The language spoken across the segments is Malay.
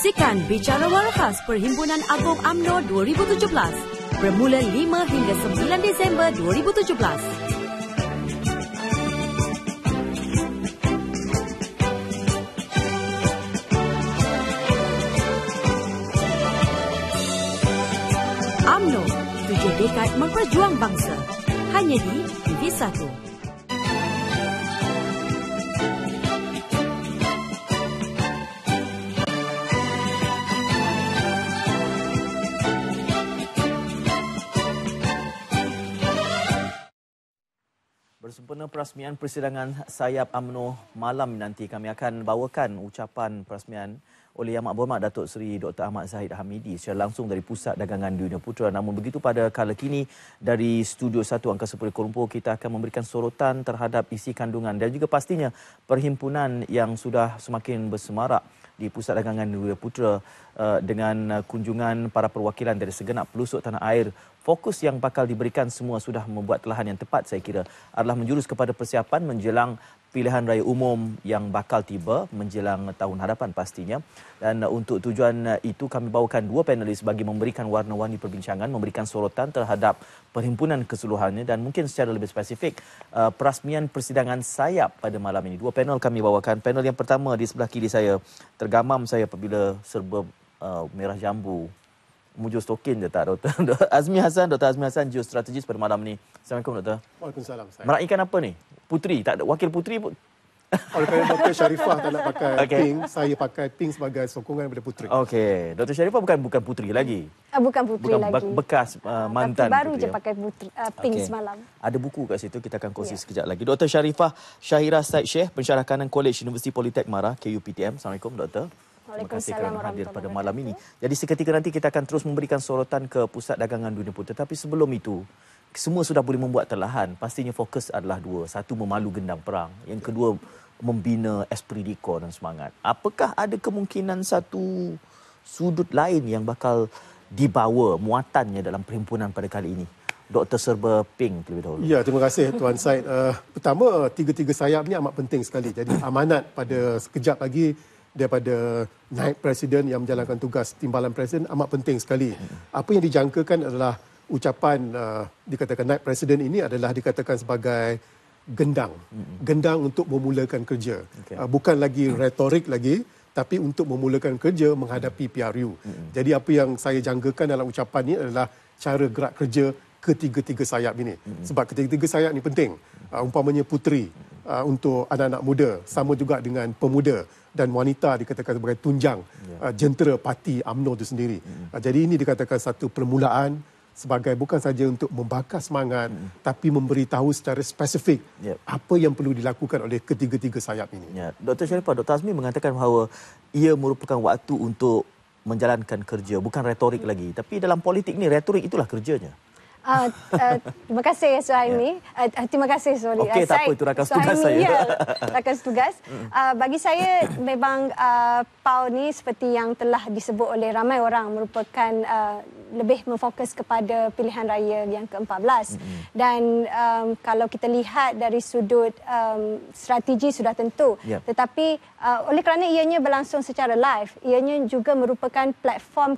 Saksikan Bicara Warahas Perhimpunan Agong UMNO 2017 bermula 5 hingga 9 Disember 2017. UMNO, 7 dekad memperjuang bangsa. Hanya di TV1. Bersempena perasmian persidangan sayap UMNO malam nanti, kami akan bawakan ucapan perasmian oleh Yang Berhormat Datuk Seri Dr. Ahmad Zahid Hamidi secara langsung dari Pusat Dagangan Dunia Putra. Namun begitu, pada kala kini dari Studio 1 Angkasa Puri Kuala Lumpur, kita akan memberikan sorotan terhadap isi kandungan dan juga pastinya perhimpunan yang sudah semakin bersemarak di Pusat Dagangan Dunia Putra dengan kunjungan para perwakilan dari segenap pelosok tanah air. Fokus yang bakal diberikan semua sudah membuat telahan yang tepat, saya kira, adalah menjurus kepada persiapan menjelang pilihan raya umum yang bakal tiba menjelang tahun hadapan pastinya. Dan untuk tujuan itu kami bawakan dua panelis bagi memberikan warna-warni perbincangan, memberikan sorotan terhadap perhimpunan keseluruhannya dan mungkin secara lebih spesifik perasmian persidangan sayap pada malam ini. Dua panel kami bawakan. Panel yang pertama di sebelah kiri saya, tergamam saya apabila serba merah jambu. Mujur stokin je tak, Doktor? Dr. Azmi Hassan geostrategis pada malam ni. Assalamualaikum, Doktor. Waalaikumsalam. Meraihkan apa ni? Puteri? Tak ada wakil puteri pun? Oleh kerana Dr. Sharifah tak nak pakai pink, saya pakai pink sebagai sokongan daripada puteri. Okey. Dr. Sharifah bukan puteri lagi? Bukan puteri lagi. Bekas mantan tapi baru puteri, je pakai puteri, pink semalam. Ada buku kat situ, kita akan kongsi sekejap lagi. Dr. Sharifah Syahira Said Sheikh, pensyarah kanan Kolej Universiti Politek Mara, KUPTM. Assalamualaikum, Doktor. Terima kasih kerana hadir pada malam ini. Jadi seketika nanti kita akan terus memberikan sorotan ke Pusat Dagangan Dunia Putra. Tapi sebelum itu, semua sudah boleh membuat telahan. Pastinya fokus adalah dua. Satu, memalu gendang perang. Yang kedua, membina esprit de corps dan semangat. Apakah ada kemungkinan satu sudut lain yang bakal dibawa muatannya dalam perhimpunan pada kali ini? Dr. Serba Ping terlebih dahulu. Ya, terima kasih Tuan Said. Pertama, tiga-tiga sayap ni amat penting sekali. Jadi amanat pada sekejap lagi daripada Naib Presiden yang menjalankan tugas Timbalan Presiden amat penting sekali. Apa yang dijangkakan adalah ucapan dikatakan Naib Presiden ini adalah dikatakan sebagai gendang. Gendang untuk memulakan kerja. Bukan lagi retorik lagi, tapi untuk memulakan kerja menghadapi PRU. Jadi apa yang saya jangkakan dalam ucapan ini adalah cara gerak kerja ketiga-tiga sayap ini. Sebab ketiga-tiga sayap ini penting. Umpamanya puteri untuk anak-anak muda, sama juga dengan pemuda dan wanita dikatakan sebagai tunjang jentera parti UMNO itu sendiri. Jadi ini dikatakan satu permulaan sebagai bukan saja untuk membakar semangat tapi memberitahu secara spesifik apa yang perlu dilakukan oleh ketiga-tiga sayap ini. Dr. Sharifah, Dr. Azmi mengatakan bahawa ia merupakan waktu untuk menjalankan kerja, bukan retorik lagi. Tapi dalam politik ni retorik itulah kerjanya. Terima kasih Suhaimi. Terima kasih, sorry. Okey, tak apa, itu rakan tugas saya. Ya, rakan tugas. Bagi saya memang PAU ni seperti yang telah disebut oleh ramai orang merupakan lebih memfokus kepada pilihan raya yang ke-14. Dan kalau kita lihat dari sudut strategi sudah tentu. Tetapi oleh kerana ianya berlangsung secara live, ianya juga merupakan platform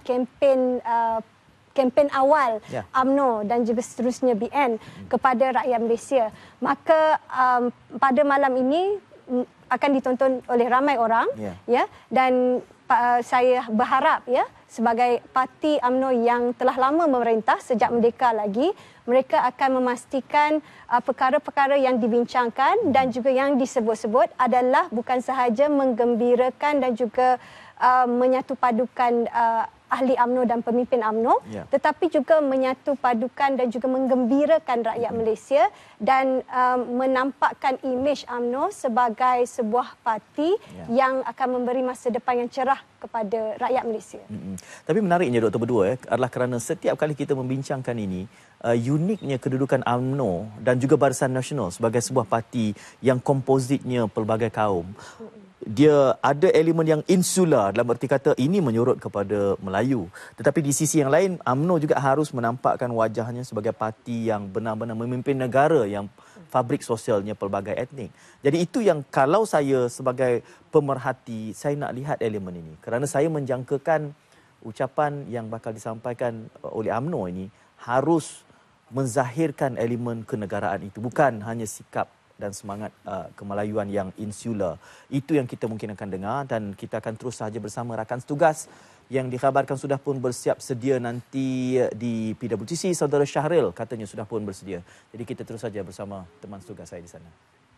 kempen awal UMNO dan juga seterusnya BN kepada rakyat Malaysia. Maka pada malam ini akan ditonton oleh ramai orang dan saya berharap sebagai parti UMNO yang telah lama memerintah sejak merdeka lagi, mereka akan memastikan perkara-perkara yang dibincangkan dan juga yang disebut-sebut adalah bukan sahaja menggembirakan dan juga menyatu padukan ahli UMNO dan pemimpin UMNO, tetapi juga menyatu padukan dan juga menggembirakan rakyat Malaysia dan menampakkan imej UMNO sebagai sebuah parti yang akan memberi masa depan yang cerah kepada rakyat Malaysia. Tapi menariknya Doktor berdua adalah kerana setiap kali kita membincangkan ini, uniknya kedudukan UMNO dan juga Barisan Nasional sebagai sebuah parti yang kompozitnya pelbagai kaum. dia ada elemen yang insular, dalam erti kata ini menyorot kepada Melayu. Tetapi di sisi yang lain, UMNO juga harus menampakkan wajahnya sebagai parti yang benar-benar memimpin negara yang fabrik sosialnya pelbagai etnik. Jadi itu yang kalau saya sebagai pemerhati, saya nak lihat elemen ini. Kerana saya menjangkakan ucapan yang bakal disampaikan oleh UMNO ini harus menzahirkan elemen kenegaraan itu. Bukan hanya sikap dan semangat kemelayuan yang insular. Itu yang kita mungkin akan dengar dan kita akan terus sahaja bersama rakan setugas yang dikhabarkan sudah pun bersiap sedia nanti di PWTC. Saudara Syahril katanya sudah pun bersedia. Jadi kita terus saja bersama teman setugas saya di sana.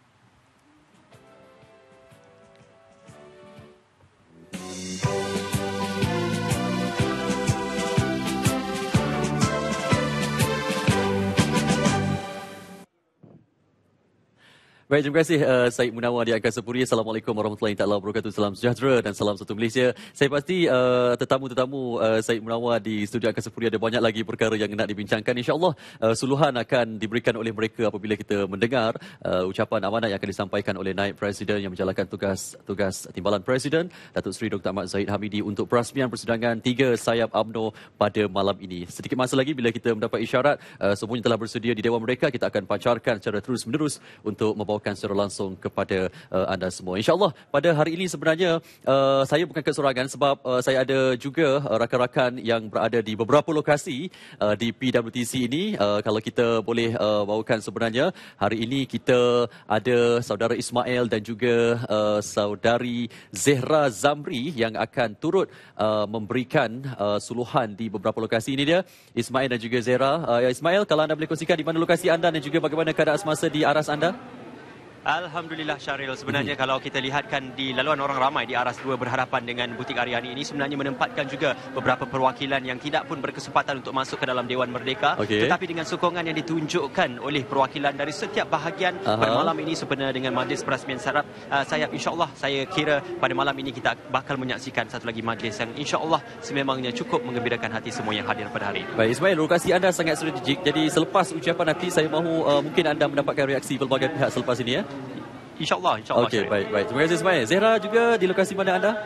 Baik, terima kasih Syed Munawar di Angkasa Puri. Assalamualaikum warahmatullahi wabarakatuh. Salam sejahtera dan salam satu Malaysia. Saya pasti tetamu-tetamu Syed Munawar di studio Angkasa Puri ada banyak lagi perkara yang nak dibincangkan. InsyaAllah suluhan akan diberikan oleh mereka apabila kita mendengar ucapan amanat yang akan disampaikan oleh Naib Presiden yang menjalankan tugas Timbalan Presiden, Datuk Seri Dr. Ahmad Zahid Hamidi untuk perasmian persidangan 3 sayap UMNO pada malam ini. Sedikit masa lagi bila kita mendapat isyarat semuanya telah bersedia di Dewan Merdeka, kita akan pancarkan secara terus-menerus untuk membawa secara langsung kepada anda semua. InsyaAllah pada hari ini sebenarnya saya bukan kesorangan sebab saya ada juga rakan-rakan yang berada di beberapa lokasi di PWTC ini. Kalau kita boleh bawakan sebenarnya, hari ini kita ada saudara Ismail dan juga saudari Zehra Zamri yang akan turut memberikan suluhan di beberapa lokasi. Ini dia Ismail dan juga Zehra. Ismail, kalau anda boleh kongsikan di mana lokasi anda dan juga bagaimana keadaan semasa di aras anda? Alhamdulillah Syahril, sebenarnya kalau kita lihatkan di laluan orang ramai di Aras 2 berhadapan dengan Butik Aryani ini sebenarnya menempatkan juga beberapa perwakilan yang tidak pun berkesempatan untuk masuk ke dalam Dewan Merdeka. Tetapi dengan sokongan yang ditunjukkan oleh perwakilan dari setiap bahagian pada malam ini sebenarnya dengan majlis perasmian sayap, insyaAllah saya kira pada malam ini kita bakal menyaksikan satu lagi majlis yang insyaAllah sememangnya cukup menggembirakan hati semua yang hadir pada hari ini. Baik Ismail, lokasi anda sangat strategik. Jadi selepas ucapan nanti saya mahu mungkin anda mendapatkan reaksi pelbagai pihak selepas ini ya. InsyaAllah. Okey, baik. Terima kasih Ismail. Zehra juga di lokasi mana anda?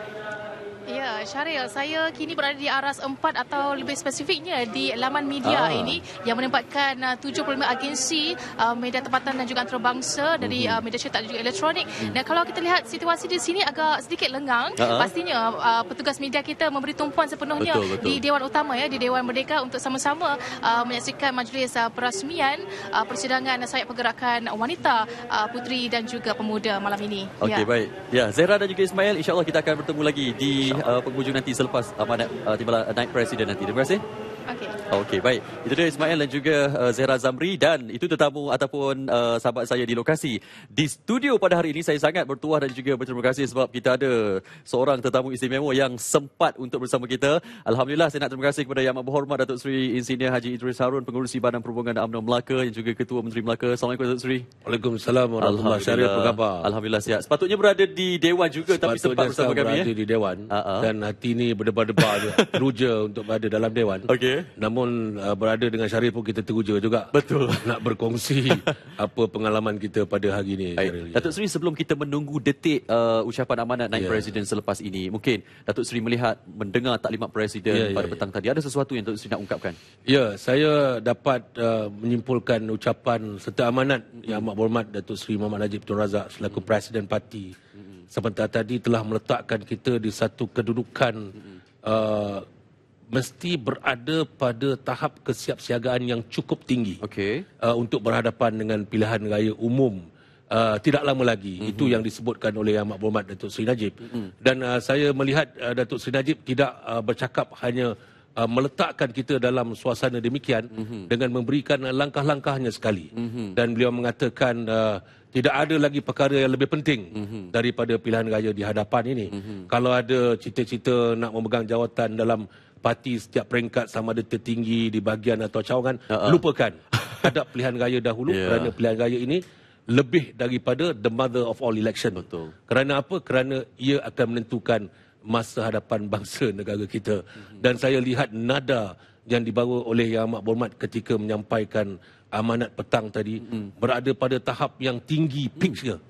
Ya, Syahril, saya kini berada di Aras 4 atau lebih spesifiknya di laman media ini yang menempatkan 75 agensi media tempatan dan juga antarabangsa dari media cetak dan juga elektronik. Dan kalau kita lihat situasi di sini agak sedikit lengang, pastinya petugas media kita memberi tumpuan sepenuhnya di Dewan Utama ya, di Dewan Merdeka untuk sama-sama menyaksikan majlis perasmian persidangan sayap pergerakan wanita, puteri dan juga pemuda malam ini. Okey, baik. Ya, Zehra dan juga Ismail, insya-Allah kita akan bertemu lagi di penghujung nanti selepas amanat Timbalan Naib Presiden nanti. Terima kasih. Okey, baik. Itu dia Ismail dan juga Zehra Zamri dan itu tetamu ataupun sahabat saya di lokasi. Di studio pada hari ini saya sangat bertuah dan juga berterima kasih sebab kita ada seorang tetamu istimewa yang sempat untuk bersama kita. Alhamdulillah saya nak terima kasih kepada Yang Amat Berhormat Datuk Seri Insinyur Haji Idris Harun, Pengurusi Badan Perhubungan UMNO Melaka yang juga Ketua Menteri Melaka. Assalamualaikum Datuk Seri. Waalaikumsalam warahmatullahi wabarakatuh. Apa khabar? Alhamdulillah sihat. Sepatutnya berada di Dewan juga tapi sempat bersama kami berada di Dewan dan hati ini berdebar-debar teruja untuk berada dalam Dewan. Namun berada dengan Syahril pun kita teruja juga. Betul. Nak berkongsi apa pengalaman kita pada hari ini. Datuk Seri, sebelum kita menunggu detik ucapan amanat Naib Presiden selepas ini, mungkin Datuk Seri mendengar taklimat Presiden pada petang tadi. Ada sesuatu yang Datuk Seri nak ungkapkan? Ya, saya dapat menyimpulkan ucapan serta amanat Yang Amat Berhormat Datuk Seri Muhammad Najib Tun Razak selaku Presiden Parti sebentar tadi telah meletakkan kita di satu kedudukan mesti berada pada tahap kesiapsiagaan yang cukup tinggi untuk berhadapan dengan pilihan raya umum tidak lama lagi. Itu yang disebutkan oleh Yang Amat Berhormat Datuk Seri Najib. Dan saya melihat Datuk Seri Najib tidak bercakap hanya meletakkan kita dalam suasana demikian dengan memberikan langkah-langkahnya sekali. Dan beliau mengatakan tidak ada lagi perkara yang lebih penting daripada pilihan raya di hadapan ini. Kalau ada cita-cita nak memegang jawatan dalam parti setiap peringkat sama ada tertinggi di bahagian atau cawangan, lupakan. Hadap pilihan raya dahulu kerana pilihan raya ini lebih daripada the mother of all election. Kerana apa? Kerana ia akan menentukan masa hadapan bangsa negara kita. Dan saya lihat nada yang dibawa oleh Yang Amat Berhormat ketika menyampaikan amanat petang tadi berada pada tahap yang tinggi, peaknya.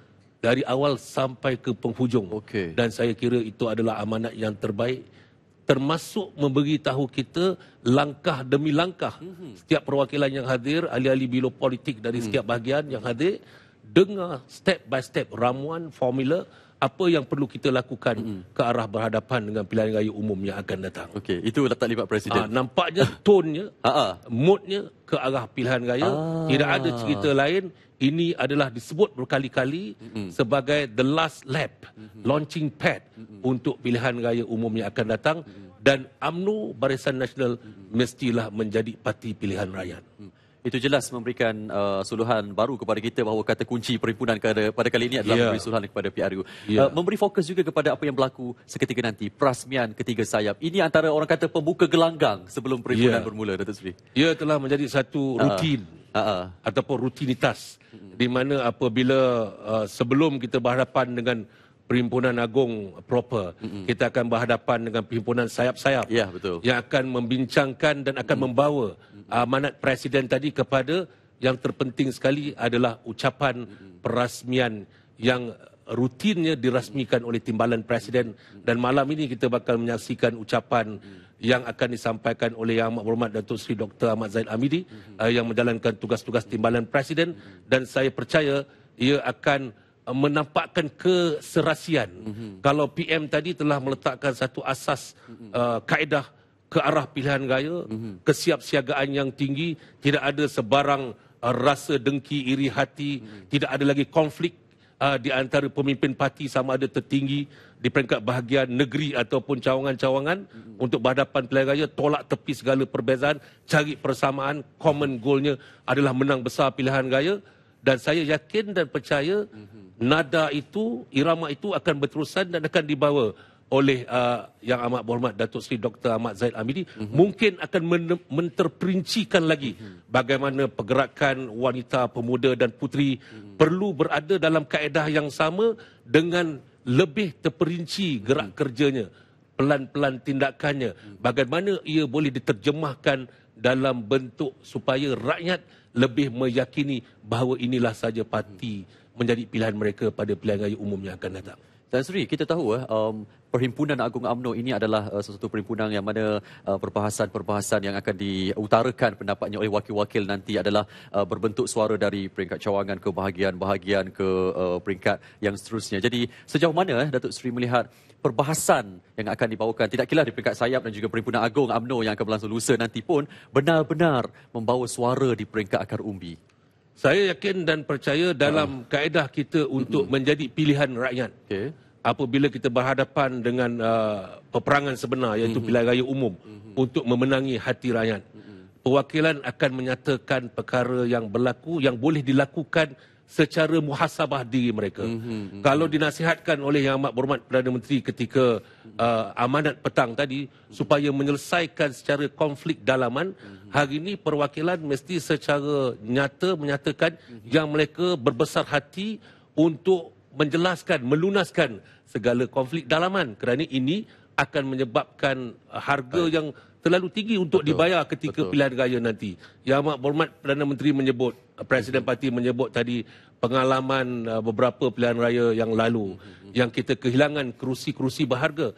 dari awal sampai ke penghujung. Dan saya kira itu adalah amanat yang terbaik, termasuk memberitahu kita langkah demi langkah. Setiap perwakilan yang hadir, ahli-ahli biro politik dari setiap bahagian yang hadir, dengar step by step ramuan, formula, apa yang perlu kita lakukan ke arah berhadapan dengan pilihan raya umum yang akan datang. Okey, itu letak libat Presiden. Nampaknya tonnya, moodnya ke arah pilihan raya. Tidak ada cerita lain. Ini adalah disebut berkali-kali sebagai the last lap, launching pad untuk pilihan raya umum yang akan datang. Dan UMNO, Barisan Nasional, mestilah menjadi parti pilihan rakyat. Itu jelas memberikan suluhan baru kepada kita bahawa kata kunci perhimpunan pada kali ini adalah memberi suluhan kepada PRU. Memberi fokus juga kepada apa yang berlaku seketika nanti, perasmian ketiga sayap. Ini antara orang kata pembuka gelanggang sebelum perhimpunan bermula, Datuk Seri. Ia telah menjadi satu rutin ataupun rutinitas di mana apabila sebelum kita berhadapan dengan Perhimpunan Agung proper, kita akan berhadapan dengan perhimpunan sayap-sayap yang akan membincangkan dan akan membawa amanat Presiden tadi kepada yang terpenting sekali adalah ucapan perasmian yang rutinnya dirasmikan oleh Timbalan Presiden. Dan malam ini kita bakal menyaksikan ucapan yang akan disampaikan oleh Yang Amat Berhormat Datuk Seri Dr. Ahmad Zahid Hamidi yang menjalankan tugas-tugas Timbalan Presiden, dan saya percaya ia akan menampakkan keserasian. Kalau PM tadi telah meletakkan satu asas kaedah ke arah pilihan raya, kesiapsiagaan yang tinggi, tidak ada sebarang rasa dengki, iri hati, tidak ada lagi konflik di antara pemimpin parti sama ada tertinggi di peringkat bahagian negeri ataupun cawangan-cawangan untuk berhadapan pilihan raya, tolak tepi segala perbezaan, cari persamaan, common goalnya adalah menang besar pilihan raya. Dan saya yakin dan percaya nada itu, irama itu akan berterusan dan akan dibawa oleh Yang Amat Berhormat Datuk Seri Dr. Ahmad Zahid Hamidi. Mungkin akan menterperincikan lagi bagaimana pergerakan wanita, pemuda dan puteri perlu berada dalam kaedah yang sama dengan lebih terperinci gerak kerjanya, pelan-pelan tindakannya, bagaimana ia boleh diterjemahkan dalam bentuk supaya rakyat lebih meyakini bahawa inilah saja parti menjadi pilihan mereka pada pilihan raya umum yang akan datang. Dan Seri, kita tahu Perhimpunan Agung UMNO ini adalah sesuatu perhimpunan yang mana perbahasan-perbahasan yang akan diutarakan pendapatnya oleh wakil-wakil nanti adalah berbentuk suara dari peringkat cawangan ke bahagian-bahagian ke peringkat yang seterusnya. Jadi sejauh mana Datuk Seri melihat perbahasan yang akan dibawakan, tidak kira di peringkat sayap dan juga Perhimpunan Agung UMNO yang akan berlangsung lusa nanti pun benar-benar membawa suara di peringkat akar umbi? Saya yakin dan percaya dalam kaedah kita untuk menjadi pilihan rakyat. Apabila kita berhadapan dengan peperangan sebenar, iaitu pilihan raya umum untuk memenangi hati rakyat, perwakilan akan menyatakan perkara yang berlaku yang boleh dilakukan secara muhasabah diri mereka. Kalau dinasihatkan oleh Yang Amat Berhormat Perdana Menteri ketika amanat petang tadi supaya menyelesaikan secara konflik dalaman, hari ini perwakilan mesti secara nyata menyatakan yang mereka berbesar hati untuk menjelaskan, melunaskan segala konflik dalaman, kerana ini akan menyebabkan harga yang terlalu tinggi untuk dibayar ketika pilihan raya nanti. Yang Amat Berhormat Perdana Menteri menyebut, Presiden Parti menyebut tadi pengalaman beberapa pilihan raya yang lalu yang kita kehilangan kerusi-kerusi berharga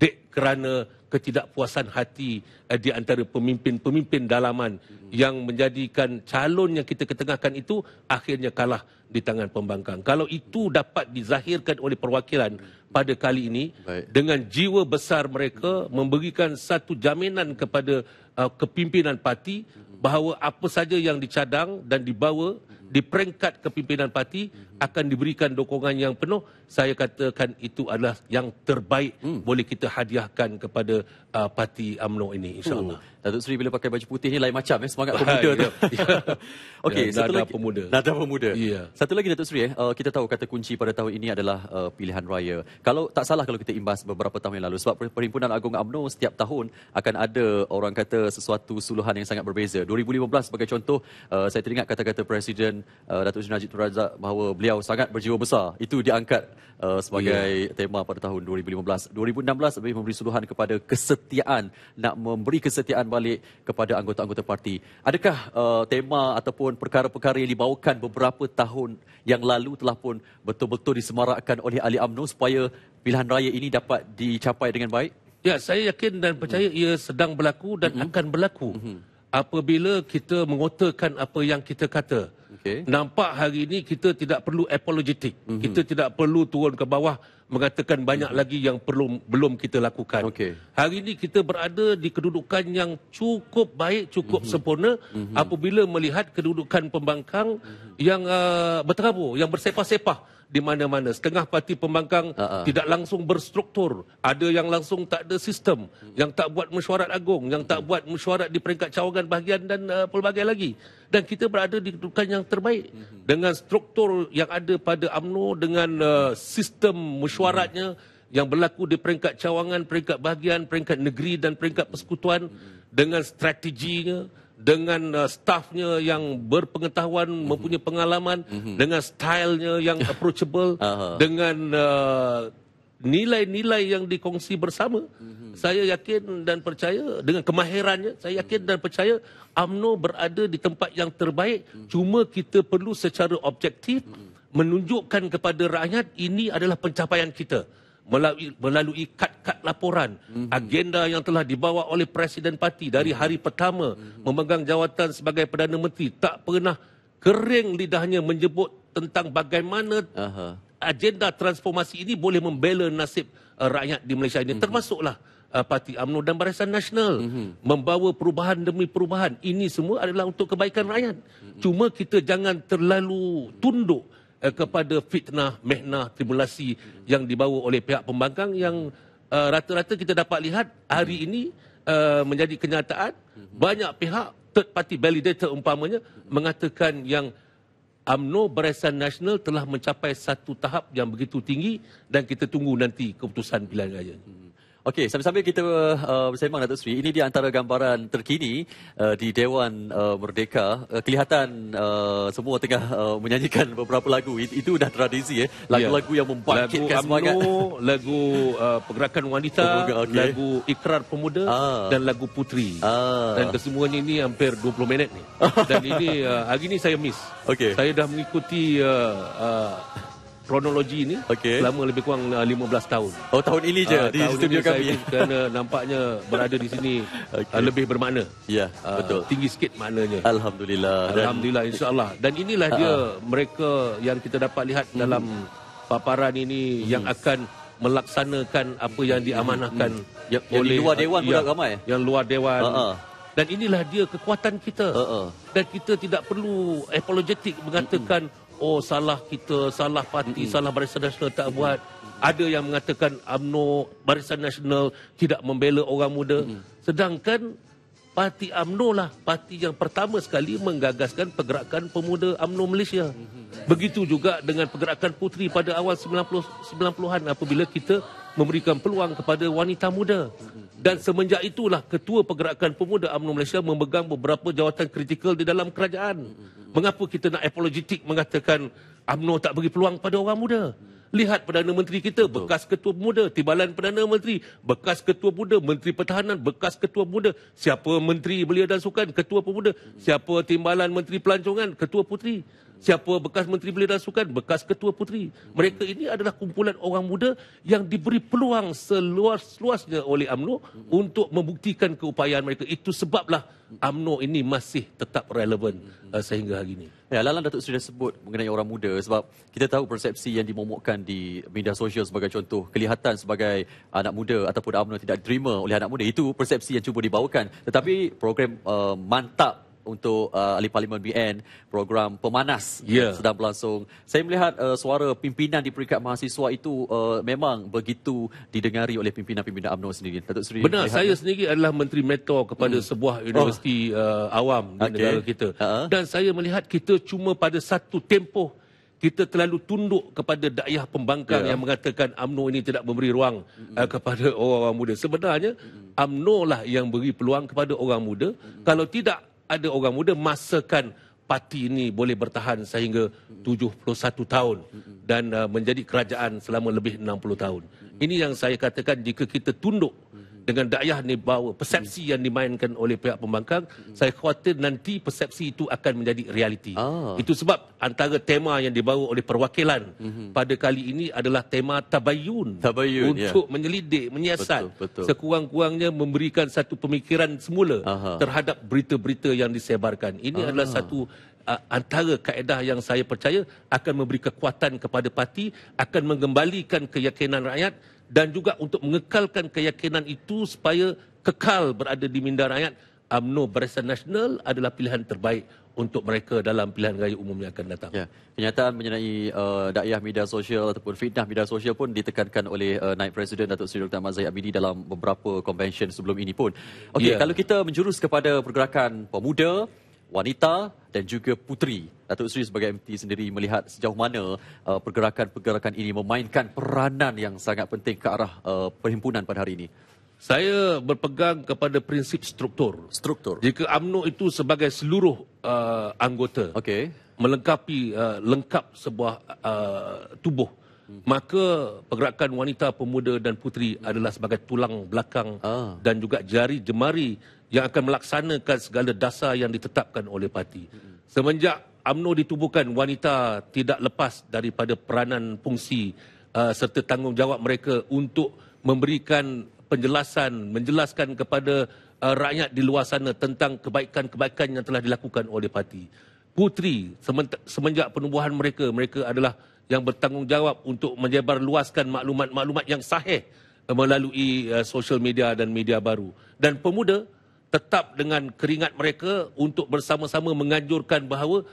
kerana ketidakpuasan hati di antara pemimpin-pemimpin dalaman yang menjadikan calon yang kita ketengahkan itu akhirnya kalah di tangan pembangkang. Kalau itu dapat dizahirkan oleh perwakilan pada kali ini, dengan jiwa besar mereka memberikan satu jaminan kepada kepimpinan parti bahawa apa saja yang dicadang dan dibawa di peringkat kepimpinan parti akan diberikan dukungan yang penuh. Saya katakan itu adalah yang terbaik boleh kita hadiahkan kepada parti UMNO ini, insyaAllah. Datuk Seri bila pakai baju putih ni lain macam semangat pemuda tu. Okey, satu lagi pemuda. Nada pemuda. Satu lagi Datuk Seri, kita tahu kata kunci pada tahun ini adalah pilihan raya. Kalau tak salah kalau kita imbas beberapa tahun yang lalu, sebab Perhimpunan Agung UMNO setiap tahun akan ada orang kata sesuatu suluhan yang sangat berbeza. 2015 sebagai contoh, saya teringat kata-kata Presiden Presiden Datuk Seri Najib Tun Razak bahawa beliau sangat berjiwa besar. Itu diangkat sebagai tema pada tahun 2015. 2016 lebih memberi suruhan kepada kesetiaan, nak memberi kesetiaan balik kepada anggota-anggota parti. Adakah tema ataupun perkara-perkara yang dibawakan beberapa tahun yang lalu telah pun betul-betul disemarakkan oleh ahli UMNO supaya pilihan raya ini dapat dicapai dengan baik? Ya, saya yakin dan percaya ia sedang berlaku dan akan berlaku. Apabila kita mengotakan apa yang kita kata. Nampak hari ini kita tidak perlu apologetik. Kita tidak perlu turun ke bawah mengatakan banyak lagi yang belum kita lakukan. Hari ini kita berada di kedudukan yang cukup baik, cukup sempurna apabila melihat kedudukan pembangkang yang berterabur, yang bersepah-sepah di mana-mana. Setengah parti pembangkang tidak langsung berstruktur. Ada yang langsung tak ada sistem. Yang tak buat mesyuarat agung. Yang tak buat mesyuarat di peringkat cawangan bahagian dan pelbagai lagi. Dan kita berada di kedudukan yang terbaik. Dengan struktur yang ada pada UMNO, dengan sistem mesyuaratnya yang berlaku di peringkat cawangan, peringkat bahagian, peringkat negeri dan peringkat persekutuan. Dengan strateginya, dengan stafnya yang berpengetahuan, mempunyai pengalaman, dengan stylenya yang approachable, dengan nilai-nilai yang dikongsi bersama, saya yakin dan percaya, dengan kemahirannya, saya yakin dan percaya UMNO berada di tempat yang terbaik. Cuma kita perlu secara objektif menunjukkan kepada rakyat ini adalah pencapaian kita. Melalui kad-kad laporan, agenda yang telah dibawa oleh Presiden Parti dari hari pertama memegang jawatan sebagai Perdana Menteri, tak pernah kering lidahnya menyebut tentang bagaimana agenda transformasi ini boleh membela nasib rakyat di Malaysia ini. Termasuklah Parti UMNO dan Barisan Nasional membawa perubahan demi perubahan. Ini semua adalah untuk kebaikan rakyat. Cuma kita jangan terlalu tunduk kepada fitnah, mehnah, tribulasi yang dibawa oleh pihak pembangkang yang rata-rata kita dapat lihat hari ini menjadi kenyataan. Banyak pihak, third party validator umpamanya, mengatakan yang UMNO Barisan Nasional telah mencapai satu tahap yang begitu tinggi dan kita tunggu nanti keputusan pilihan raya. Okey, sambil-sambil kita bersembang Datuk Seri, ini di antara gambaran terkini di Dewan Merdeka. Kelihatan semua tengah menyanyikan beberapa lagu. Itu dah tradisi lagu-lagu yang membangkitkan semangat. Lagu Pergerakan Wanita, lagu Ikrar Pemuda dan lagu Puteri. Dan kesemuanya ini hampir 20 minit ni. Dan ini hari ini saya miss. Saya dah mengikuti kronologi ini selama lebih kurang 15 tahun. Oh, tahun ini je di studio kami. Kerana nampaknya berada di sini lebih bermakna. Ya, betul. Tinggi sikit maknanya. Alhamdulillah. Alhamdulillah, insya-Allah. Dan inilah dia mereka yang kita dapat lihat dalam paparan ini yang akan melaksanakan apa yang diamanahkan oleh oleh luar dewan pula ramai. Yang luar dewan. Dan inilah dia kekuatan kita. Dan kita tidak perlu apologetik mengatakan oh, salah kita, salah parti, salah Barisan Nasional tak buat. Ada yang mengatakan UMNO Barisan Nasional tidak membela orang muda. Sedangkan parti UMNO lah parti yang pertama sekali menggagaskan pergerakan pemuda UMNO Malaysia. Begitu juga dengan pergerakan Puteri pada awal 90-an apabila kita memberikan peluang kepada wanita muda. Dan semenjak itulah Ketua Pergerakan Pemuda UMNO Malaysia memegang beberapa jawatan kritikal di dalam kerajaan. Mengapa kita nak apologetik mengatakan UMNO tak beri peluang pada orang muda? Lihat Perdana Menteri kita, bekas Ketua Pemuda. Timbalan Perdana Menteri, bekas Ketua Pemuda. Menteri Pertahanan, bekas Ketua Pemuda. Siapa Menteri Belia dan Sukan? Ketua Pemuda. Siapa Timbalan Menteri Pelancongan? Ketua Puteri. Siapa bekas Menteri Belia dan Sukan? Bekas Ketua Puteri. Mereka ini adalah kumpulan orang muda yang diberi peluang seluas-luasnya oleh UMNO untuk membuktikan keupayaan mereka. Itu sebablah UMNO ini masih tetap relevan sehingga hari ini. Ya, Lalang Datuk Seri dah sebut mengenai orang muda sebab kita tahu persepsi yang dimomokkan di media sosial sebagai contoh kelihatan sebagai anak muda ataupun UMNO tidak diterima oleh anak muda. Itu persepsi yang cuba dibawakan. Tetapi program mantap untuk ahli Parlimen BN, program pemanas sedang berlangsung. Saya melihat suara pimpinan di peringkat mahasiswa itu memang begitu didengari oleh pimpinan-pimpinan UMNO sendiri. Datuk Seri, benar, saya sendiri adalah menteri mentor kepada sebuah universiti awam di negara kita. Dan saya melihat kita cuma pada satu tempoh kita terlalu tunduk kepada dakwah pembangkang yang mengatakan UMNO ini tidak memberi ruang kepada orang muda. Sebenarnya UMNO lah yang beri peluang kepada orang muda. Kalau tidak ada orang muda, masakan parti ini boleh bertahan sehingga 71 tahun dan menjadi kerajaan selama lebih 60 tahun. Ini yang saya katakan, jika kita tunduk dengan dakwah ni bahawa persepsi yang dimainkan oleh pihak pembangkang, saya khawatir nanti persepsi itu akan menjadi realiti. Itu sebab antara tema yang dibawa oleh perwakilan pada kali ini adalah tema tabayun untuk menyelidik, menyiasat, sekurang-kurangnya memberikan satu pemikiran semula terhadap berita-berita yang disebarkan. Ini adalah satu antara kaedah yang saya percaya akan memberi kekuatan kepada parti, akan mengembalikan keyakinan rakyat dan juga untuk mengekalkan keyakinan itu supaya kekal berada di minda rakyat. UMNO Barisan Nasional adalah pilihan terbaik untuk mereka dalam pilihan raya umum yang akan datang. Ya, kenyataan mengenai dakwah media sosial ataupun fitnah media sosial pun ditekankan oleh Naib Presiden Datuk Seri Dr. Ahmad Zahid Hamidi dalam beberapa convention sebelum ini pun. Okey, kalau kita menjurus kepada pergerakan pemuda, wanita dan juga puteri, Datuk Seri sebagai MT sendiri melihat sejauh mana pergerakan-pergerakan ini memainkan peranan yang sangat penting ke arah perhimpunan pada hari ini. Saya berpegang kepada prinsip struktur. Jika UMNO itu sebagai seluruh anggota melengkapi lengkap sebuah tubuh, maka pergerakan wanita, pemuda dan puteri adalah sebagai tulang belakang dan juga jari jemari yang akan melaksanakan segala dasar yang ditetapkan oleh parti. Semenjak UMNO ditubuhkan, wanita tidak lepas daripada peranan fungsi serta tanggungjawab mereka untuk memberikan penjelasan, menjelaskan kepada rakyat di luar sana tentang kebaikan-kebaikan yang telah dilakukan oleh parti. Puteri, semenjak penubuhan mereka adalah yang bertanggungjawab untuk menyebarluaskan maklumat-maklumat yang sahih melalui sosial media dan media baru. Dan pemuda tetap dengan keringat mereka untuk bersama-sama menganjurkan bahawa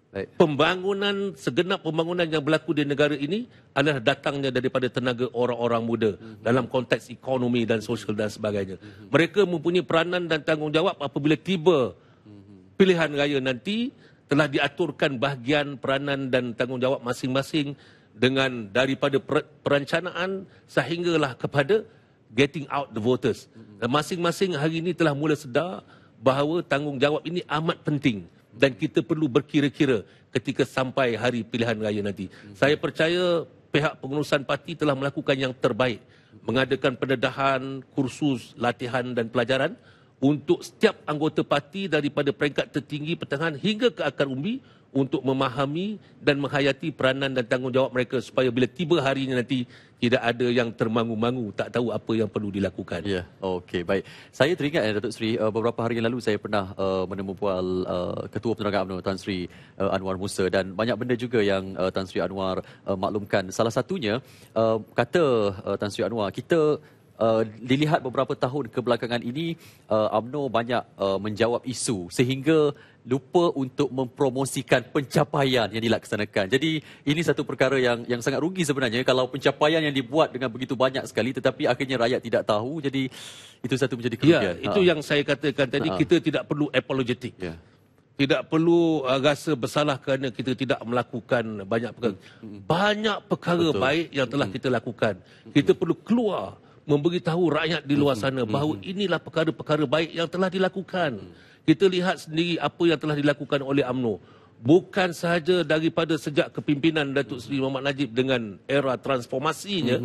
segenap pembangunan yang berlaku di negara ini adalah datangnya daripada tenaga orang-orang muda dalam konteks ekonomi dan sosial dan sebagainya. Mereka mempunyai peranan dan tanggungjawab apabila tiba pilihan raya nanti. Telah diaturkan bahagian peranan dan tanggungjawab masing-masing dengan daripada perencanaan sehinggalah kepada getting out the voters. Dan masing-masing hari ini telah mula sedar bahawa tanggungjawab ini amat penting dan kita perlu berkira-kira ketika sampai hari pilihan raya nanti. Saya percaya pihak pengurusan parti telah melakukan yang terbaik, mengadakan pendedahan, kursus, latihan dan pelajaran untuk setiap anggota parti daripada peringkat tertinggi pertengahan hingga ke akar umbi untuk memahami dan menghayati peranan dan tanggungjawab mereka supaya bila tiba harinya nanti tidak ada yang termangu-mangu, tak tahu apa yang perlu dilakukan. Ya, okey, baik. Saya teringat Datuk Seri, beberapa hari yang lalu saya pernah menemu pual Ketua Penerangan UMNO Tan Sri Anwar Musa dan banyak benda juga yang Tan Sri Anwar maklumkan. Salah satunya kata Tan Sri Anwar, kita dilihat beberapa tahun kebelakangan ini UMNO banyak menjawab isu sehingga lupa untuk mempromosikan pencapaian yang dilaksanakan. Jadi ini satu perkara yang sangat rugi sebenarnya kalau pencapaian yang dibuat dengan begitu banyak sekali tetapi akhirnya rakyat tidak tahu. Jadi itu satu menjadi kerugian. Ya, itu yang saya katakan tadi, kita tidak perlu apologetik. Tidak perlu rasa bersalah kerana kita tidak melakukan banyak perkara. Banyak perkara baik yang telah kita lakukan. Kita perlu keluar memberitahu rakyat di luar sana bahawa inilah perkara-perkara baik yang telah dilakukan. Kita lihat sendiri apa yang telah dilakukan oleh UMNO. Bukan sahaja daripada sejak kepimpinan Datuk Seri Mohamad Najib dengan era transformasinya,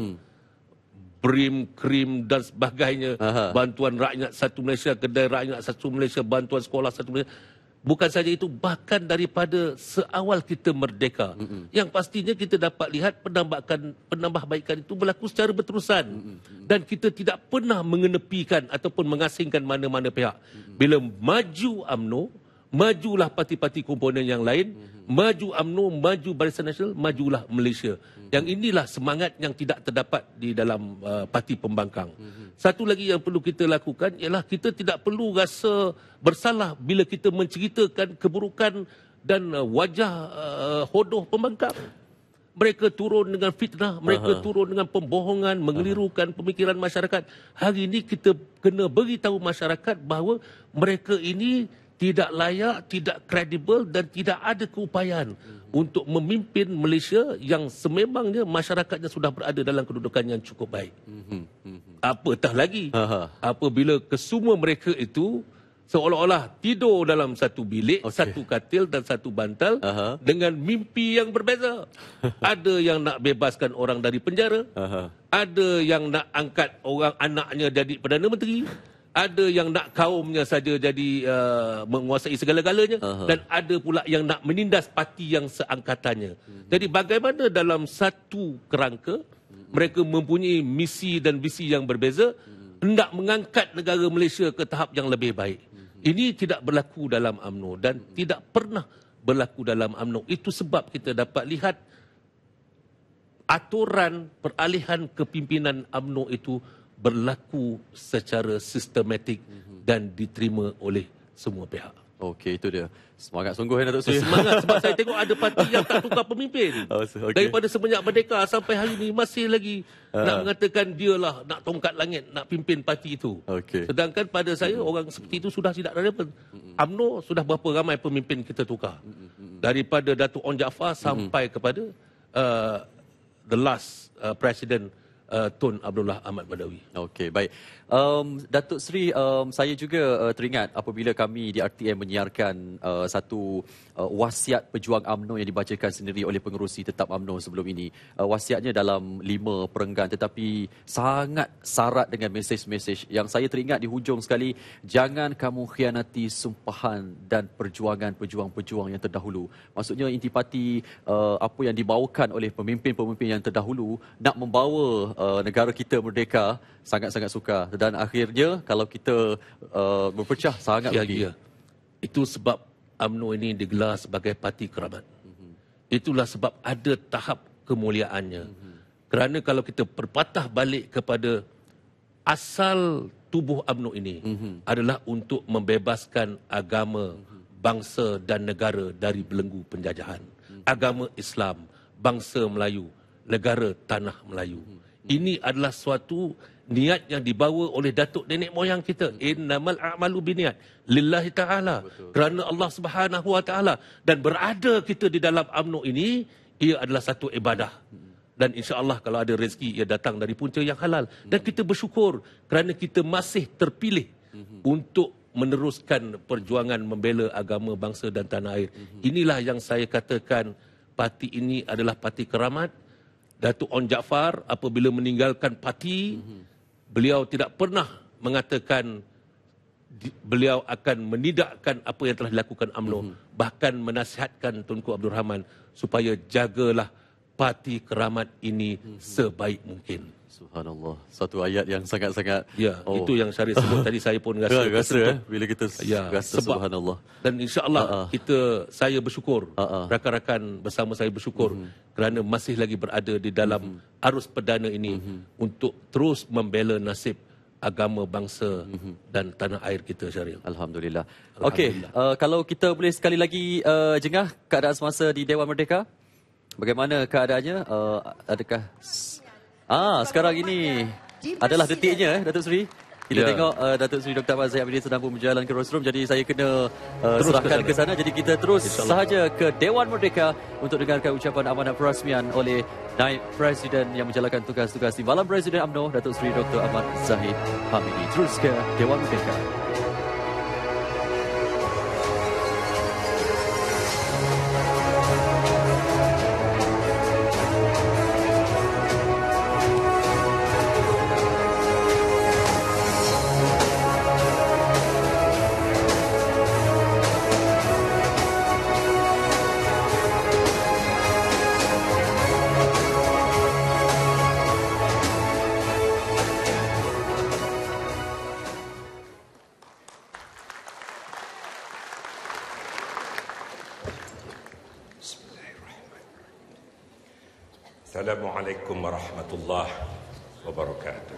BRIM, KRIM dan sebagainya, bantuan rakyat satu Malaysia, kedai rakyat satu Malaysia, bantuan sekolah satu Malaysia. Bukan saja itu, bahkan daripada seawal kita merdeka, yang pastinya kita dapat lihat penambahbaikan itu berlaku secara berterusan. Dan kita tidak pernah mengenepikan ataupun mengasingkan mana-mana pihak. Bila maju UMNO, majulah parti-parti komponen yang lain, maju UMNO, maju Barisan Nasional, majulah Malaysia. Yang inilah semangat yang tidak terdapat di dalam parti pembangkang. Satu lagi yang perlu kita lakukan ialah kita tidak perlu rasa bersalah bila kita menceritakan keburukan dan wajah hodoh pembangkang. Mereka turun dengan fitnah, mereka turun dengan pembohongan, mengelirukan pemikiran masyarakat. Hari ini kita kena beritahu masyarakat bahawa mereka ini tidak layak, tidak kredibel dan tidak ada keupayaan untuk memimpin Malaysia yang sememangnya masyarakatnya sudah berada dalam kedudukan yang cukup baik. Apatah lagi apabila kesemua mereka itu seolah-olah tidur dalam satu bilik, satu katil dan satu bantal dengan mimpi yang berbeza. Ada yang nak bebaskan orang dari penjara, ada yang nak angkat orang anaknya jadi Perdana Menteri, ada yang nak kaumnya saja jadi menguasai segala-galanya, dan ada pula yang nak menindas parti yang seangkatannya. Jadi bagaimana dalam satu kerangka mereka mempunyai misi dan visi yang berbeza, hendak mengangkat negara Malaysia ke tahap yang lebih baik. Ini tidak berlaku dalam UMNO dan tidak pernah berlaku dalam UMNO. Itu sebab kita dapat lihat aturan peralihan kepimpinan UMNO itu berlaku secara sistematik dan diterima oleh semua pihak. Okey, itu dia. Semangat sungguh ya Datuk Seri. Semangat sebab saya tengok ada parti yang tak tukar pemimpin. Daripada semenjak merdeka sampai hari ini masih lagi nak mengatakan dialah nak tongkat langit, nak pimpin parti itu. Sedangkan pada saya orang seperti itu sudah tidak relevan. UMNO sudah berapa ramai pemimpin kita tukar. Daripada Datuk Onn Jaafar sampai kepada the last president Tun Abdullah Ahmad Badawi. Okey, baik. Datuk Seri, saya juga teringat apabila kami di RTM menyiarkan satu wasiat pejuang UMNO yang dibacakan sendiri oleh pengerusi tetap UMNO sebelum ini. Wasiatnya dalam 5 perenggan tetapi sangat syarat dengan mesej-mesej yang saya teringat di hujung sekali, jangan kamu khianati sumpahan dan perjuangan pejuang-pejuang yang terdahulu. Maksudnya intipati apa yang dibawakan oleh pemimpin-pemimpin yang terdahulu nak membawa negara kita merdeka, sangat-sangat suka. Dan akhirnya kalau kita berpecah sangat lagi. Itu sebab UMNO ini digelar sebagai parti keramat. Itulah sebab ada tahap kemuliaannya. Kerana kalau kita berpatah balik kepada asal tubuh UMNO ini adalah untuk membebaskan agama, bangsa dan negara dari belenggu penjajahan. Agama Islam, bangsa Melayu, negara tanah Melayu. Ini adalah suatu niat yang dibawa oleh datuk nenek moyang kita. Innamal a'malu biniat lillahi ta'ala. Kerana Allah Subhanahu wa ta'ala. Dan berada kita di dalam UMNO ini, ia adalah satu ibadah. Dan insya-Allah kalau ada rezeki, ia datang dari punca yang halal. Dan kita bersyukur kerana kita masih terpilih untuk meneruskan perjuangan membela agama, bangsa dan tanah air. Inilah yang saya katakan, parti ini adalah parti keramat. Datuk Onn Jaafar apabila meninggalkan parti, beliau tidak pernah mengatakan beliau akan menidakkan apa yang telah dilakukan UMNO. Bahkan menasihatkan Tunku Abdul Rahman supaya jagalah parti keramat ini sebaik mungkin. Subhanallah. Satu ayat yang sangat-sangat... Ya, itu yang Syaril sebut tadi, saya pun rasa bila kita rasa sebab, subhanallah. Dan insya-Allah saya bersyukur, rakan-rakan bersama saya bersyukur kerana masih lagi berada di dalam arus perdana ini untuk terus membela nasib agama, bangsa dan tanah air kita, Syaril. Alhamdulillah. Okey, kalau kita boleh sekali lagi jengah keadaan semasa di Dewan Merdeka. Bagaimana keadaannya? Adakah sekarang ini adalah detiknya, Datuk Seri. Kita tengok Datuk Seri Dr. Ahmad Zahid Hamidi sedang pun berjalan ke rostrum. Jadi saya kena serahkan ke sana. Jadi kita terus sahaja ke Dewan Merdeka untuk dengarkan ucapan amanat perasmian oleh Naib Presiden yang menjalankan tugas-tugas Timbalan Presiden UMNO, Datuk Seri Dr. Ahmad Zahid Hamidi. Terus ke Dewan Merdeka. Assalamualaikum warahmatullahi wabarakatuh.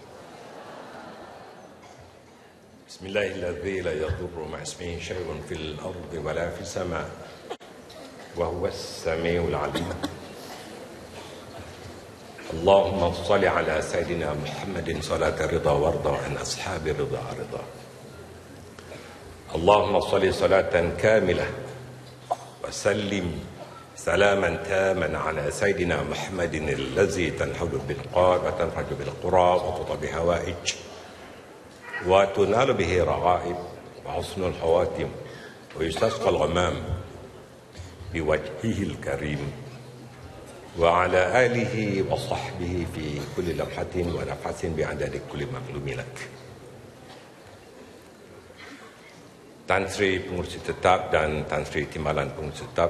Bismillahirrahmanirrahim. La yadurru ma'ismihi syai'un fil ardi wa la fis sama' wa huwas samiul 'alim. Allahumma shalli ala sayidina Muhammadin salata ridha warda an ashabi ridha ridha. Allahumma shalli salatan kamilah wa sallim سلاما تاما على سيدنا محمد الذي تنحل بالقار وتنفرج بالقرى وتطى بهوائج وتنال به رغائب وحسن الخواتم ويستسقى الغمام بوجهه الكريم وعلى آله وصحبه في كل لمحة ونفحة بعدد كل مظلوم لك. Tan Sri Pengurusi Tetap dan Tan Sri Timbalan Pengurusi Tetap,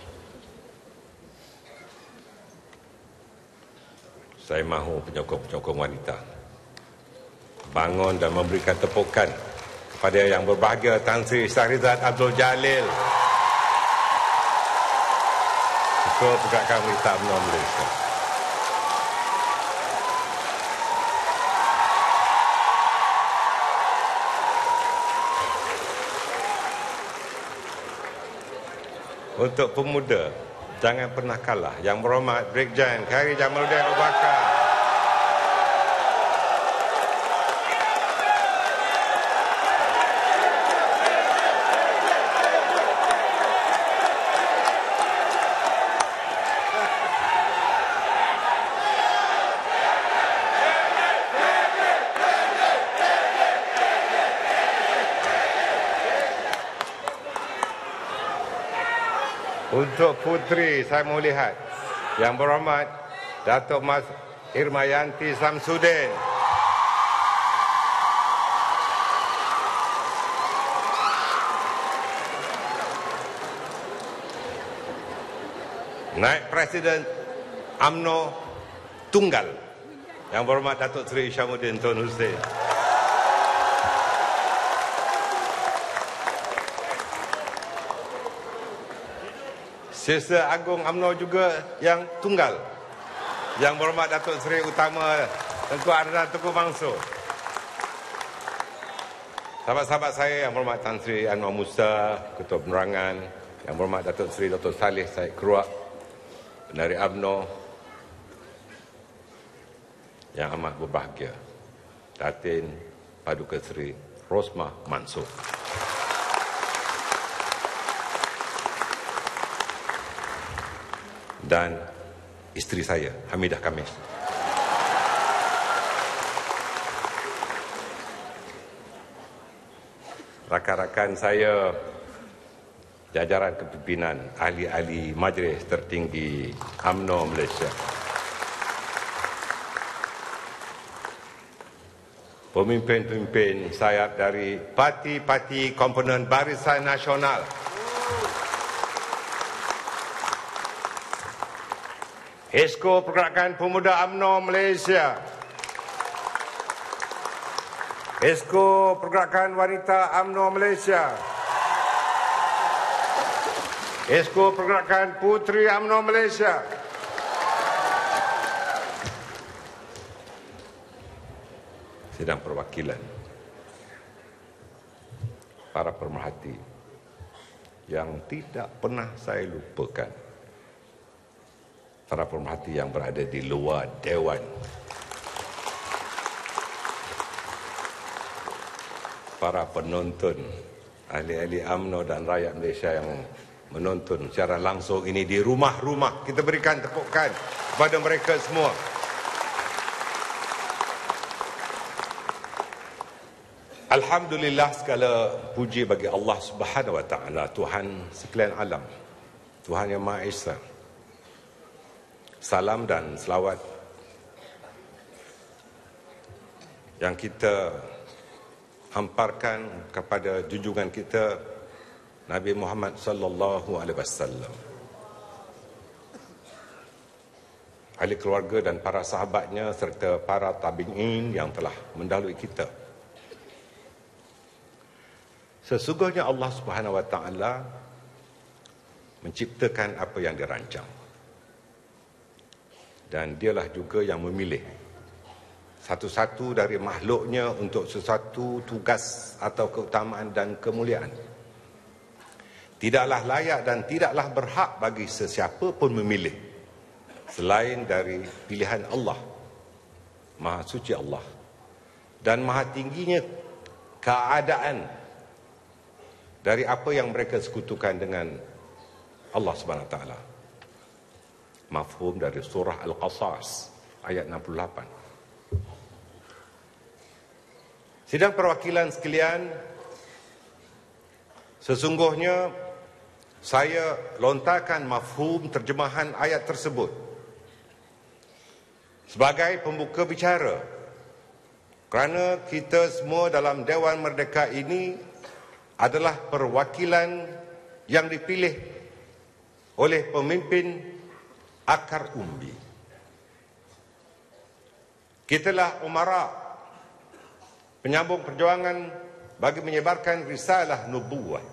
saya mahu penyokong-penyokong wanita bangun dan memberikan tepukan kepada yang berbahagia Tan Sri Shahrizad Abdul Jalil, Ketua Pergerakan Wanita UMNO Malaysia. Untuk pemuda, jangan pernah kalah. Yang berhormat Brigjen Khairi Jamaluddin Abu Bakar, untuk puteri, saya mau lihat Yang Berhormat Datuk Mas Irmayanti Samsudin, Naib Presiden UMNO Tunggal Yang Berhormat Datuk Seri Isyamuddin Tun Hussein, Sesa Agung UMNO juga yang tunggal Yang Berhormat Datuk Seri Utama Tengku Ardhan Tengku Mansur, sahabat-sahabat saya Yang Berhormat Tan Sri Anwar Musa, Ketua Penerangan, Yang Berhormat Datuk Seri Dr. Salih Said Keruak, Pendari UMNO, yang amat berbahagia Datin Paduka Seri Rosmah Mansur, dan isteri saya Hamidah Khamis. Rakan-rakan saya, jajaran kepimpinan, ahli-ahli majlis tertinggi UMNO Malaysia, pemimpin-pemimpin sayap dari parti-parti komponen Barisan Nasional, Esko Pergerakan Pemuda UMNO Malaysia, Esko Pergerakan Wanita UMNO Malaysia, Esko Pergerakan Puteri UMNO Malaysia, sidang perwakilan, para pemerhati yang tidak pernah saya lupakan, para pemerhati yang berada di luar Dewan, para penonton, ahli-ahli UMNO dan rakyat Malaysia yang menonton secara langsung ini di rumah-rumah. Kita berikan tepukan kepada mereka semua. Alhamdulillah, segala puji bagi Allah Subhanahu Wa Taala, Tuhan sekalian alam, Tuhan yang Maha Esa. Salam dan selawat yang kita hamparkan kepada junjungan kita Nabi Muhammad sallallahu alaihi wasallam, ahli keluarga dan para sahabatnya serta para tabi'in yang telah mendahului kita. Sesungguhnya Allah Subhanahu Wa Taala menciptakan apa yang dirancang, dan dialah juga yang memilih satu-satu dari makhluknya untuk sesuatu tugas atau keutamaan dan kemuliaan. Tidaklah layak dan tidaklah berhak bagi sesiapa pun memilih selain dari pilihan Allah. Maha suci Allah dan maha tingginya keadaan dari apa yang mereka sekutukan dengan Allah Subhanahu Wa Taala. Mafhum dari surah Al-Qasas ayat 68. Sidang perwakilan sekalian, Sesungguhnya saya lontarkan mafhum terjemahan ayat tersebut sebagai pembuka bicara kerana kita semua dalam Dewan Merdeka ini adalah perwakilan yang dipilih oleh pemimpin akar umbi. Kitalah umara, penyambung perjuangan bagi menyebarkan risalah nubuwah.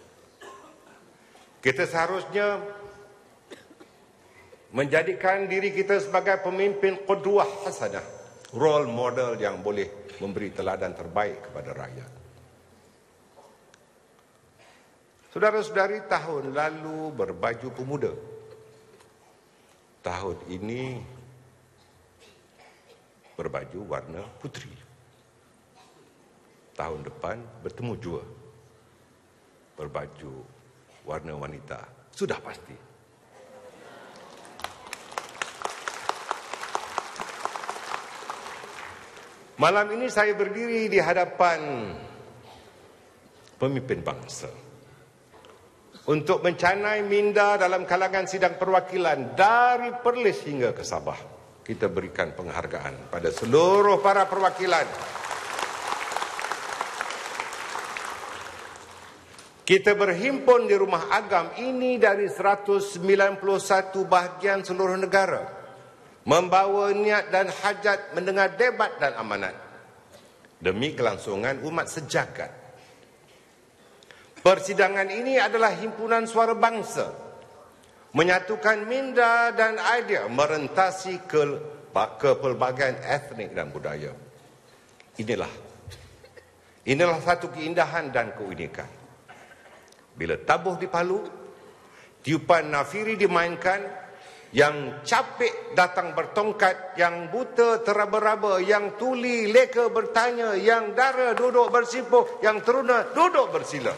Kita seharusnya menjadikan diri kita sebagai pemimpin qudwah hasanah, role model yang boleh memberi teladan terbaik kepada rakyat. Saudara-saudari, tahun lalu berbaju pemuda. Tahun ini berbaju warna puteri. Tahun depan bertemu jua berbaju warna wanita. Sudah pasti. Malam ini saya berdiri di hadapan pemimpin bangsa untuk mencanai minda dalam kalangan sidang perwakilan dari Perlis hingga ke Sabah. Kita berikan penghargaan pada seluruh para perwakilan. Kita berhimpun di rumah agam ini dari 191 bahagian seluruh negara, membawa niat dan hajat mendengar debat dan amanat demi kelangsungan umat sejagat. Persidangan ini adalah himpunan suara bangsa, menyatukan minda dan idea, merentasi kepelbagaian etnik dan budaya. Inilah satu keindahan dan keunikan. Bila tabuh dipalu, tiupan nafiri dimainkan, yang capek datang bertongkat, yang buta teraba-raba, yang tuli leka bertanya, yang dara duduk bersimpuh, yang teruna duduk bersila.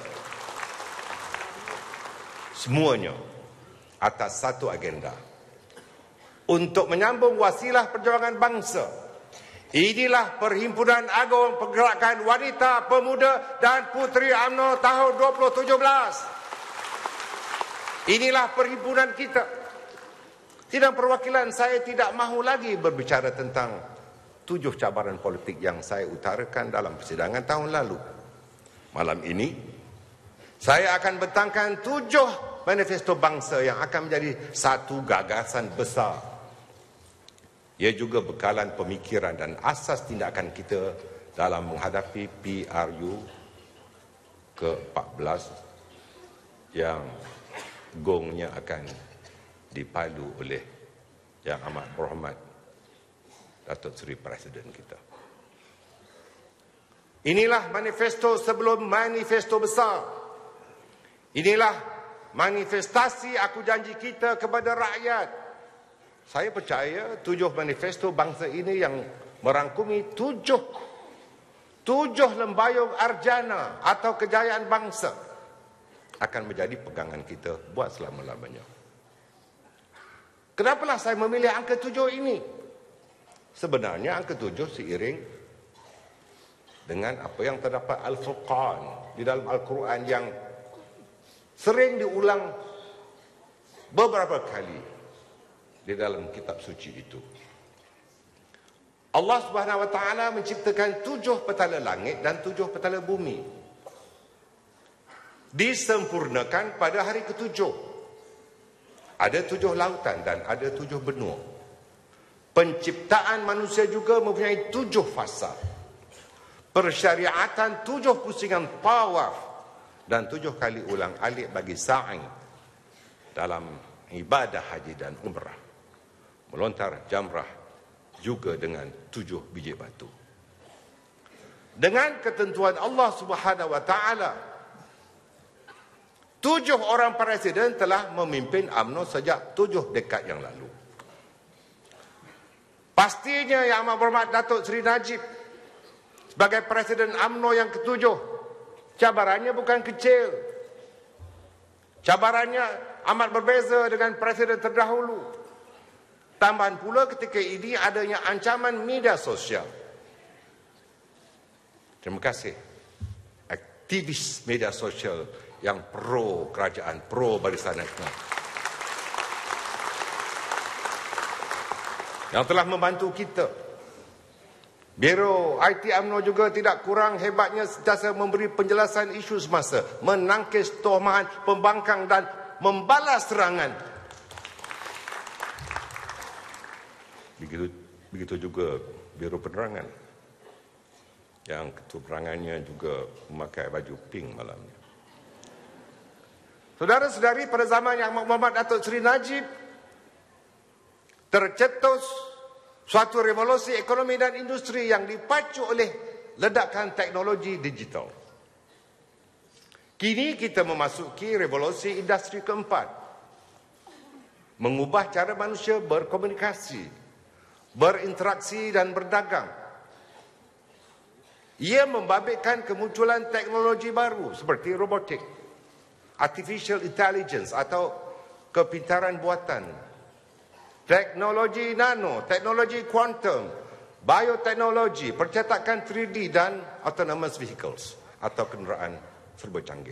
Semuanya atas satu agenda, untuk menyambung wasilah perjuangan bangsa. Inilah Perhimpunan Agung Pergerakan Wanita, Pemuda dan Puteri UMNO tahun 2017. Inilah perhimpunan kita. Sidang perwakilan, saya tidak mahu lagi berbicara tentang 7 cabaran politik yang saya utarakan dalam persidangan tahun lalu. Malam ini, saya akan bentangkan 7 manifesto bangsa yang akan menjadi satu gagasan besar. Ia juga bekalan pemikiran dan asas tindakan kita dalam menghadapi PRU ke-14 yang gongnya akan dipalu oleh Yang Amat Berhormat Datuk Seri Presiden kita. Inilah manifesto sebelum manifesto besar. Inilah manifestasi aku janji kita kepada rakyat. Saya percaya 7 manifesto bangsa ini yang merangkumi 7 lembayung arjana atau kejayaan bangsa akan menjadi pegangan kita buat selama-lamanya. Kenapalah saya memilih angka 7 ini? Sebenarnya angka 7 seiring dengan apa yang terdapat Al-Furqan di dalam Al-Quran yang sering diulang beberapa kali di dalam kitab suci itu. Allah Subhanahu wa taala menciptakan 7 petala langit dan 7 petala bumi. Disempurnakan pada hari ke-7. Ada 7 lautan dan ada 7 benua. Penciptaan manusia juga mempunyai 7 fasa. Persyariatan 7 pusingan tawaf dan 7 kali ulang alik bagi sa'i dalam ibadah haji dan umrah. Melontar jamrah juga dengan 7 biji batu. Dengan ketentuan Allah Subhanahu wa taala, 7 orang presiden telah memimpin UMNO sejak 7 dekad yang lalu. Pastinya Yang Amat Berhormat Datuk Seri Najib sebagai presiden UMNO yang ke-7, cabarannya bukan kecil. Cabarannya amat berbeza dengan presiden terdahulu. Tambahan pula ketika ini adanya ancaman media sosial. Terima kasih aktivis media sosial yang pro kerajaan, pro Barisan Nasional, yang telah membantu kita. Biro IT UMNO juga tidak kurang hebatnya sentiasa memberi penjelasan isu semasa, menangkis tohmahan pembangkang dan membalas serangan. Begitu juga Biro Penerangan, yang ketua penerangannya juga memakai baju pink malamnya. Saudara-saudari, pada zaman Yang Amat Berhormat Datuk Seri Najib, tercetus suatu revolusi ekonomi dan industri yang dipacu oleh ledakan teknologi digital. Kini kita memasuki revolusi industri keempat, mengubah cara manusia berkomunikasi, berinteraksi dan berdagang. Ia membabitkan kemunculan teknologi baru seperti robotik, artificial intelligence atau kepintaran buatan, teknologi nano, teknologi kuantum, bioteknologi, percetakan 3D dan autonomous vehicles atau kenderaan serba canggih.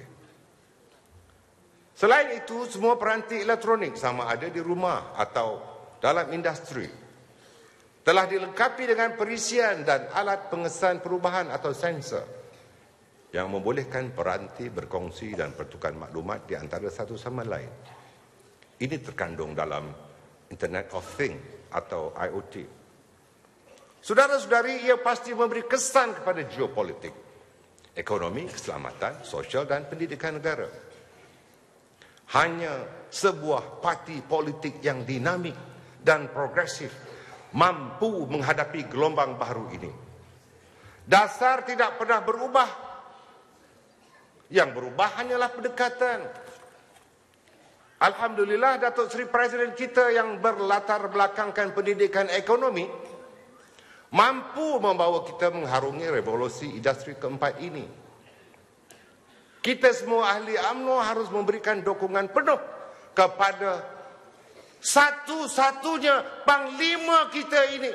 Selain itu, semua peranti elektronik sama ada di rumah atau dalam industri telah dilengkapi dengan perisian dan alat pengesan perubahan atau sensor yang membolehkan peranti berkongsi dan pertukaran maklumat di antara satu sama lain. Ini terkandung dalam Internet of Things atau IoT. Saudara-saudari, ia pasti memberi kesan kepada geopolitik, ekonomi, keselamatan, sosial dan pendidikan negara. Hanya sebuah parti politik yang dinamik dan progresif mampu menghadapi gelombang baru ini. Dasar tidak pernah berubah. Yang berubah hanyalah pendekatan. Alhamdulillah, Datuk Seri Presiden kita yang berlatar belakangkan pendidikan ekonomi mampu membawa kita mengharungi revolusi industri keempat ini. Kita semua ahli UMNO harus memberikan dukungan penuh kepada satu-satunya panglima kita ini.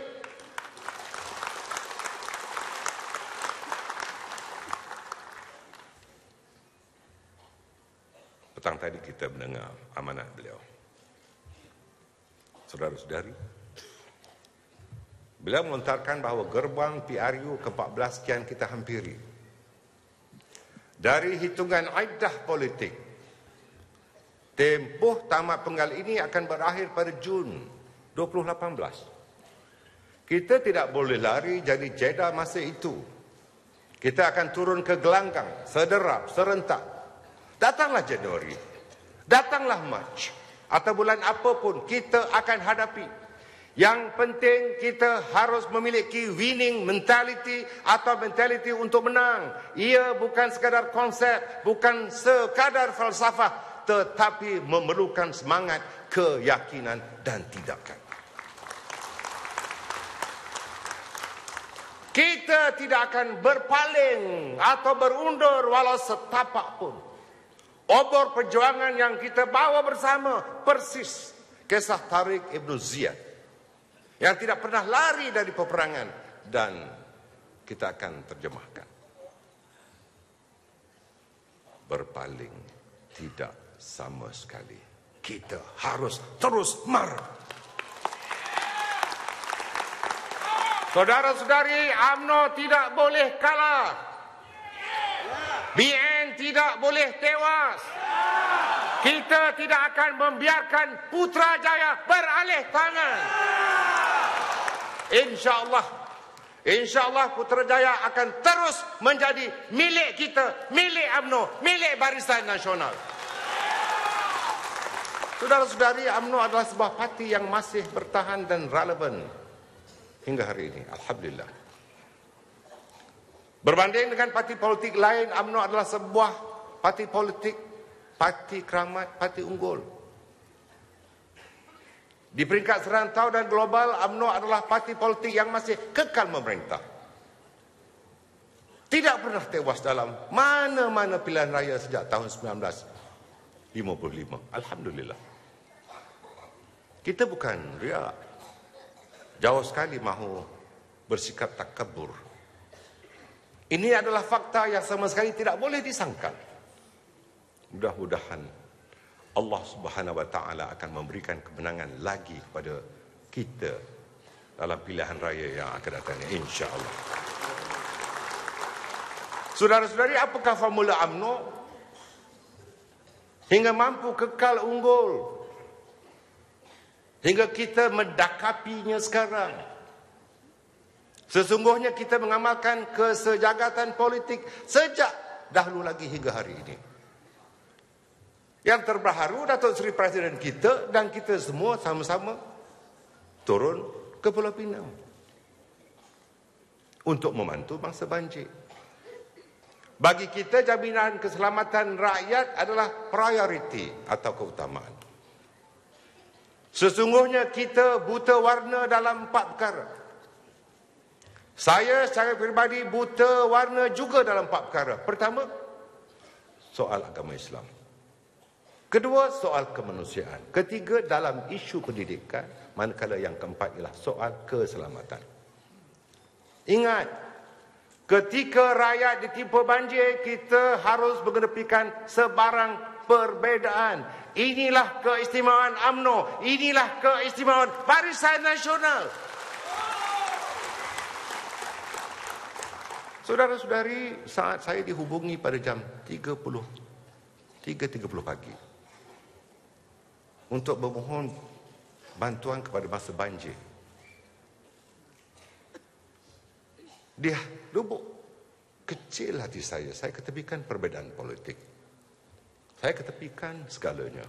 Petang tadi kita mendengar amanat beliau. Saudara-saudari, beliau melontarkan bahawa gerbang PRU ke-14 sekian kita hampiri. Dari hitungan iddah politik, tempoh tamat penggal ini akan berakhir pada Jun 2018. Kita tidak boleh lari jadi Jeddah masa itu. Kita akan turun ke gelanggang, sederap, serentak. Datanglah Januari, datanglah Mac, atau bulan apapun kita akan hadapi. Yang penting kita harus memiliki winning mentality atau mentality untuk menang. Ia bukan sekadar konsep, bukan sekadar falsafah, tetapi memerlukan semangat, keyakinan dan tindakan. Kita tidak akan berpaling atau berundur walau setapak pun. Obor perjuangan yang kita bawa bersama persis kisah Tariq Ibn Ziyad yang tidak pernah lari dari peperangan, dan kita akan terjemahkan. Berpaling tidak sama sekali. Kita harus terus marah. Saudara-saudari, UMNO tidak boleh kalah. BN tidak boleh tewas. Kita tidak akan membiarkan Putrajaya beralih tangan. InsyaAllah Putrajaya akan terus menjadi milik kita, milik UMNO, milik Barisan Nasional. Saudara-saudari, UMNO adalah sebuah parti yang masih bertahan dan relevan hingga hari ini. Alhamdulillah. Berbanding dengan parti politik lain, UMNO adalah sebuah parti politik, parti keramat, parti unggul. Di peringkat serantau dan global, UMNO adalah parti politik yang masih kekal memerintah. Tidak pernah tewas dalam mana-mana pilihan raya sejak tahun 1955. Alhamdulillah. Kita bukan riak. Jauh sekali mahu bersikap takabur. Ini adalah fakta yang sama sekali tidak boleh disangkal. mudah-mudahan Allah Subhanahu Wa Taala akan memberikan kemenangan lagi kepada kita dalam pilihan raya yang akan datang, insya-Allah. Saudara-saudari, apakah formula UMNO hingga mampu kekal unggul, hingga kita mendakapinya sekarang? Sesungguhnya kita mengamalkan kesejagatan politik sejak dahulu lagi hingga hari ini. Yang terbaru, Datuk Seri Presiden kita dan kita semua sama-sama turun ke Pulau Pinang untuk membantu bangsa banjir. Bagi kita, jaminan keselamatan rakyat adalah prioriti atau keutamaan. Sesungguhnya kita buta warna dalam 4 perkara. Saya secara peribadi buta warna juga dalam 4 perkara. Pertama, soal agama Islam. Kedua, soal kemanusiaan. Ketiga, dalam isu pendidikan. Manakala yang keempat ialah soal keselamatan. Ingat, ketika rakyat ditimpa banjir, kita harus mengedepikan sebarang perbezaan. Inilah keistimewaan UMNO. Inilah keistimewaan Barisan Nasional. Saudara-saudari, saat saya dihubungi pada jam 3:30 pagi untuk memohon bantuan kepada masa banjir, dia lubuk kecil hati saya ketepikan perbezaan politik. Saya ketepikan segalanya.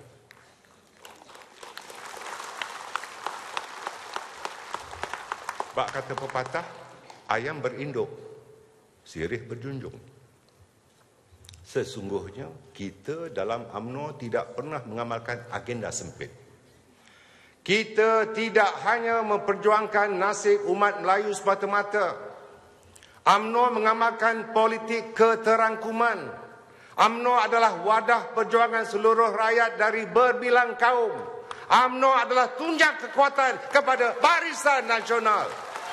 Bak kata pepatah, ayam berinduk, sirih berjunjung. Sesungguhnya kita dalam UMNO tidak pernah mengamalkan agenda sempit. Kita tidak hanya memperjuangkan nasib umat Melayu semata-mata. UMNO mengamalkan politik keterangkuman. UMNO adalah wadah perjuangan seluruh rakyat dari berbilang kaum. UMNO adalah tunjang kekuatan kepada Barisan Nasional.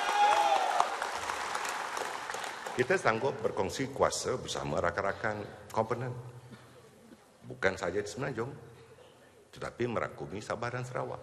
Kita sanggup berkongsi kuasa bersama rakan-rakan komponen. Bukan saja di Semenanjung, tetapi merangkumi Sabah dan Sarawak.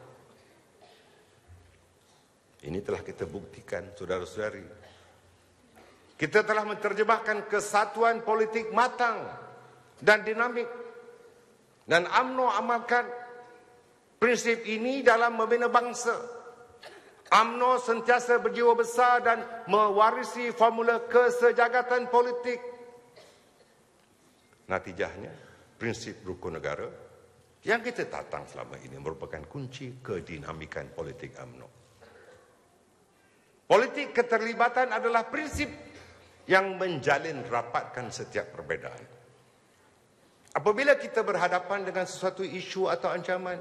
Ini telah kita buktikan, saudara-saudari. Kita telah menerjemahkan kesatuan politik matang dan dinamik. Dan UMNO amalkan prinsip ini dalam membina bangsa. UMNO sentiasa berjiwa besar dan mewarisi formula kesejagatan politik. Natijahnya, prinsip rukun negara yang kita tatang selama ini merupakan kunci kedinamikan politik UMNO. Politik keterlibatan adalah prinsip yang menjalin rapatkan setiap perbezaan. Apabila kita berhadapan dengan sesuatu isu atau ancaman,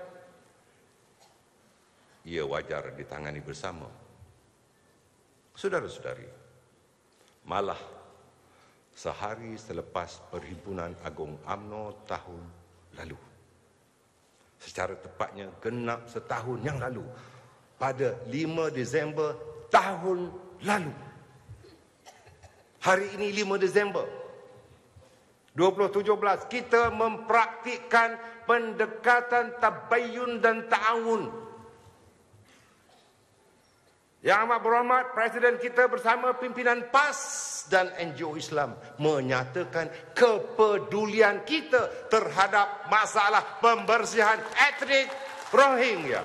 ia wajar ditangani bersama. Saudara-saudari, malah sehari selepas Perhimpunan Agung UMNO tahun lalu, secara tepatnya genap setahun yang lalu, pada 5 Disember tahun lalu. Hari ini 5 Disember 2017, kita mempraktikkan pendekatan tabayun dan ta'awun. Yang amat berhormat Presiden kita bersama pimpinan PAS dan NGO Islam menyatakan kepedulian kita terhadap masalah pembersihan etnik Rohingya.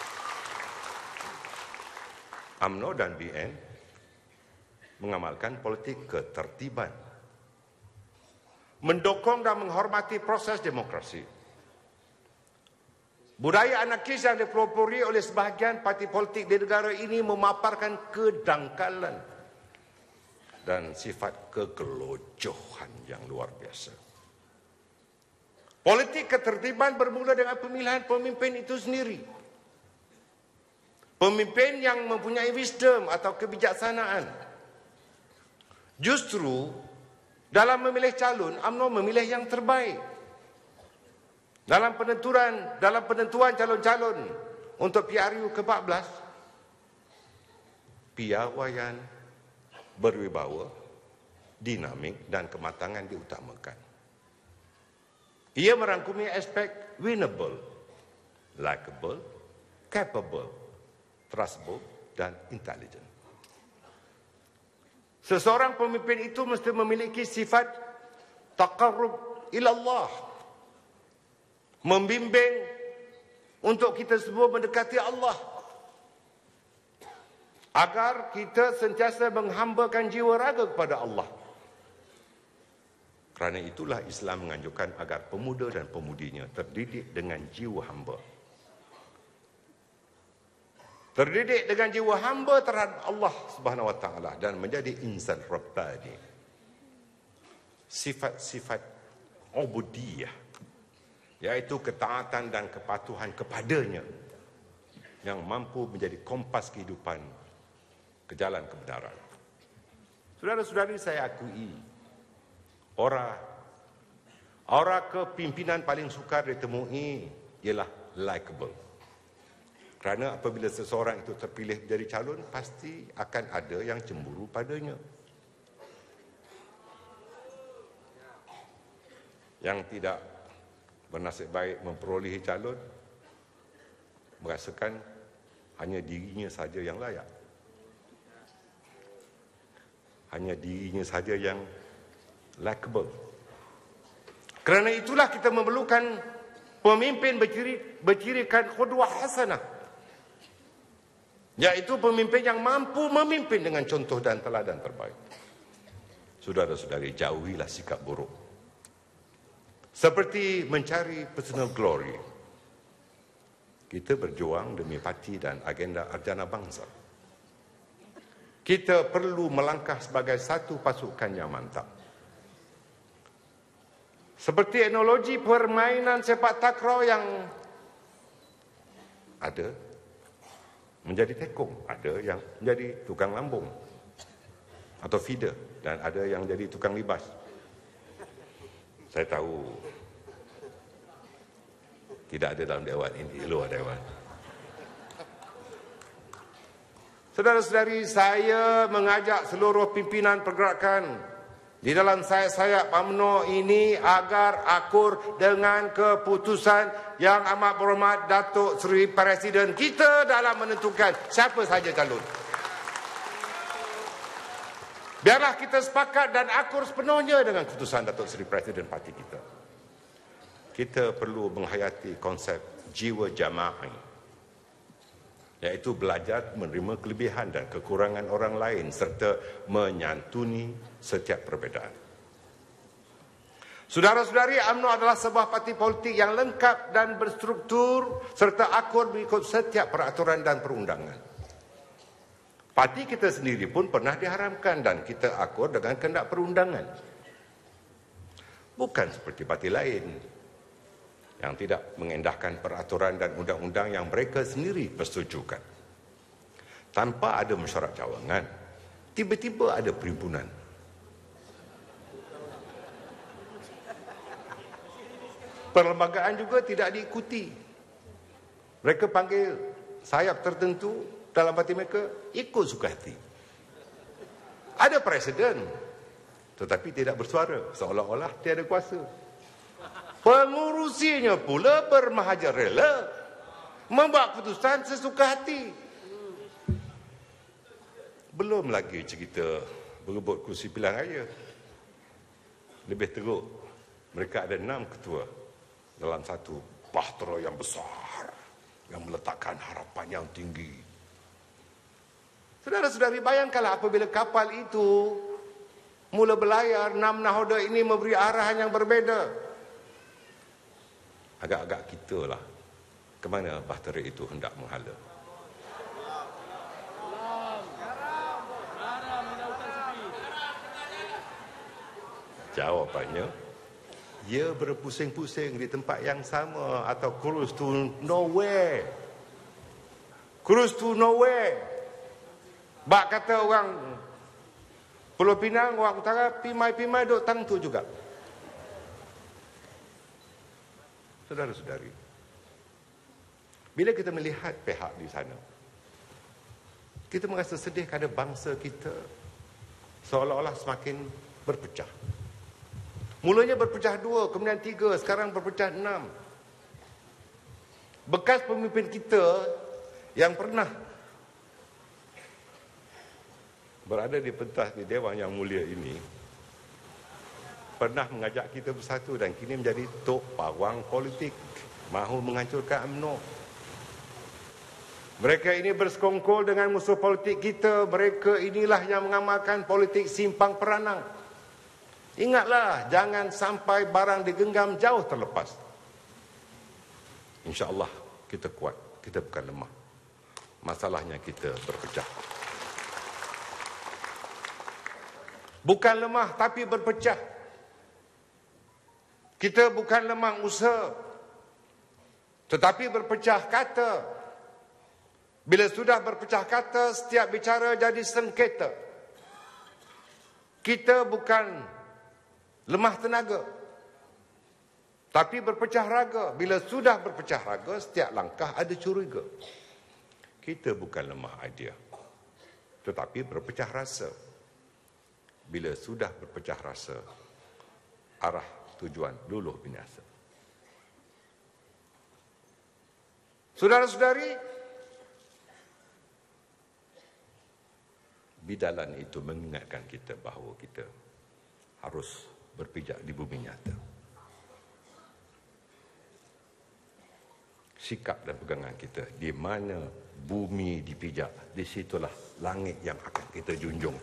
UMNO dan BN mengamalkan politik ketertiban, mendukung dan menghormati proses demokrasi. Budaya anarkis yang dipelopori oleh sebahagian parti politik di negara ini memaparkan kedangkalan dan sifat kegelojohan yang luar biasa. Politik ketertiban bermula dengan pemilihan pemimpin itu sendiri. Pemimpin yang mempunyai wisdom atau kebijaksanaan. Justru dalam memilih calon, UMNO memilih yang terbaik. Dalam penentuan calon-calon untuk PRU ke-14, piawaian, berwibawa, dinamik dan kematangan diutamakan. Ia merangkumi aspek winnable, likable, capable, trustable dan intelligent. Seseorang pemimpin itu mesti memiliki sifat taqarrub ila Allah, membimbing untuk kita semua mendekati Allah, agar kita sentiasa menghambakan jiwa raga kepada Allah. Kerana itulah Islam menganjurkan agar pemuda dan pemudinya terdidik dengan jiwa hamba. Terdidik dengan jiwa hamba terhadap Allah Subhanahu Wa Taala dan menjadi insan rabbani. Sifat-sifat ubudiyah, yaitu ketaatan dan kepatuhan kepadanya, yang mampu menjadi kompas kehidupan ke jalan kebenaran. Saudara-saudari, saya akui aura kepimpinan paling sukar ditemui ialah likable. Kerana apabila seseorang itu terpilih menjadi calon, pasti akan ada yang cemburu padanya. Yang tidak bernasib baik memperolehi calon, merasakan hanya dirinya saja yang layak. Hanya dirinya saja yang likable. Kerana itulah kita memerlukan pemimpin bercirikan qudwah hasanah, yaitu pemimpin yang mampu memimpin dengan contoh dan teladan terbaik. Saudara-saudari, jauhilah sikap buruk seperti mencari personal glory. Kita berjuang demi parti dan agenda arjana bangsa. Kita perlu melangkah sebagai satu pasukan yang mantap. Seperti analogi permainan sepak takraw yang ada menjadi tekong, ada yang menjadi tukang lambung atau feeder, dan ada yang jadi tukang libas. Saya tahu tidak ada dalam dewan ini, luar dewan. Saudara-saudari, saya mengajak seluruh pimpinan pergerakan di dalam sayap-sayap UMNO ini agar akur dengan keputusan yang amat berhormat Datuk Seri Presiden kita dalam menentukan siapa saja calon. Biarlah kita sepakat dan akur sepenuhnya dengan keputusan Datuk Seri Presiden parti kita. Kita perlu menghayati konsep jiwa jama'i, iaitu belajar menerima kelebihan dan kekurangan orang lain serta menyantuni setiap perbezaan. Saudara-saudari, UMNO adalah sebuah parti politik yang lengkap dan berstruktur serta akur mengikut setiap peraturan dan perundangan. Parti kita sendiri pun pernah diharamkan dan kita akur dengan kehendak perundangan. Bukan seperti parti lain yang tidak mengendahkan peraturan dan undang-undang yang mereka sendiri persetujukan. Tanpa ada mesyuarat cawangan, tiba-tiba ada perhimpunan. Perlembagaan juga tidak diikuti. Mereka panggil sayap tertentu dalam parti mereka, ikut suka hati. Ada presiden, tetapi tidak bersuara, seolah-olah tiada kuasa. Pengurusinya pula bermahaja rela, membuat keputusan sesuka hati. Belum lagi cerita berebut kursi pilihan raya. Lebih teruk, mereka ada 6 ketua dalam satu bahtera yang besar yang meletakkan harapan yang tinggi. Saudara-saudari, bayangkanlah apabila kapal itu mula berlayar, 6 nahoda ini memberi arahan yang berbeza. Agak-agak kita lah ke mana bahtera itu hendak menghala. Jawapannya, ia berpusing-pusing di tempat yang sama atau cruise to nowhere. Cruise to nowhere. Bak kata orang Pulau Pinang, orang utara, pimai-pimai duk tang tu juga. Saudara-saudari, bila kita melihat pihak di sana, kita merasa sedih kerana bangsa kita seolah-olah semakin berpecah. Mulanya berpecah 2, kemudian 3, sekarang berpecah 6. Bekas pemimpin kita yang pernah berada di pentas di Dewan yang mulia ini pernah mengajak kita bersatu dan kini menjadi tok pawang politik, mahu menghancurkan UMNO. Mereka ini bersekongkol dengan musuh politik kita. Mereka inilah yang mengamalkan politik simpang peranang. Ingatlah, jangan sampai barang digenggam jauh terlepas. InsyaAllah kita kuat, kita bukan lemah. Masalahnya kita berpecah. Bukan lemah tapi berpecah. Kita bukan lemah usaha, tetapi berpecah kata. Bila sudah berpecah kata, setiap bicara jadi sengketa. Kita bukan lemah tenaga, tapi berpecah raga. Bila sudah berpecah raga, setiap langkah ada curiga. Kita bukan lemah idea, tetapi berpecah rasa. Bila sudah berpecah rasa, arah tujuan luluh binasa. Saudara-saudari, bidalan itu mengingatkan kita bahawa kita harus berpijak di bumi nyata. Sikap dan pegangan kita, di mana bumi dipijak, di situlah langit yang akan kita junjung.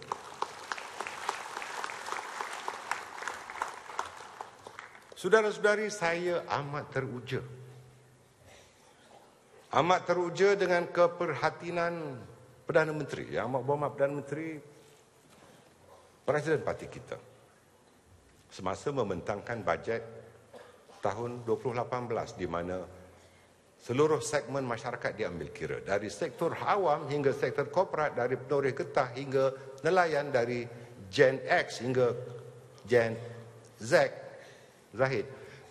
Saudara-saudari, saya amat teruja. Amat teruja dengan keperhatian Perdana Menteri, Yang Amat Berhormat Perdana Menteri, Presiden parti kita, semasa membentangkan bajet tahun 2018, di mana seluruh segmen masyarakat diambil kira, dari sektor awam hingga sektor korporat, dari penoreh getah hingga nelayan, dari Gen X hingga Gen Z, Zahid,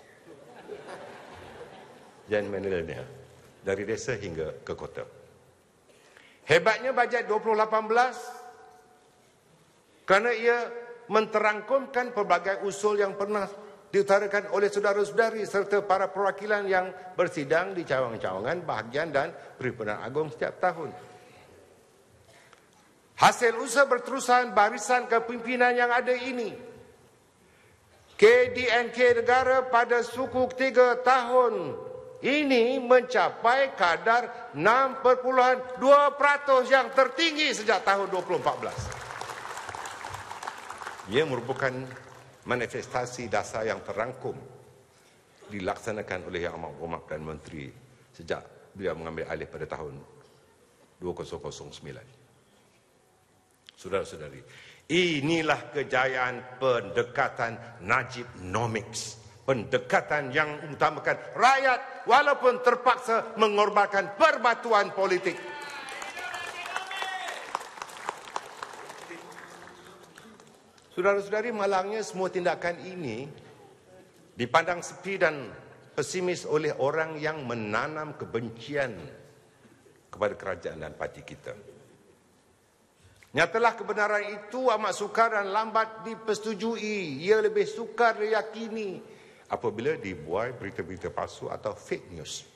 Gen milenial, dari desa hingga ke kota. Hebatnya bajet 2018 kerana ia menterangkumkan pelbagai usul yang pernah diutarakan oleh saudara-saudari serta para perwakilan yang bersidang di cawangan-cawangan bahagian dan Perhimpunan Agung setiap tahun. Hasil usaha berterusan barisan kepimpinan yang ada ini, KDNK negara pada suku 3 tahun ini mencapai kadar 6.2% yang tertinggi sejak tahun 2014. Ia merupakan manifestasi dasar yang terangkum dilaksanakan oleh Yang Amat Berhormat Perdana Menteri sejak beliau mengambil alih pada tahun 2009. Saudara-saudari, inilah kejayaan pendekatan Najibnomics. Pendekatan yang mengutamakan rakyat walaupun terpaksa mengorbankan perbatuan politik. Saudara-saudari, malangnya semua tindakan ini dipandang sepi dan pesimis oleh orang yang menanam kebencian kepada kerajaan dan parti kita. Nyatalah kebenaran itu amat sukar dan lambat dipersetujui. Ia lebih sukar diyakini apabila dibuai berita-berita palsu atau fake news.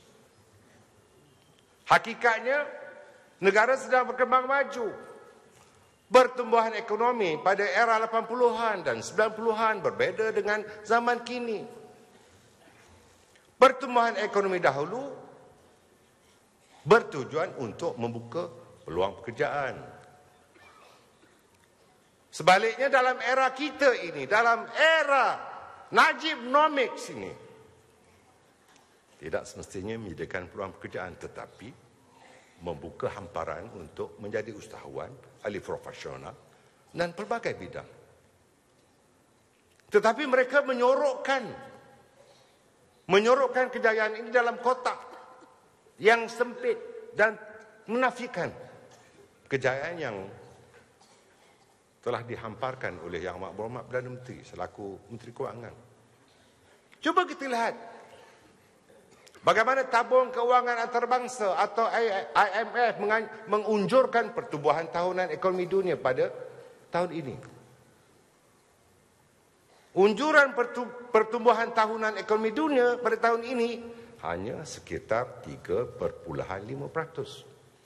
Hakikatnya, negara sedang berkembang maju. Pertumbuhan ekonomi pada era 80-an dan 90-an berbeza dengan zaman kini. Pertumbuhan ekonomi dahulu bertujuan untuk membuka peluang pekerjaan. Sebaliknya dalam era kita ini, dalam era Najibnomics ini, tidak semestinya menyediakan peluang pekerjaan, tetapi membuka hamparan untuk menjadi usahawan, ahli profesional dan pelbagai bidang. Tetapi mereka menyorokkan kejayaan ini dalam kotak yang sempit dan menafikan kejayaan yang telah dihamparkan oleh Yang Amat Berhormat Perdana Menteri selaku Menteri Kewangan. Cuba kita lihat bagaimana tabung kewangan antarabangsa atau IMF mengunjurkan pertumbuhan tahunan ekonomi dunia pada tahun ini. unjuran pertumbuhan tahunan ekonomi dunia pada tahun ini hanya sekitar 3.5%.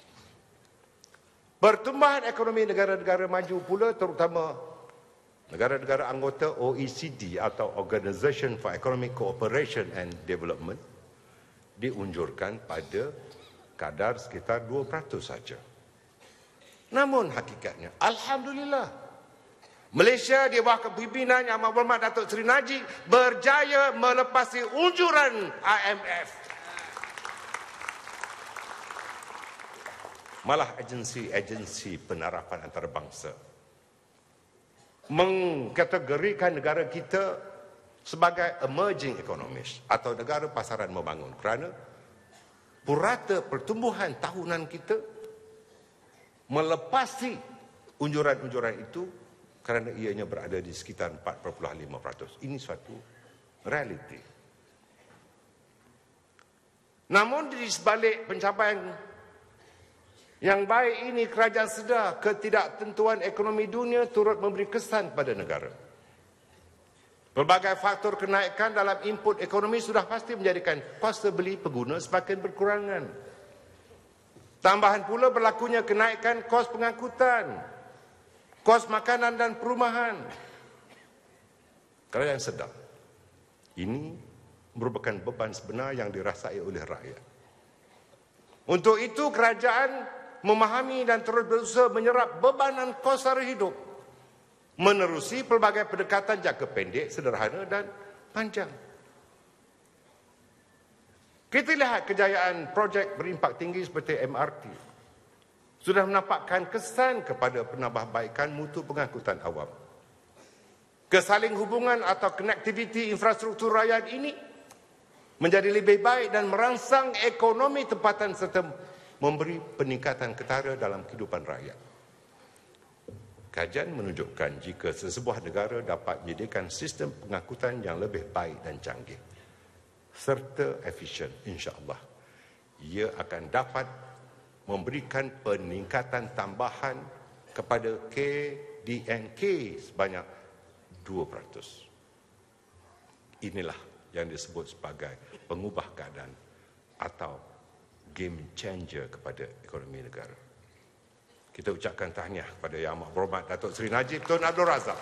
Pertumbuhan ekonomi negara-negara maju pula, terutama negara-negara anggota OECD atau Organization for Economic Cooperation and Development, diunjurkan pada kadar sekitar 2% saja. Namun hakikatnya, alhamdulillah, Malaysia di bawah kepimpinan Yang Amat Berhormat Datuk Seri Najib berjaya melepasi unjuran IMF. Malah agensi-agensi penarapan antarabangsa mengkategorikan negara kita sebagai emerging economies atau negara pasaran membangun, kerana purata pertumbuhan tahunan kita melepasi unjuran-unjuran itu kerana ianya berada di sekitar 4.5%. Ini suatu realiti. Namun di sebalik pencapaian yang baik ini, kerajaan sedar ketidaktentuan ekonomi dunia turut memberi kesan pada negara. Pelbagai faktor kenaikan dalam input ekonomi sudah pasti menjadikan kuasa beli pengguna semakin berkurangan. Tambahan pula berlakunya kenaikan kos pengangkutan, kos makanan dan perumahan. Kerajaan sedar ini merupakan beban sebenar yang dirasai oleh rakyat. Untuk itu kerajaan memahami dan terus berusaha menyerap bebanan kos sara hidup, menerusi pelbagai pendekatan jangka pendek, sederhana dan panjang. Kita lihat kejayaan projek berimpak tinggi seperti MRT sudah menampakkan kesan kepada penambahbaikan mutu pengangkutan awam. Kesaling hubungan atau konektiviti infrastruktur rakyat ini menjadi lebih baik dan merangsang ekonomi tempatan serta memberi peningkatan ketara dalam kehidupan rakyat. Kajian menunjukkan jika sesebuah negara dapat menyediakan sistem pengangkutan yang lebih baik dan canggih serta efisien, insya-Allah ia akan dapat memberikan peningkatan tambahan kepada KDNK sebanyak 2%. Inilah yang disebut sebagai pengubah keadaan atau game changer kepada ekonomi negara. Kita ucapkan tahniah kepada Yang Amat Berhormat Datuk Seri Najib Tun Abdul Razak.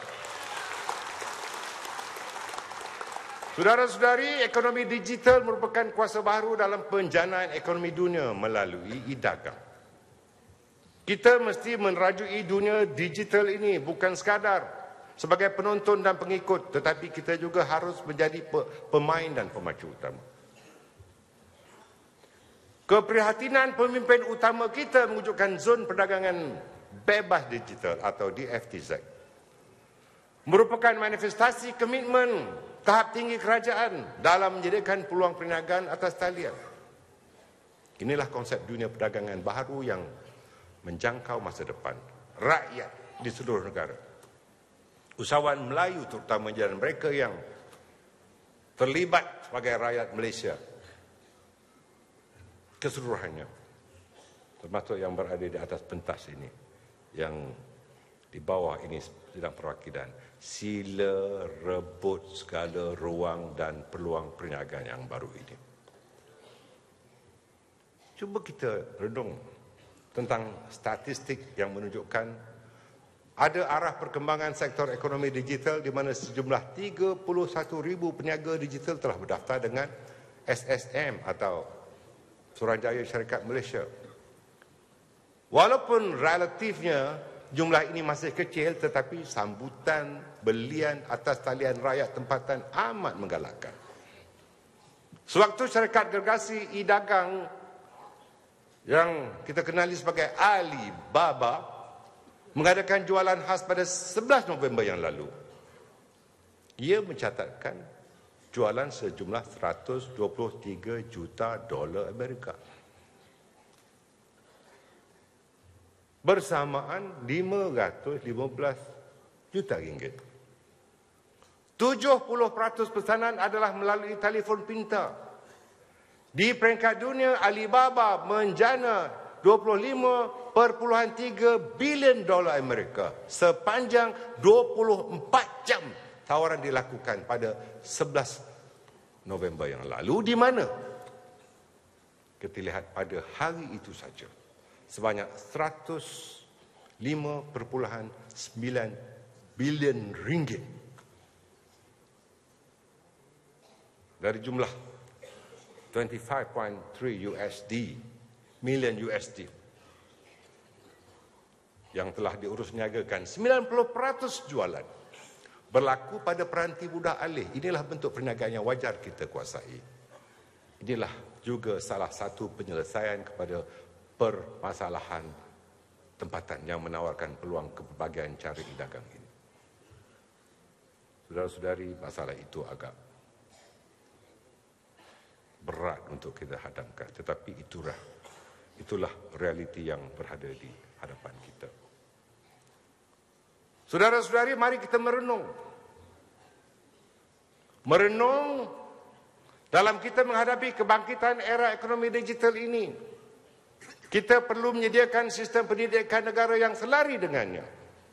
Saudara-saudari, ekonomi digital merupakan kuasa baru dalam penjanaan ekonomi dunia melalui e-dagang. Kita mesti merajui dunia digital ini bukan sekadar sebagai penonton dan pengikut, tetapi kita juga harus menjadi pemain dan pemacu utama. Keprihatinan pemimpin utama kita mewujudkan zon perdagangan bebas digital atau DFTZ merupakan manifestasi komitmen tahap tinggi kerajaan dalam menyediakan peluang perniagaan atas talian. Inilah konsep dunia perdagangan baru yang menjangkau masa depan rakyat di seluruh negara. Usahawan Melayu terutama dan mereka yang terlibat sebagai rakyat Malaysia keseluruhannya, termasuk yang berada di atas pentas ini, yang di bawah ini sedang perwakilan, sila rebut segala ruang dan peluang perniagaan yang baru ini. Cuba kita renung tentang statistik yang menunjukkan ada arah perkembangan sektor ekonomi digital di mana sejumlah 31,000 peniaga digital telah berdaftar dengan SSM atau Suruhanjaya Syarikat Malaysia. Walaupun relatifnya jumlah ini masih kecil, tetapi sambutan belian atas talian rakyat tempatan amat menggalakkan. Sewaktu syarikat gergasi e-dagang yang kita kenali sebagai Alibaba mengadakan jualan khas pada 11 November yang lalu, ia mencatatkan jualan sejumlah $123 juta Amerika. Bersamaan 515 juta ringgit. 70% pesanan adalah melalui telefon pintar. Di peringkat dunia, Alibaba menjana $25.3 bilion Amerika sepanjang 24 jam tawaran dilakukan pada 11 November yang lalu. Di mana? Kita lihat pada hari itu saja, sebanyak 105.9 bilion ringgit dari jumlah 25.3 million USD yang telah diurus niagakan. 90% jualan berlaku pada peranti mudah alih. Inilah bentuk perniagaan yang wajar kita kuasai. Inilah juga salah satu penyelesaian kepada permasalahan tempatan yang menawarkan peluang kepelbagaian cara dagang ini. Saudara-saudari, masalah itu agak berat untuk kita hadamkan, tetapi itulah realiti yang berada di hadapan kita. Saudara-saudari, mari kita merenung. Merenung dalam kita menghadapi kebangkitan era ekonomi digital ini. Kita perlu menyediakan sistem pendidikan negara yang selari dengannya.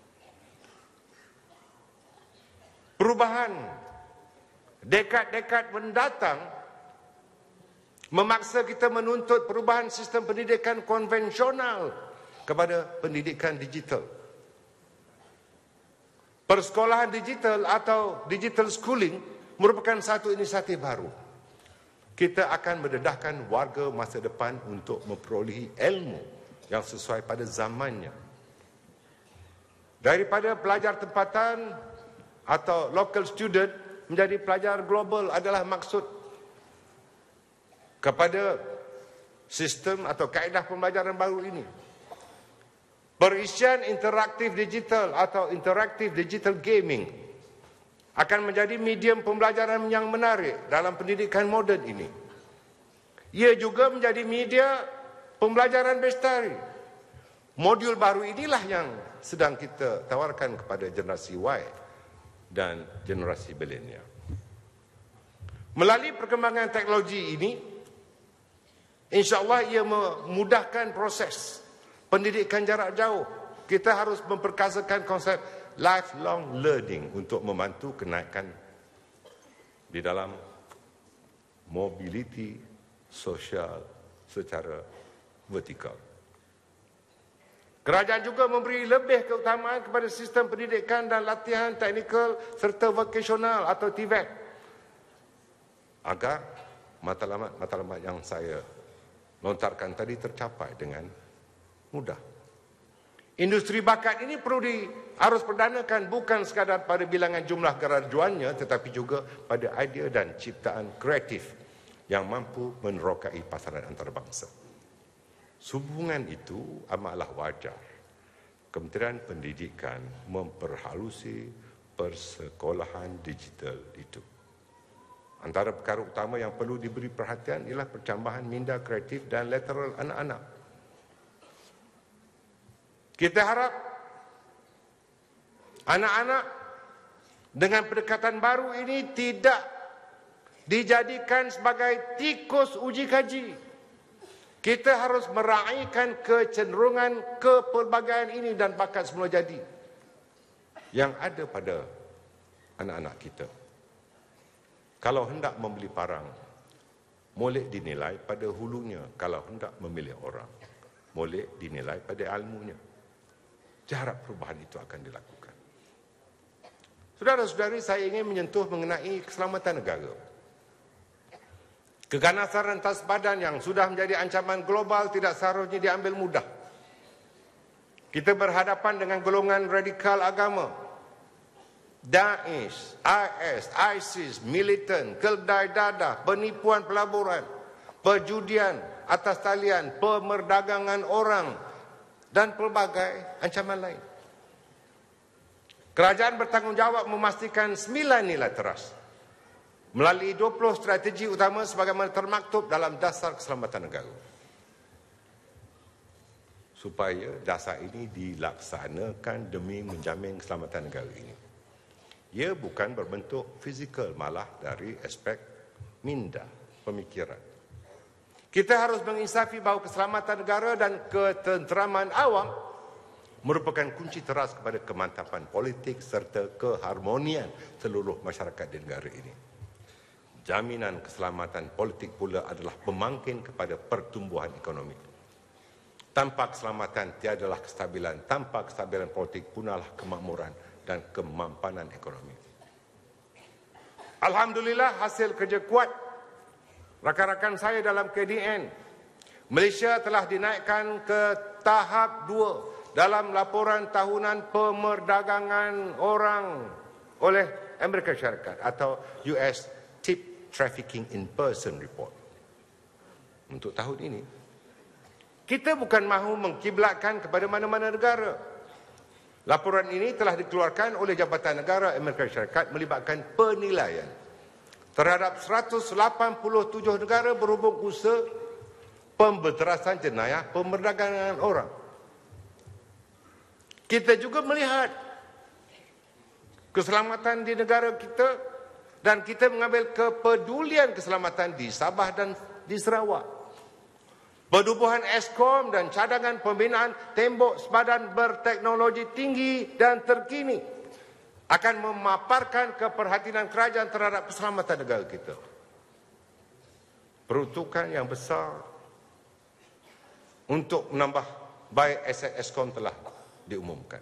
Perubahan dekad-dekad mendatang memaksa kita menuntut perubahan sistem pendidikan konvensional kepada pendidikan digital. Persekolahan digital atau digital schooling merupakan satu inisiatif baru. Kita akan mendedahkan warga masa depan untuk memperolehi ilmu yang sesuai pada zamannya. Daripada pelajar tempatan atau local student menjadi pelajar global adalah maksud kepada sistem atau kaedah pembelajaran baru ini. Perisian interaktif digital atau interaktif digital gaming akan menjadi medium pembelajaran yang menarik dalam pendidikan moden ini. Ia juga menjadi media pembelajaran bestari. Modul baru inilah yang sedang kita tawarkan kepada generasi Y dan generasi milenial. Melalui perkembangan teknologi ini, insya-Allah ia memudahkan proses pendidikan jarak jauh. Kita harus memperkasakan konsep lifelong learning untuk membantu kenaikan di dalam mobility sosial secara vertikal. Kerajaan juga memberi lebih keutamaan kepada sistem pendidikan dan latihan teknikal serta vokasional atau TVET agar matlamat yang saya lontarkan tadi tercapai dengan mudah. Industri bakat ini harus perdanakan bukan sekadar pada bilangan jumlah graduannya, tetapi juga pada idea dan ciptaan kreatif yang mampu menerokai pasaran antarabangsa. Sehubungan itu amatlah wajar Kementerian Pendidikan memperhalusi persekolahan digital itu. Antara perkara utama yang perlu diberi perhatian ialah percambahan minda kreatif dan lateral anak-anak. Kita harap anak-anak dengan pendekatan baru ini tidak dijadikan sebagai tikus uji kaji. Kita harus meraihkan kecenderungan kepelbagaian ini dan bakat semula jadi yang ada pada anak-anak kita. Kalau hendak membeli barang, molek dinilai pada hulunya. Kalau hendak memilih orang, molek dinilai pada ilmunya. Jarak perubahan itu akan dilakukan. Saudara-saudari, saya ingin menyentuh mengenai keselamatan negara. Keganasan rentas badan yang sudah menjadi ancaman global tidak seharusnya diambil mudah. Kita berhadapan dengan golongan radikal agama, Daesh, IS, ISIS, militan, keldai dadah, penipuan pelaburan, perjudian atas talian, pemerdagangan orang, dan pelbagai ancaman lain. Kerajaan bertanggungjawab memastikan 9 nilai teras melalui 20 strategi utama sebagaimana termaktub dalam Dasar Keselamatan Negara. Supaya dasar ini dilaksanakan demi menjamin keselamatan negara ini. Ia bukan berbentuk fizikal, malah dari aspek minda, pemikiran. Kita harus menginsafi bahawa keselamatan negara dan ketenteraman awam merupakan kunci teras kepada kemantapan politik serta keharmonian seluruh masyarakat di negara ini. Jaminan keselamatan politik pula adalah pemangkin kepada pertumbuhan ekonomi. Tanpa keselamatan tiadalah kestabilan, tanpa kestabilan politik punahlah kemakmuran dan kemampanan ekonomi. Alhamdulillah, hasil kerja kuat rakan-rakan saya dalam KDN, Malaysia telah dinaikkan ke tahap 2 dalam laporan tahunan pemerdagangan orang oleh Amerika Syarikat atau US Tip Trafficking in Person Report. Untuk tahun ini, kita bukan mahu mengkiblatkan kepada mana-mana negara. Laporan ini telah dikeluarkan oleh Jabatan Negara Amerika Syarikat melibatkan penilaian terhadap 187 negara berhubung usaha pembenterasan jenayah pemerdagangan orang. Kita juga melihat keselamatan di negara kita dan kita mengambil kepedulian keselamatan di Sabah dan di Sarawak. Penubuhan Eskom dan cadangan pembinaan tembok sepadan berteknologi tinggi dan terkini akan memaparkan keperhatian kerajaan terhadap keselamatan negara kita. Peruntukan yang besar untuk menambah baik aset Eskom telah diumumkan.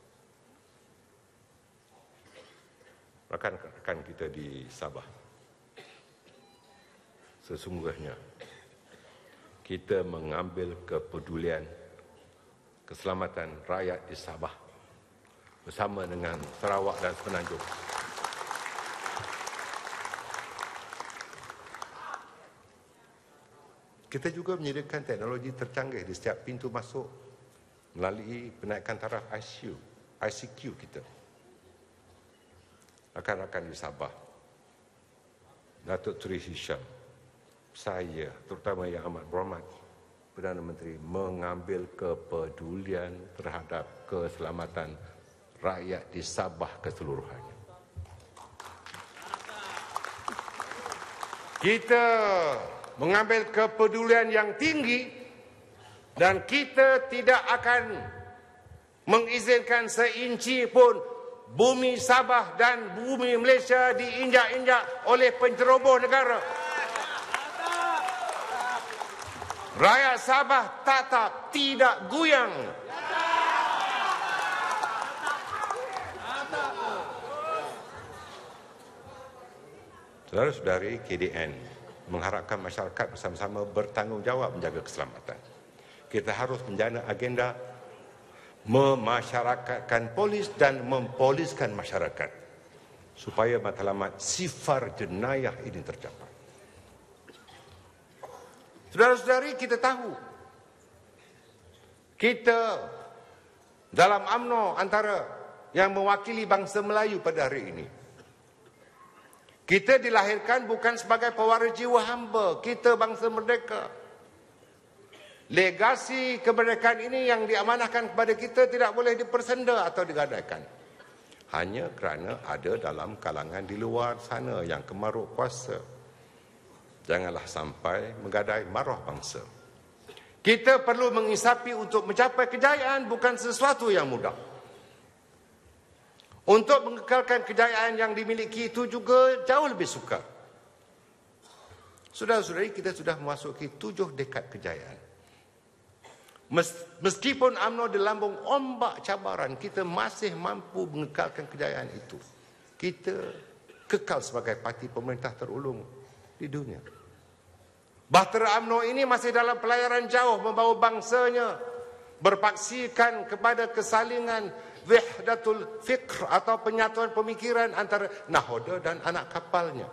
Rakan-rakan kita di Sabah, sesungguhnya kita mengambil kepedulian keselamatan rakyat di Sabah bersama dengan Sarawak dan Semenanjung. Kita juga menyediakan teknologi tercanggih di setiap pintu masuk melalui penaikan taraf ICQ kita. Rakan-rakan di Sabah, Datuk Seri Hisham, saya, terutama Yang Amat Berhormat Perdana Menteri, mengambil kepedulian terhadap keselamatan rakyat di Sabah keseluruhannya. Kita mengambil kepedulian yang tinggi dan kita tidak akan mengizinkan seinci pun bumi Sabah dan bumi Malaysia diinjak-injak oleh penceroboh negara. Rakyat Sabah tetap tidak goyang. Saudara-saudari, KDN mengharapkan masyarakat bersama-sama bertanggungjawab menjaga keselamatan. Kita harus menjana agenda memasyarakatkan polis dan mempoliskan masyarakat supaya matlamat sifar jenayah ini tercapai. Saudara-saudari, kita tahu kita dalam UMNO antara yang mewakili bangsa Melayu pada hari ini. Kita dilahirkan bukan sebagai pewaris jiwa hamba, kita bangsa merdeka. Legasi kemerdekaan ini yang diamanahkan kepada kita tidak boleh dipersenda atau digadaikan. Hanya kerana ada dalam kalangan di luar sana yang kemaruk kuasa. Janganlah sampai menggadai maruah bangsa. Kita perlu mengisapi untuk mencapai kejayaan bukan sesuatu yang mudah. Untuk mengekalkan kejayaan yang dimiliki itu juga jauh lebih sukar. Saudara-saudari, kita sudah memasuki 7 dekad kejayaan. Meskipun UMNO di lambung ombak cabaran, kita masih mampu mengekalkan kejayaan itu. Kita kekal sebagai parti pemerintah terulung di dunia. Bahtera UMNO ini masih dalam pelayaran jauh membawa bangsanya berpaksikan kepada kesalingan wahdatul fikr atau penyatuan pemikiran antara nahoda dan anak kapalnya.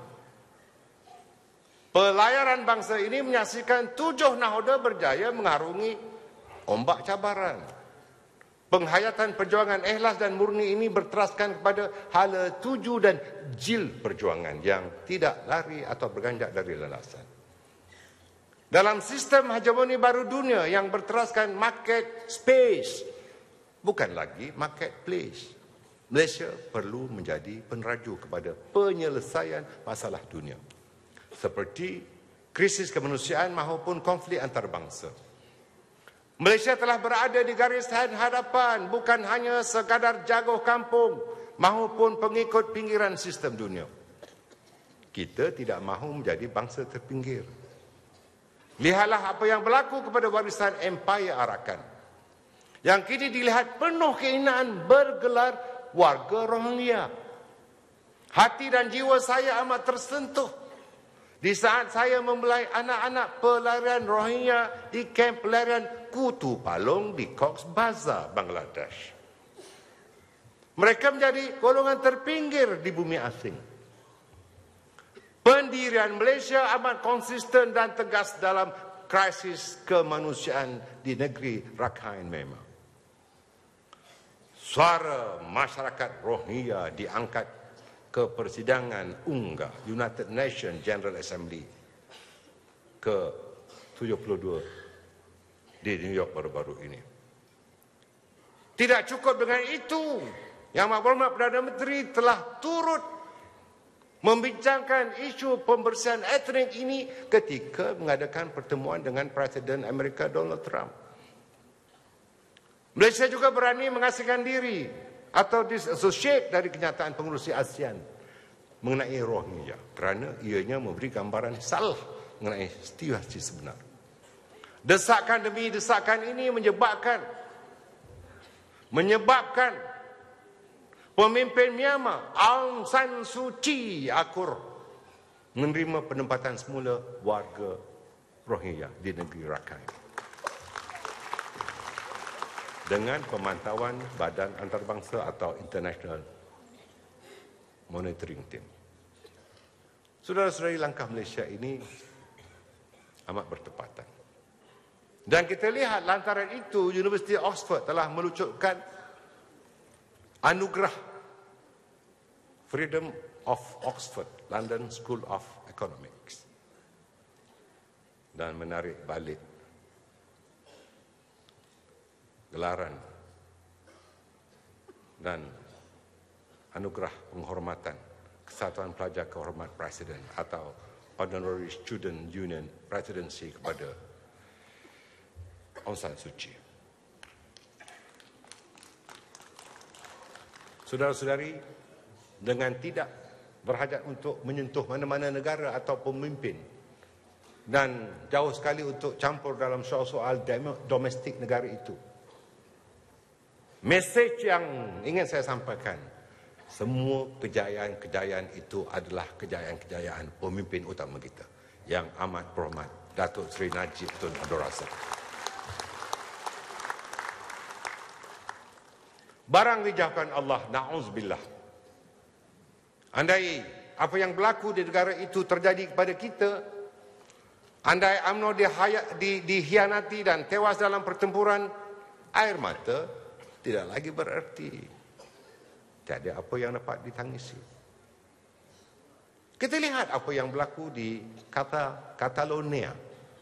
Pelayaran bangsa ini menyaksikan 7 nahoda berjaya mengarungi ombak cabaran. Penghayatan perjuangan ikhlas dan murni ini berteraskan kepada hala tuju dan jil perjuangan yang tidak lari atau berganjak dari lelasan. Dalam sistem hegemoni baru dunia yang berteraskan market space, bukan lagi marketplace, Malaysia perlu menjadi peneraju kepada penyelesaian masalah dunia, seperti krisis kemanusiaan maupun konflik antarabangsa. Malaysia telah berada di garis hadapan, bukan hanya sekadar jago kampung maupun pengikut pinggiran sistem dunia. Kita tidak mahu menjadi bangsa terpinggir. Lihatlah apa yang berlaku kepada warisan Empire Arakan, yang kini dilihat penuh kehinaan bergelar warga Rohingya. Hati dan jiwa saya amat tersentuh di saat saya membelai anak-anak pelarian Rohingya di kamp pelarian Kutu Palong di Cox's Bazar, Bangladesh. Mereka menjadi golongan terpinggir di bumi asing. Pendirian Malaysia amat konsisten dan tegas dalam krisis kemanusiaan di negeri Rakhine memang. Suara masyarakat Rohingya diangkat ke persidangan UNGA, United Nations General Assembly ke-72 di New York baru-baru ini. Tidak cukup dengan itu, Yang Amat Berhormat Perdana Menteri telah turut membincangkan isu pembersihan etnik ini ketika mengadakan pertemuan dengan Presiden Amerika Donald Trump. Malaysia juga berani mengasingkan diri atau disassociate dari kenyataan pengurusi ASEAN mengenai Rohingya kerana ianya memberi gambaran salah mengenai situasi sebenar. Desakan demi desakan ini menyebabkan pemimpin Myanmar Aung San Suu Kyi akur menerima penempatan semula warga Rohingya di negeri Rakhine dengan pemantauan Badan Antarabangsa atau International Monitoring Team. Saudara-saudari, langkah Malaysia ini amat bertepatan. Dan kita lihat lantaran itu Universiti Oxford telah melucutkan anugerah Freedom of Oxford, London School of Economics, dan menarik balik gelaran dan anugerah penghormatan Kesatuan Pelajar Kehormat Presiden atau Honorary Student Union Presidency kepada Aung San Suu Kyi. Saudara-saudari, dengan tidak berhajat untuk menyentuh mana-mana negara atau pemimpin dan jauh sekali untuk campur dalam soal-soal domestik negara itu, mesej yang ingin saya sampaikan, semua kejayaan-kejayaan itu adalah kejayaan-kejayaan pemimpin utama kita, Yang Amat Berhormat Datuk Seri Najib Tun Abdul Razak. Barang dijauhkan Allah, na'udzubillah. Andai apa yang berlaku di negara itu terjadi kepada kita, andai UMNO dihianati dan tewas dalam pertempuran, air mata tidak lagi bererti. Tiada apa yang dapat ditangisi. Kita lihat apa yang berlaku di Catalonia,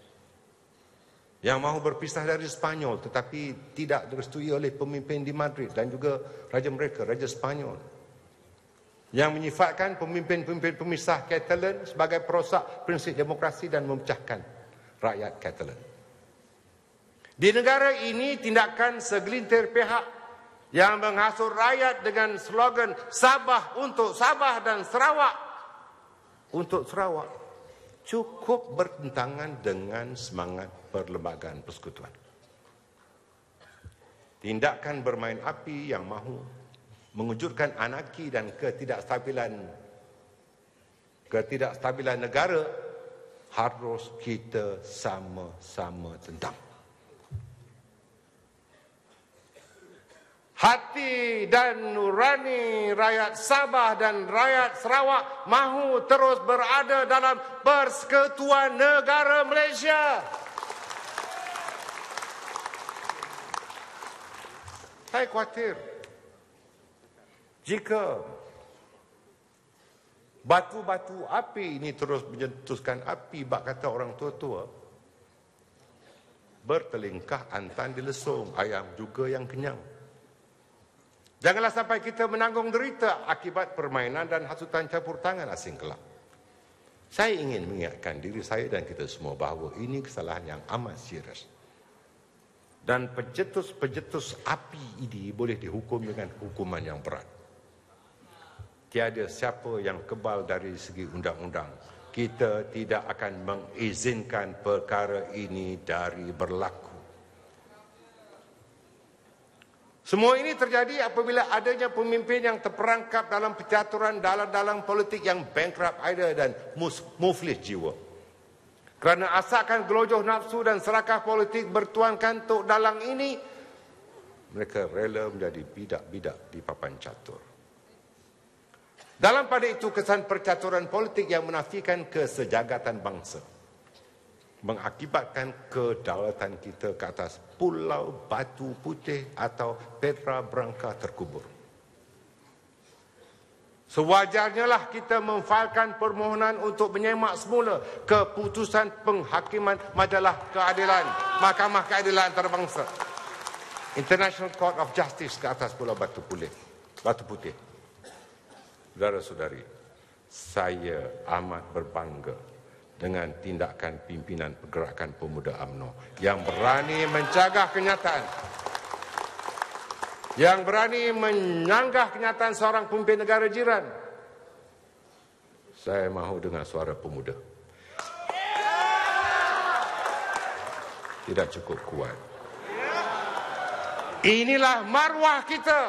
yang mahu berpisah dari Spanyol tetapi tidak direstui oleh pemimpin di Madrid dan juga raja mereka, Raja Spanyol, yang menyifatkan pemimpin-pemimpin pemisah Catalan sebagai perosak prinsip demokrasi dan memecahkan rakyat Catalan. Di negara ini, tindakan segelintir pihak yang menghasut rakyat dengan slogan Sabah untuk Sabah dan Sarawak untuk Sarawak cukup bertentangan dengan semangat perlembagaan persekutuan. Tindakan bermain api yang mahu mewujudkan anarki dan ketidakstabilan negara harus kita sama-sama tentang. Hati dan nurani rakyat Sabah dan rakyat Sarawak mahu terus berada dalam persekutuan negara Malaysia. Saya khawatir jika batu-batu api ini terus menyentuskan api, bak kata orang tua-tua, bertelingkah antan dilesung, ayam juga yang kenyang. Janganlah sampai kita menanggung derita akibat permainan dan hasutan campur tangan asing kelak. Saya ingin mengingatkan diri saya dan kita semua bahawa ini kesalahan yang amat serius. Dan pencetus-pencetus api ini boleh dihukum dengan hukuman yang berat. Tiada siapa yang kebal dari segi undang-undang. Kita tidak akan mengizinkan perkara ini dari berlaku. Semua ini terjadi apabila adanya pemimpin yang terperangkap dalam percaturan dalang-dalang politik yang bankrupt idea dan muflis jiwa. Kerana asalkan gelojoh nafsu dan serakah politik bertuankan tok dalang ini, mereka rela menjadi bidak-bidak di papan catur. Dalam pada itu, kesan percaturan politik yang menafikan kesejagatan bangsa mengakibatkan kedaulatan kita ke atas pulau batu putih atau Petra Branca terkubur. Sewajarnya lah kita memfailkan permohonan untuk menyemak semula keputusan penghakiman majalah keadilan, Mahkamah Keadilan Antarabangsa, International Court of Justice ke atas pulau batu putih. Saudara-saudari, saya amat berbangga dengan tindakan pimpinan Pergerakan Pemuda UMNO yang berani mencegah kenyataan, yang berani menyanggah kenyataan seorang pemimpin negara jiran. Saya mahu dengar suara pemuda. Tidak cukup kuat. Inilah maruah kita.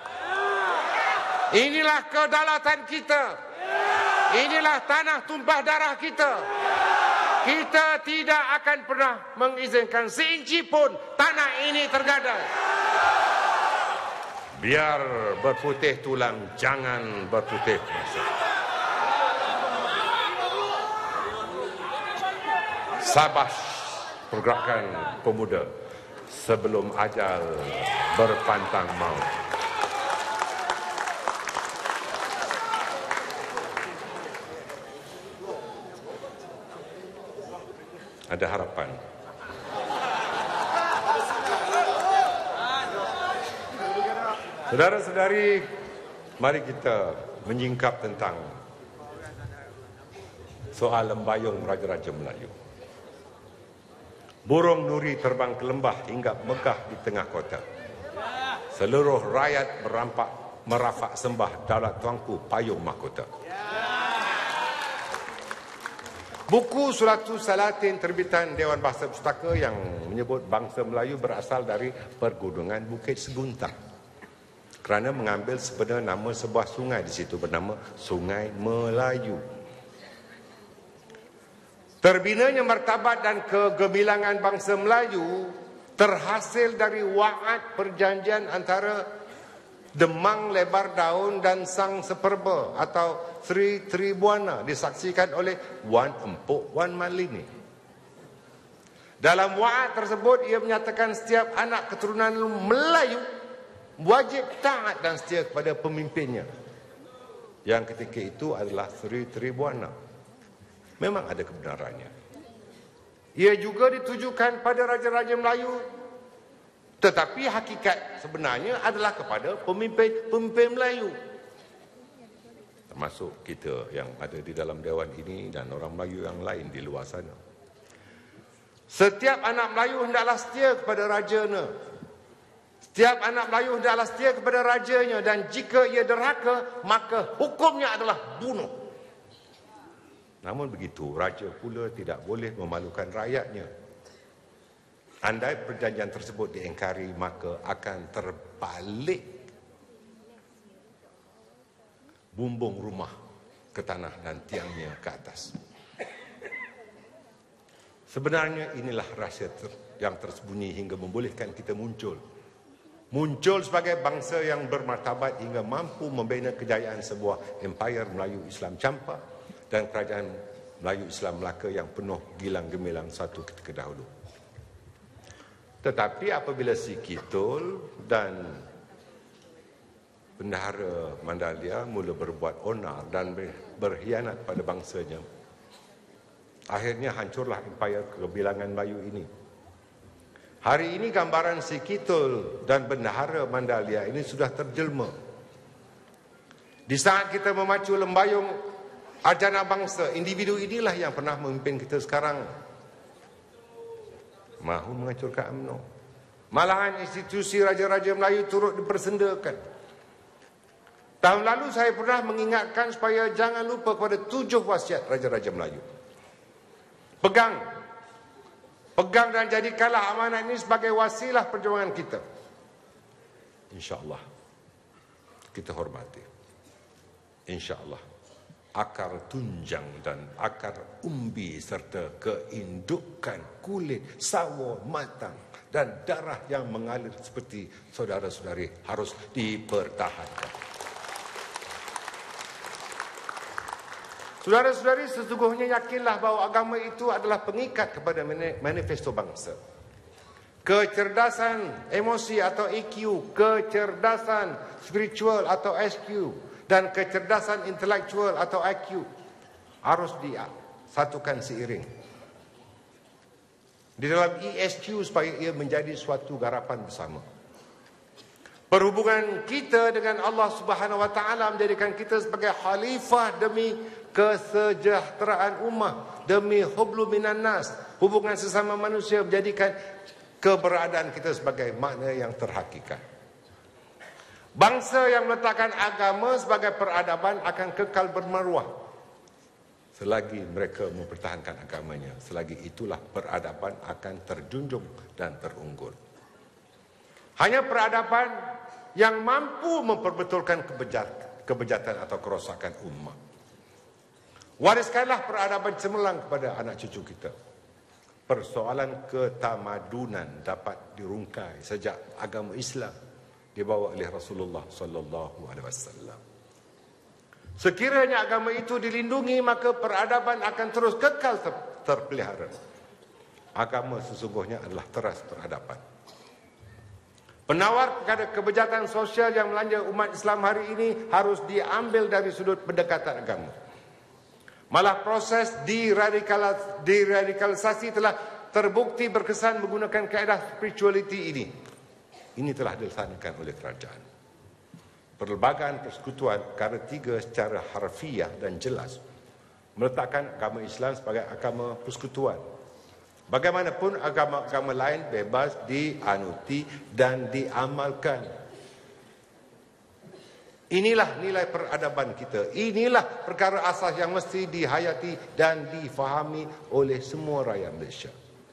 Inilah kedaulatan kita. Inilah tanah tumpah darah kita. Kita tidak akan pernah mengizinkan seinci pun tanah ini tergadai. Biar berputih tulang, jangan berputih masa. Sabas Pergerakan Pemuda sebelum ajal berpantang maut. Ada harapan. Saudara-saudari, mari kita menyingkap tentang soal lembayung Raja-Raja Melayu. Burung nuri terbang ke lembah hingga megah di tengah kota. Seluruh rakyat merafak sembah daulat tuanku payung mahkota. Buku Suratu Salatin terbitan Dewan Bahasa Pustaka yang menyebut bangsa Melayu berasal dari pergunungan Bukit Seguntang. Kerana mengambil sebenarnya nama sebuah sungai di situ bernama Sungai Melayu. Terbinanya martabat dan kegemilangan bangsa Melayu terhasil dari wa'ad perjanjian antara Demang Lebar Daun dan Sang Seperba atau Sri Tribuana disaksikan oleh Wan Empuk Wan Malini. Dalam wa'ad tersebut ia menyatakan setiap anak keturunan Melayu wajib taat dan setia kepada pemimpinnya, yang ketika itu adalah Sri Tribuana. Memang ada kebenarannya. Ia juga ditujukan pada Raja-Raja Melayu, tetapi hakikat sebenarnya adalah kepada pemimpin Melayu. Termasuk kita yang ada di dalam Dewan ini dan orang Melayu yang lain di luar sana. Setiap anak Melayu hendaklah setia kepada rajanya. Setiap anak Melayu hendaklah setia kepada rajanya, dan jika ia derhaka, maka hukumnya adalah bunuh. Namun begitu, raja pula tidak boleh memalukan rakyatnya. Andai perjanjian tersebut diingkari, maka akan terbalik bumbung rumah ke tanah dan tiangnya ke atas. Sebenarnya inilah rahsia yang tersembunyi hingga membolehkan kita muncul sebagai bangsa yang bermartabat hingga mampu membina kejayaan sebuah empayar Melayu Islam Campak dan kerajaan Melayu Islam Melaka yang penuh gilang gemilang satu ketika dahulu. Tetapi apabila si Kitul dan Bendahara Mandalia mula berbuat onar dan berkhianat pada bangsanya, akhirnya hancurlah empayar kebilangan Melayu ini. Hari ini gambaran si Kitul dan Bendahara Mandalia ini sudah terjelma. Di saat kita memacu lembayung Arjana bangsa, individu inilah yang pernah memimpin kita sekarang mahu menghancurkan UMNO. Malahan institusi Raja-Raja Melayu turut dipersendakan. Tahun lalu saya pernah mengingatkan supaya jangan lupa kepada 7 wasiat Raja-Raja Melayu. Pegang dan jadikanlah amanat ini sebagai wasilah perjuangan kita. InsyaAllah kita hormati. InsyaAllah akar tunjang dan akar umbi serta keindukan kulit sawo matang dan darah yang mengalir seperti saudara-saudari harus dipertahankan. Saudara-saudari, sesungguhnya yakinlah bahawa agama itu adalah pengikat kepada manifesto bangsa. Kecerdasan emosi atau EQ, kecerdasan spiritual atau SQ, dan kecerdasan intelektual atau IQ harus disatukan seiring. Di dalam ESQ supaya ia menjadi suatu garapan bersama. Perhubungan kita dengan Allah Subhanahu Wa Taala menjadikan kita sebagai khalifah demi kesejahteraan ummah, demi hublu minan nas, hubungan sesama manusia, menjadikan keberadaan kita sebagai makna yang terhakikat. Bangsa yang meletakkan agama sebagai peradaban akan kekal bermaruah selagi mereka mempertahankan agamanya. Selagi itulah peradaban akan terjunjung dan terunggul. Hanya peradaban yang mampu memperbetulkan kebejatan atau kerosakan ummah. Wariskanlah peradaban cemerlang kepada anak cucu kita. Persoalan ketamadunan dapat dirungkai sejak agama Islam dibawa oleh Rasulullah sallallahu alaihi wasallam. Sekiranya agama itu dilindungi, maka peradaban akan terus kekal terpelihara. Agama sesungguhnya adalah teras peradaban. Penawar kepada kebejatan sosial yang melanda umat Islam hari ini harus diambil dari sudut pendekatan agama. Malah proses deradikalisasi telah terbukti berkesan menggunakan kaedah spirituality ini. Ini telah dilaksanakan oleh kerajaan. Perlembagaan persekutuan perkara 3 secara harfiah dan jelas meletakkan agama Islam sebagai agama persekutuan. Bagaimanapun agama-agama lain bebas dianuti dan diamalkan. Inilah nilai peradaban kita. Inilah perkara asas yang mesti dihayati dan difahami oleh semua rakyat Malaysia.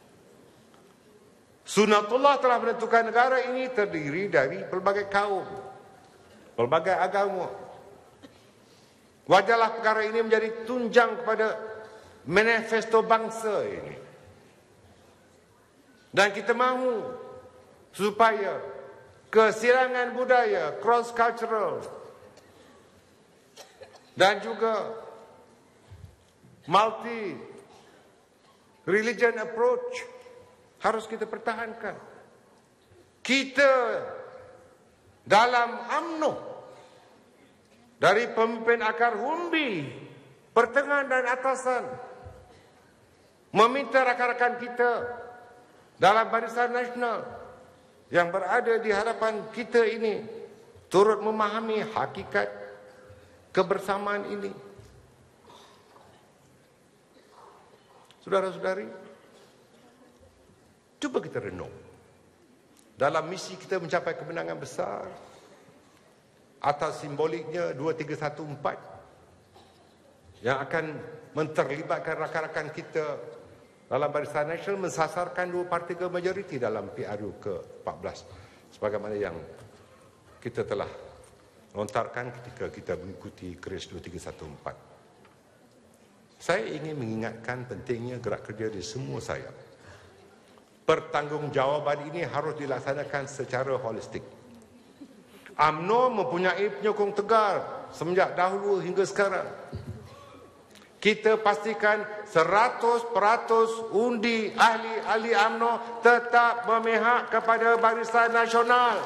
Sunatullah telah menentukan negara ini terdiri dari pelbagai kaum, pelbagai agama. Wajarlah perkara ini menjadi tunjang kepada manifesto bangsa ini. Dan kita mahu supaya kesilangan budaya, cross-cultural, dan juga multi-religion approach harus kita pertahankan. Kita dalam UMNO, dari pemimpin akar umbi, pertengahan dan atasan, meminta rakan-rakan kita dalam Barisan Nasional yang berada di hadapan kita ini turut memahami hakikat kebersamaan ini. Saudara-saudari, cuba kita renung. Dalam misi kita mencapai kemenangan besar atas simboliknya 2314 yang akan menterlibatkan rakan-rakan kita dalam Barisan Nasional, mensasarkan 2 parti majoriti dalam PRU ke-14 sebagaimana yang kita telah lontarkan ketika kita mengikuti keris 2314. Saya ingin mengingatkan pentingnya gerak kerja di semua sayap. Pertanggungjawaban ini harus dilaksanakan secara holistik. UMNO mempunyai penyokong tegar semenjak dahulu hingga sekarang. Kita pastikan 100% undi ahli-ahli UMNO tetap memihak kepada Barisan Nasional.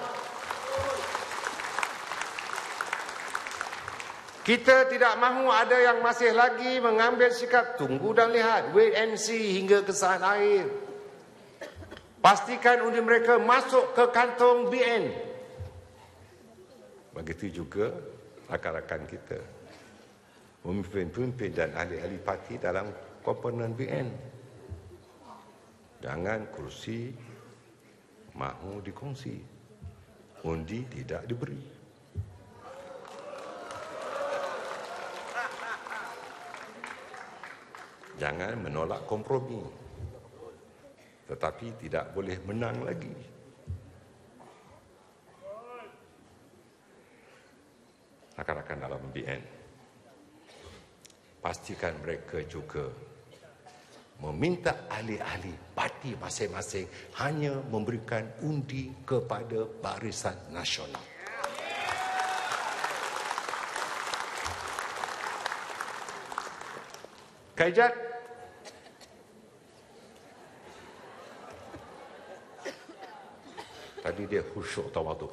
Kita tidak mahu ada yang masih lagi mengambil sikap tunggu dan lihat, wait and see hingga kesahan akhir. Pastikan undi mereka masuk ke kantong BN. Begitu juga rakan-rakan kita, pemimpin-pemimpin dan ahli-ahli parti dalam komponen BN. Jangan kursi mahu dikongsi, undi tidak diberi. Jangan menolak kompromi, tetapi tidak boleh menang lagi. Rakan-rakan dalam BN, pastikan mereka juga meminta ahli-ahli parti masing-masing hanya memberikan undi kepada Barisan Nasional. Kaijat, tadi dia khusyuk tawaduk.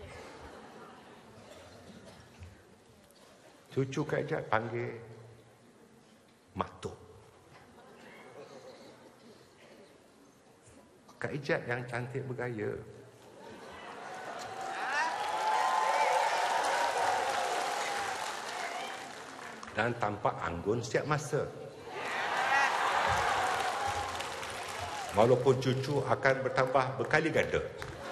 Cucu Kaijat panggil Matuk. Kaijat yang cantik bergaya. Dan tampak anggun setiap masa. Walaupun cucu akan bertambah berkali ganda.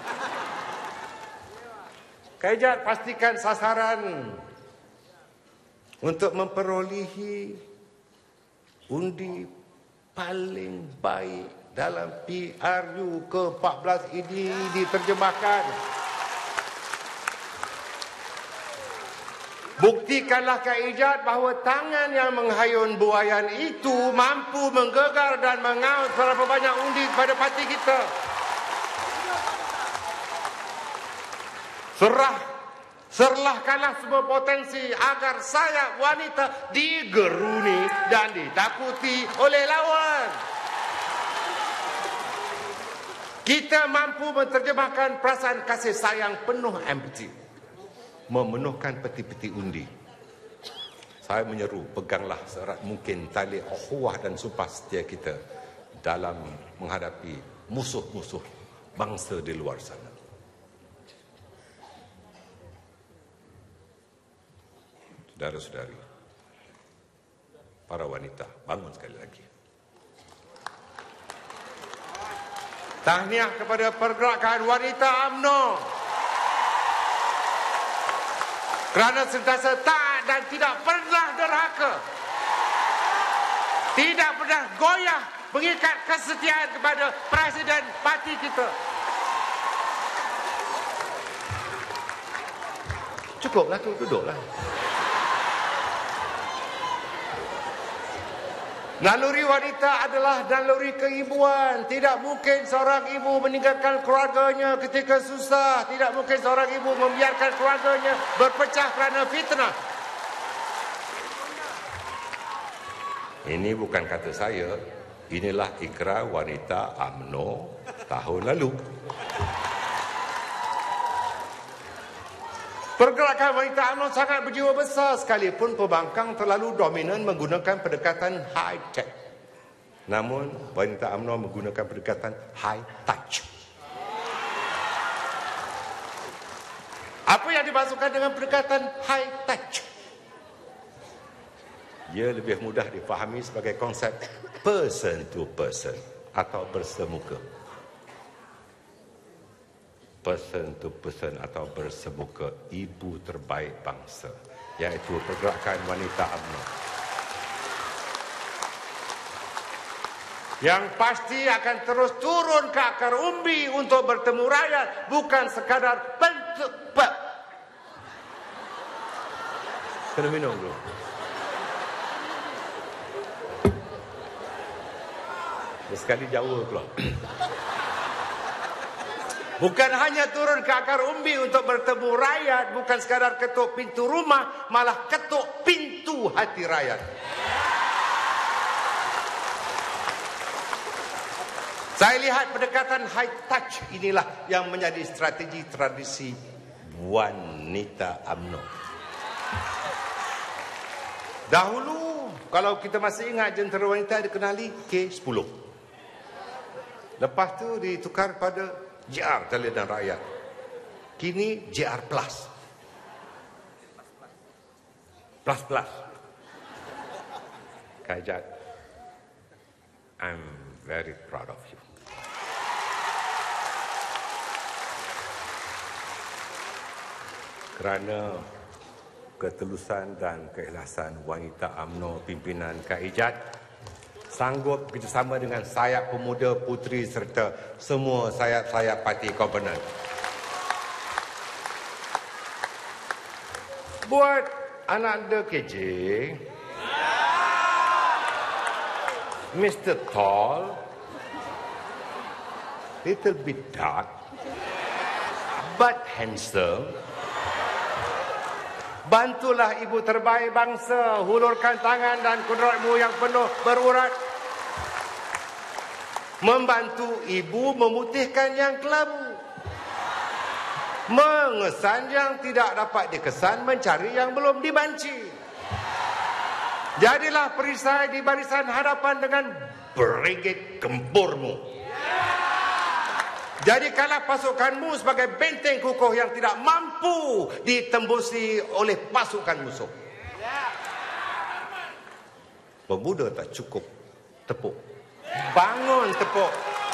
Kaijat pastikan sasaran untuk memperolehi undi paling baik dalam PRU ke-14 ini diterjemahkan. Buktikanlah Kaijat bahawa tangan yang menghayun buaian itu mampu menggegar dan mengaut berapa banyak undi kepada parti kita. Serlahkanlah semua potensi agar sayap wanita digeruni dan ditakuti oleh lawan. Kita mampu menerjemahkan perasaan kasih sayang penuh empati, memenuhkan peti-peti undi. Saya menyeru, peganglah seerat mungkin tali ukhuwah dan sumpah setia kita dalam menghadapi musuh-musuh bangsa di luar sana. Saudara-saudari, para wanita, bangun sekali lagi. Tahniah kepada pergerakan wanita UMNO kerana sentiasa taat dan tidak pernah derhaka, tidak pernah goyah mengikat kesetiaan kepada Presiden parti kita. Cukuplah tu, duduklah. Naluri wanita adalah naluri keibuan. Tidak mungkin seorang ibu meninggalkan keluarganya ketika susah. Tidak mungkin seorang ibu membiarkan keluarganya berpecah kerana fitnah. Ini bukan kata saya. Inilah ikrar wanita UMNO tahun lalu. Pergerakan wanita UMNO sangat berjiwa besar sekalipun pembangkang terlalu dominan menggunakan pendekatan high-tech. Namun, wanita UMNO menggunakan pendekatan high-touch. Apa yang dimaksudkan dengan pendekatan high-touch? Ia lebih mudah difahami sebagai konsep person to person atau bersemuka. Person to person atau bersemuka ibu terbaik bangsa, iaitu pergerakan wanita UMNO. Yang pasti akan terus turun ke akar umbi untuk bertemu rakyat, bukan sekadar bentuk pak. Kena minum dulu. Sekali Jawa pula. Bukan hanya turun ke akar umbi untuk bertemu rakyat, bukan sekadar ketuk pintu rumah, malah ketuk pintu hati rakyat. Saya lihat pendekatan high touch inilah yang menjadi strategi tradisi wanita UMNO. Dahulu, kalau kita masih ingat, jentera wanita dikenali K10. Lepas tu ditukar pada JR, Talian dan Rakyat. Kini JR Plus. Plus. Kaijat, I'm very proud of you. kerana ketelusan dan keikhlasan wanita UMNO pimpinan Kak Ijat sanggup bekerjasama dengan sayap pemuda puteri serta semua sayap-sayap parti komponen. Buat anak anda KJ, Mr. Tall, little bit dark, but handsome. Bantulah ibu terbaik bangsa, hulurkan tangan dan kudratmu yang penuh berurat. Membantu ibu memutihkan yang kelabu. Mengesan yang tidak dapat dikesan, mencari yang belum dibanci. Jadilah perisai di barisan hadapan dengan brigade gempurmu. Jadikanlah pasukanmu sebagai benteng kukuh yang tidak mampu ditembusi oleh pasukan musuh. Pemuda tak cukup tepuk. Bangun tepuk.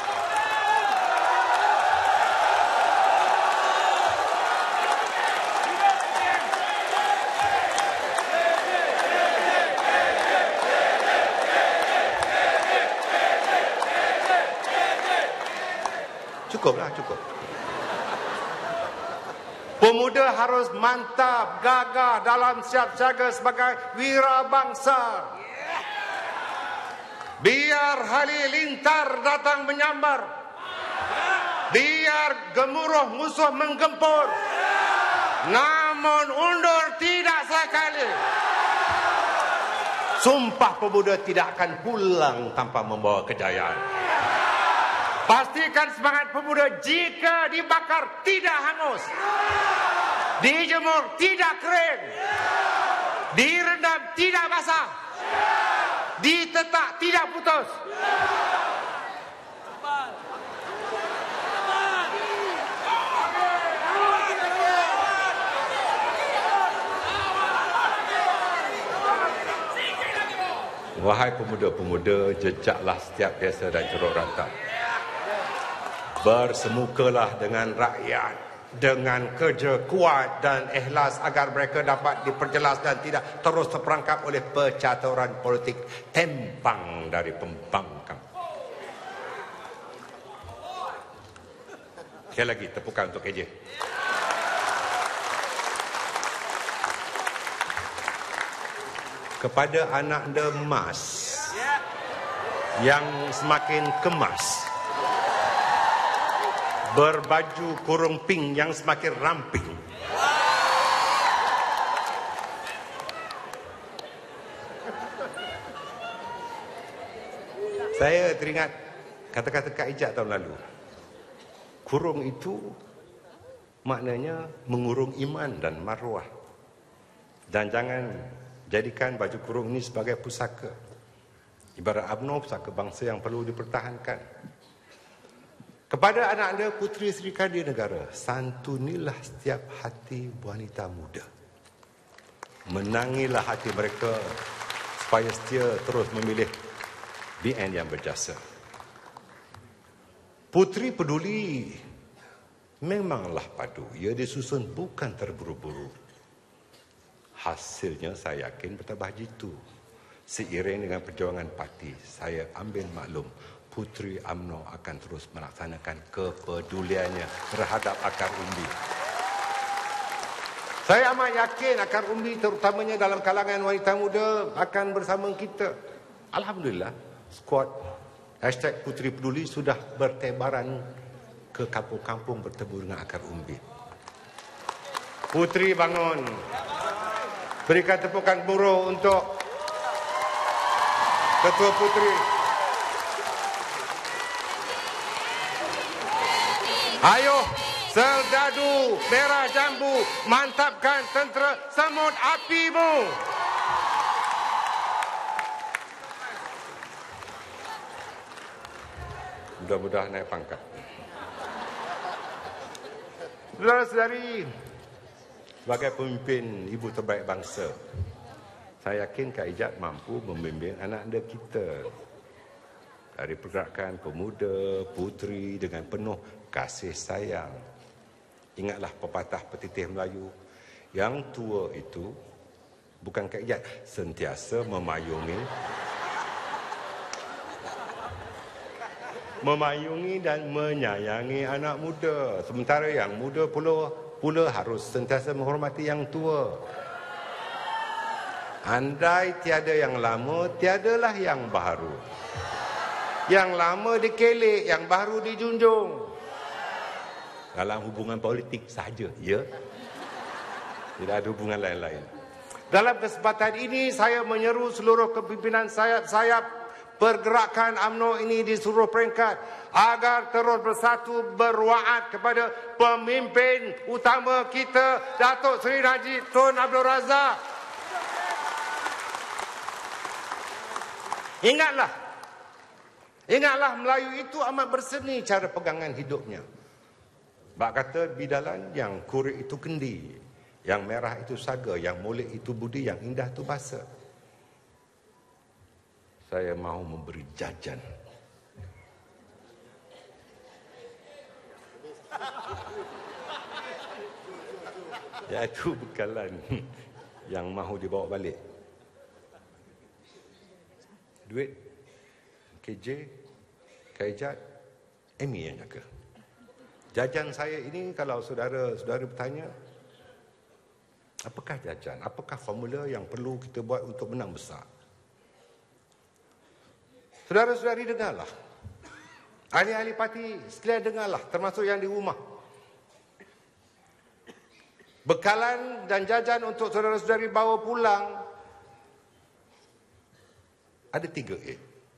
Cukuplah, cukup. Pemuda harus mantap, gagah dalam siap siaga sebagai wira bangsa. Biar halilintar datang menyambar. Biar gemuruh musuh menggempur. Namun undur tidak sekali. Sumpah pemuda tidak akan pulang tanpa membawa kejayaan. Pastikan semangat pemuda jika dibakar tidak hangus. Dijemur tidak kering. Direndam tidak basah. Ditetak tidak putus. Wahai pemuda-pemuda, jejaklah setiap desa dan ceruk rantau. Bersemukalah dengan rakyat dengan kerja kuat dan ikhlas agar mereka dapat diperjelas dan tidak terus terperangkap oleh percaturan politik tempang dari pembangkang. Sekali lagi tepukan untuk KJ. Kepada anak anda emas yang semakin kemas, berbaju kurung pink yang semakin ramping, saya teringat kata-kata Kak Ijat tahun lalu. Kurung itu maknanya mengurung iman dan maruah. Dan jangan jadikan baju kurung ini sebagai pusaka. Ibarat UMNO, pusaka bangsa yang perlu dipertahankan. Kepada anak anda puteri Sri Kandi Negara, santunilah setiap hati wanita muda. Menangilah hati mereka supaya setia terus memilih BN yang berjasa. Puteri Peduli memanglah padu. Ia disusun bukan terburu-buru. Hasilnya saya yakin bertambah jitu. Seiring dengan perjuangan parti, saya ambil maklum Puteri UMNO akan terus melaksanakan kepeduliannya terhadap akar umbi. Saya amat yakin akar umbi terutamanya dalam kalangan wanita muda akan bersama kita. Alhamdulillah, skuad #Puteri Peduli sudah bertebaran ke kampung-kampung bertemu dengan akar umbi. Puteri bangun. Berikan tepukan buruh untuk Ketua Puteri. Ayo, serdadu merah jambu, mantapkan tentera semut apimu. Mudah-mudahan naik pangkat. Saudara-saudari, sebagai pemimpin ibu terbaik bangsa, saya yakin Kak Ijat mampu membimbing anak anda kita dari pergerakan pemuda, puteri dengan penuh kasih sayang. Ingatlah pepatah petitih Melayu, Yang tua itu bukan kaedah sentiasa memayungi dan menyayangi anak muda. Sementara yang muda pula harus sentiasa menghormati yang tua. Andai tiada yang lama, tiadalah yang baru. Yang lama dikelek, yang baru dijunjung. Dalam hubungan politik sahaja, ya. Tidak ada hubungan lain-lain. Dalam kesempatan ini, saya menyeru seluruh kepimpinan sayap-sayap pergerakan UMNO ini di seluruh peringkat agar terus bersatu berwaat kepada pemimpin utama kita, Datuk Seri Najib Tun Abdul Razak. Ingatlah Melayu itu amat berseni cara pegangan hidupnya. Bak kata bidalan yang kurik itu kendi, yang merah itu saga, yang molek itu budi, yang indah itu bahasa. Saya mahu memberi jajan. Iaitu bekalan yang mahu dibawa balik. Duit, KJ, Kaijat, Amy yang jaga. Jajan saya ini, kalau saudara-saudara bertanya, apakah jajan? Apakah formula yang perlu kita buat untuk menang besar? Saudara-saudari dengarlah. Ahli-ahli parti sekalian dengarlah, termasuk yang di rumah. Bekalan dan jajan untuk saudara-saudari bawa pulang ada 3A.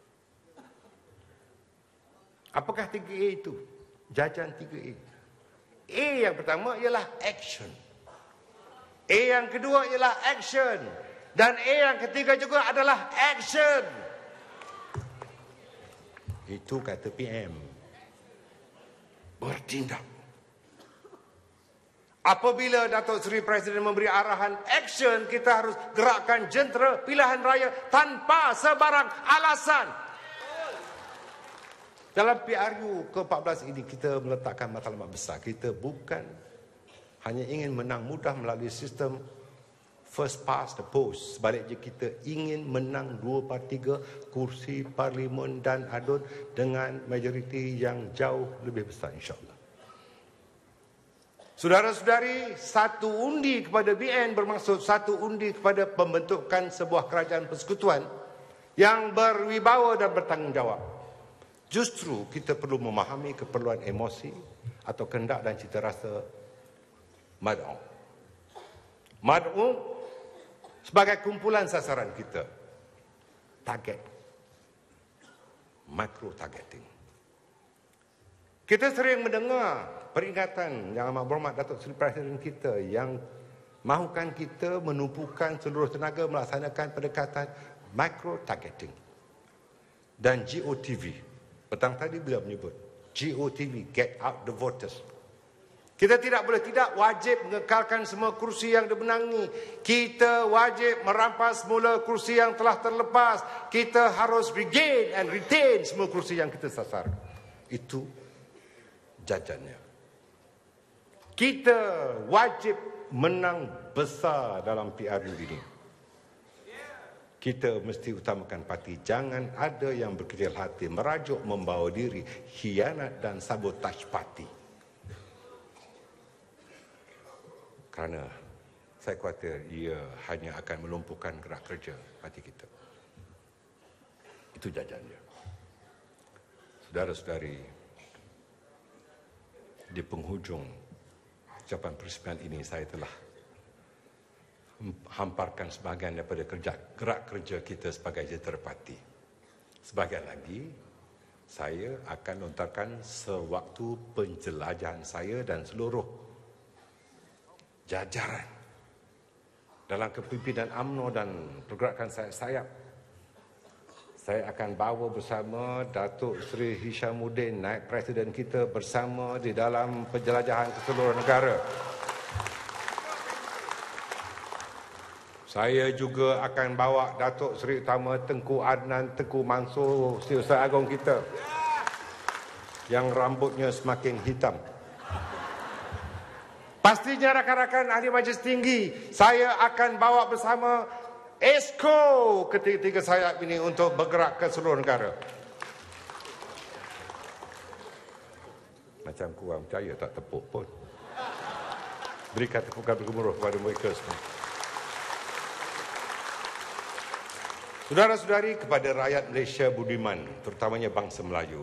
Apakah 3A itu? Jajan 3A. A yang pertama ialah action. A yang kedua ialah action. Dan A yang ketiga juga adalah action. Itu kata PM. Bertindak. Apabila Datuk Seri Presiden memberi arahan action, kita harus gerakkan jentera pilihan raya tanpa sebarang alasan. Dalam PRU ke-14 ini kita meletakkan matlamat besar. Kita bukan hanya ingin menang mudah melalui sistem first past the post. Sebaliknya kita ingin menang 2/3 kursi parlimen dan adun dengan majoriti yang jauh lebih besar, insyaAllah. Saudara-saudari, satu undi kepada BN bermaksud satu undi kepada pembentukan sebuah kerajaan persekutuan yang berwibawa dan bertanggungjawab. Justru kita perlu memahami keperluan emosi atau kehendak dan cita rasa mad'u. Mad'u sebagai kumpulan sasaran kita. Target. Micro targeting. Kita sering mendengar peringatan yang amat berhormat Datuk Seri Presiden kita yang mahukan kita menumpukan seluruh tenaga melaksanakan pendekatan micro targeting. Dan GOTV. Petang tadi beliau menyebut GOTV, Get Out the Voters. Kita tidak boleh tidak wajib mengekalkan semua kursi yang dimenangi. Kita wajib merampas semula kursi yang telah terlepas. Kita harus regain and retain semua kursi yang kita sasar. Itu jajannya. Kita wajib menang besar dalam PRU ini. Kita mesti utamakan parti. Jangan ada yang berkecil hati, merajuk, membawa diri, khianat dan sabotaj parti. Kerana saya khawatir ia hanya akan melumpuhkan gerak kerja parti kita. Itu jajannya. Saudara-saudari, di penghujung ucapan peresmian ini saya telah hamparkan sebahagian daripada gerak kerja kita sebagai jentera parti. Sebahagian lagi, saya akan lontarkan sewaktu penjelajahan saya dan seluruh jajaran dalam kepimpinan UMNO dan pergerakan sayap-sayap. Saya akan bawa bersama Datuk Seri Hishamuddin, naib presiden kita, bersama di dalam penjelajahan ke seluruh negara. Saya juga akan bawa Datuk Seri Utama Tengku Adnan Tengku Mansur, Setiausaha Agong kita, yang rambutnya semakin hitam. Pastinya rakan-rakan ahli majlis tinggi, saya akan bawa bersama ESCO ketiga-tiga sayap ini untuk bergerak ke seluruh negara. Macam kurang percaya tak tepuk pun. Berikan tepukan bergemuruh kepada mereka semua. Saudara-saudari, kepada rakyat Malaysia budiman, terutamanya bangsa Melayu,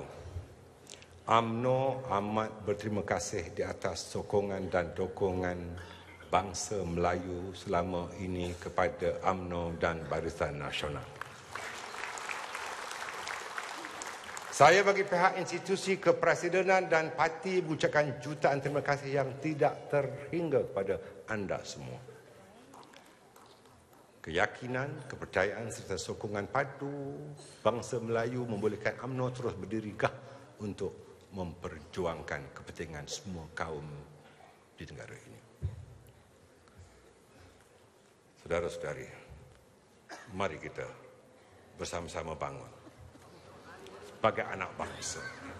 UMNO amat berterima kasih di atas sokongan dan dukungan bangsa Melayu selama ini kepada UMNO dan Barisan Nasional. Saya bagi pihak institusi kepresidenan dan parti mengucapkan jutaan terima kasih yang tidak terhingga kepada anda semua. Keyakinan, kepercayaan serta sokongan padu bangsa Melayu membolehkan UMNO terus berdiri gah untuk memperjuangkan kepentingan semua kaum di negara ini. Saudara-saudari, mari kita bersama-sama bangun sebagai anak bangsa.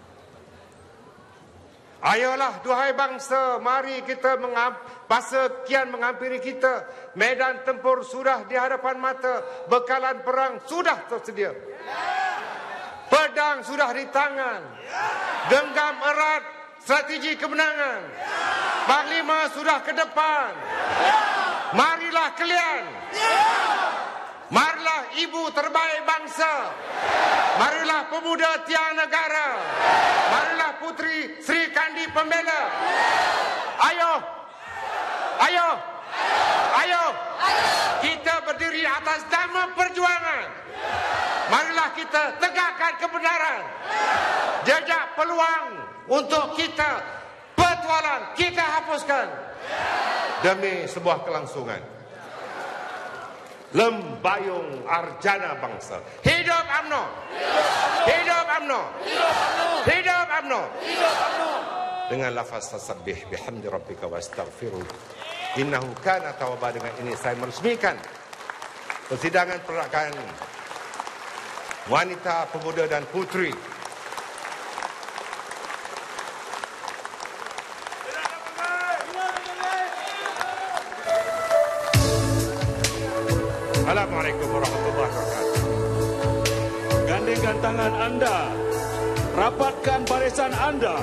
Ayolah, duhai bangsa, mari kita masa kian menghampiri kita. Medan tempur sudah di hadapan mata, bekalan perang sudah tersedia. Pedang sudah di tangan. Genggam erat strategi kemenangan. Panglima sudah ke depan. Marilah kalian. Marilah ibu terbaik bangsa. Marilah pemuda tiang negara. Marilah putri Sri Kandi Pembela. Ayo. Ayo. Ayo. Kita berdiri atas nama perjuangan. Marilah kita tegakkan kebenaran. Jejak peluang untuk kita petualang kita hapuskan demi sebuah kelangsungan. Lembayung Arjana bangsa. Hidup UMNO. Hidup UMNO. Hidup UMNO. Dengan lafaz tasabbih bihamdi rabbika wastaghfiruh innahu kana tawwaba. Dengan ini saya meresmikan persidangan pergerakan wanita, pemuda dan putri Assalamualaikum warahmatullahi wabarakatuh. Gandingkan tangan anda, rapatkan barisan anda.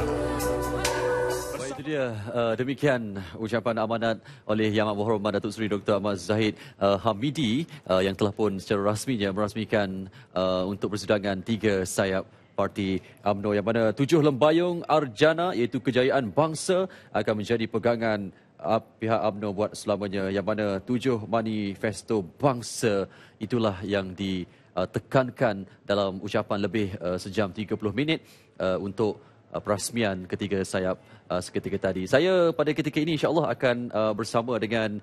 Baik, itu dia demikian ucapan amanat oleh Yang Amat Berhormat Datuk Seri Dr. Ahmad Zahid Hamidi yang telah pun secara rasminya merasmikan untuk persidangan tiga sayap Parti UMNO, yang mana 7 lembayung Arjana iaitu kejayaan bangsa akan menjadi pegangan pihak UMNO buat selamanya, yang mana 7 manifesto bangsa itulah yang ditekankan dalam ucapan lebih sejam 30 minit untuk perasmian ketiga sayap seketika tadi. Saya pada ketika ini insya-Allah akan bersama dengan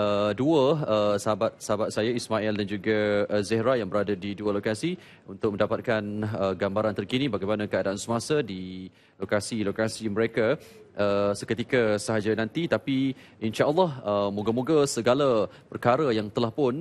dua sahabat saya, Ismail dan juga Zehra, yang berada di dua lokasi untuk mendapatkan gambaran terkini bagaimana keadaan semasa di lokasi-lokasi mereka seketika sahaja nanti. Tapi insya-Allah moga-moga segala perkara yang telah pun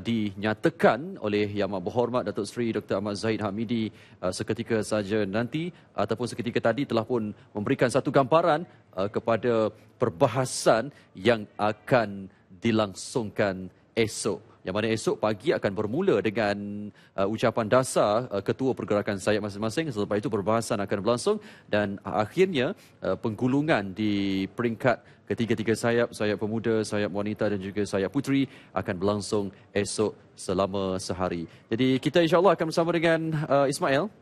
dinyatakan oleh Yang Amat Berhormat Datuk Seri Dr. Ahmad Zahid Hamidi seketika sahaja nanti ataupun seketika tadi telah pun memberikan satu gambaran kepada perbahasan yang akan dilangsungkan esok. Yang mana esok pagi akan bermula dengan ucapan dasar ketua pergerakan sayap masing-masing. Selepas itu perbahasan akan berlangsung dan akhirnya penggulungan di peringkat ketiga-tiga sayap, sayap pemuda, sayap wanita dan juga sayap puteri akan berlangsung esok selama sehari. Jadi kita insya-Allah akan bersama dengan Ismail.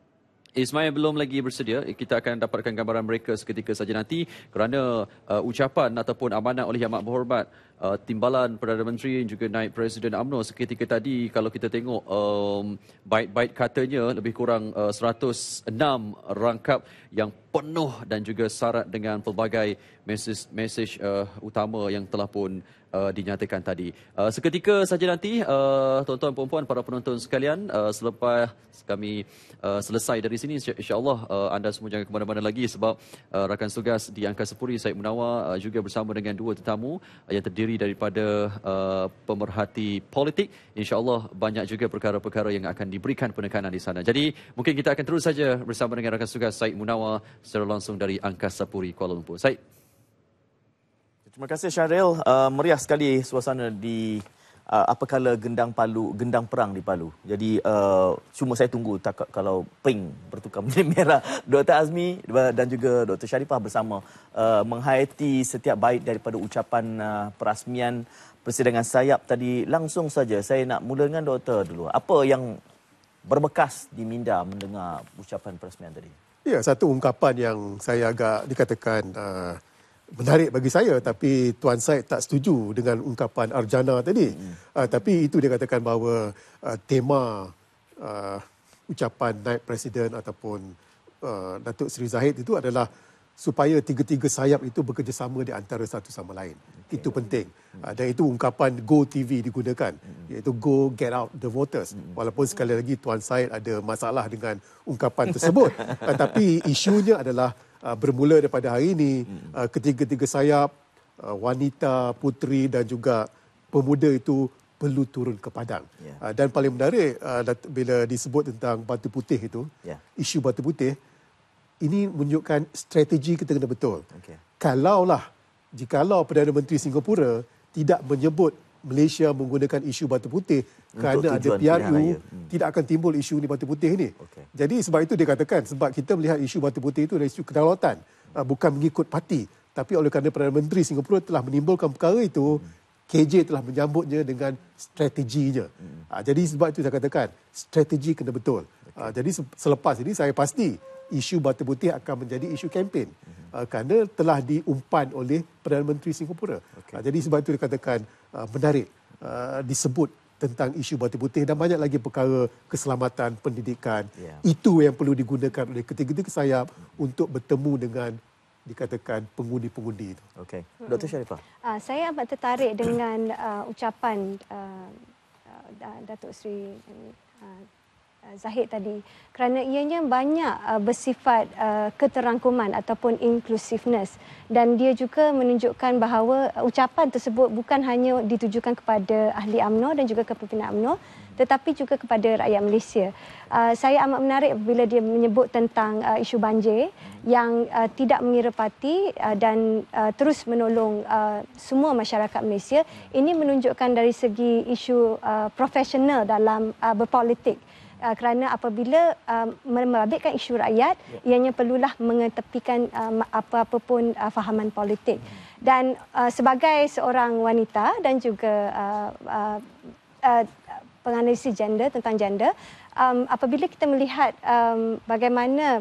Ismail belum lagi bersedia. Kita akan dapatkan gambaran mereka seketika saja nanti kerana ucapan ataupun amanat oleh Yang Amat Berhormat Timbalan Perdana Menteri dan juga Naib Presiden UMNO seketika tadi, kalau kita tengok bait-bait katanya lebih kurang 106 rangkap yang penuh dan juga syarat dengan pelbagai mesej utama yang telah pun dinyatakan tadi. Seketika saja nanti tuan-tuan dan puan-puan, para penonton sekalian, selepas kami selesai dari sini, insya-Allah anda semua jangan ke mana-mana lagi sebab rakan tugas di Angkasa Puri Syed Munawar juga bersama dengan dua tetamu yang terdiri daripada pemerhati politik. Insya-Allah banyak juga perkara-perkara yang akan diberikan penekanan di sana. Jadi mungkin kita akan terus saja bersama dengan rakan tugas Syed Munawar secara langsung dari Angkasa Puri Kuala Lumpur. Syed. Terima kasih Syahril. Meriah sekali suasana di apakala gendang perang di Palu. Jadi cuma saya tunggu kalau pink bertukar menjadi merah. Dr. Azmi dan juga Dr. Sharifah bersama menghayati setiap bait daripada ucapan perasmian persidangan sayap tadi. Langsung saja saya nak mula dengan doktor dulu. Apa yang berbekas di minda mendengar ucapan perasmian tadi? Ya, satu ungkapan yang saya agak dikatakan menarik bagi saya, tapi Tuan Syed tak setuju dengan ungkapan Arjana tadi. Tapi itu dia katakan bahawa tema ucapan naib presiden ataupun Datuk Seri Zahid itu adalah supaya tiga-tiga sayap itu bekerjasama di antara satu sama lain. Itu penting. Dan itu ungkapan Go TV digunakan, iaitu Go Get Out the Voters. Walaupun sekali lagi Tuan Syed ada masalah dengan ungkapan tersebut. Tapi isunya adalah bermula daripada hari ini, ketiga-tiga sayap, wanita, puteri dan juga pemuda itu perlu turun ke padang. Dan paling menarik, bila disebut tentang batu putih itu, isu batu putih, ini menunjukkan strategi kita kena betul. Jikalau Perdana Menteri Singapura tidak menyebut Malaysia menggunakan isu batu putih kerana ada PRU, tidak akan timbul isu ni batu putih ini. Jadi sebab itu dia katakan, sebab kita melihat isu batu putih itu adalah isu kedaulatan, bukan mengikut parti. Tapi oleh kerana Perdana Menteri Singapura telah menimbulkan perkara itu, KJ telah menyambutnya dengan strateginya. Jadi sebab itu saya katakan, strategi kena betul. Jadi selepas ini saya pasti isu batu putih akan menjadi isu kempen kerana telah diumpan oleh Perdana Menteri Singapura. Jadi sebab itu dikatakan menarik disebut tentang isu batu putih dan banyak lagi perkara keselamatan, pendidikan. Itu yang perlu digunakan oleh ketiga-tiga sayap untuk bertemu dengan dikatakan pengundi-pengundi itu. Okey. Dr. Sharifah. Saya amat tertarik dengan ucapan Datuk Seri Zahid tadi, kerana ianya banyak bersifat keterangkuman ataupun inclusiveness, dan dia juga menunjukkan bahawa ucapan tersebut bukan hanya ditujukan kepada ahli UMNO dan juga kepimpinan UMNO, tetapi juga kepada rakyat Malaysia. Saya amat menarik bila dia menyebut tentang isu banjir yang tidak mengira parti dan terus menolong semua masyarakat Malaysia. Ini menunjukkan dari segi isu profesional dalam berpolitik. Kerana apabila membabitkan isu rakyat, ianya perlulah mengetepikan apa-apa pun fahaman politik. Dan sebagai seorang wanita dan juga penganalisis gender, tentang gender, apabila kita melihat bagaimana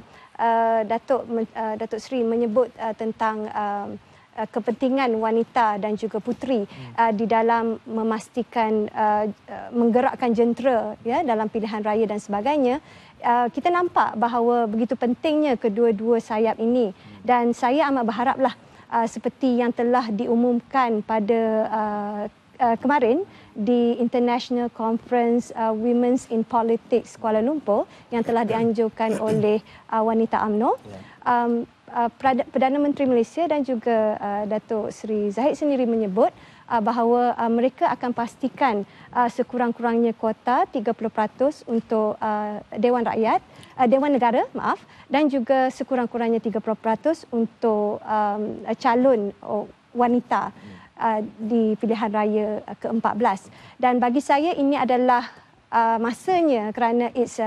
Datuk Seri menyebut tentang kepentingan wanita dan juga puteri di dalam memastikan menggerakkan jentera dalam pilihan raya dan sebagainya, kita nampak bahawa begitu pentingnya kedua-dua sayap ini, dan saya amat berharaplah seperti yang telah diumumkan pada kemarin di International Conference Women's in Politics Kuala Lumpur yang telah dianjurkan oleh wanita UMNO. Perdana Menteri Malaysia dan juga Datuk Seri Zahid sendiri menyebut bahawa mereka akan pastikan sekurang-kurangnya kuota 30% untuk Dewan Negara, dan juga sekurang-kurangnya 30% untuk calon wanita di pilihan raya ke-14. Dan bagi saya ini adalah masanya, kerana it's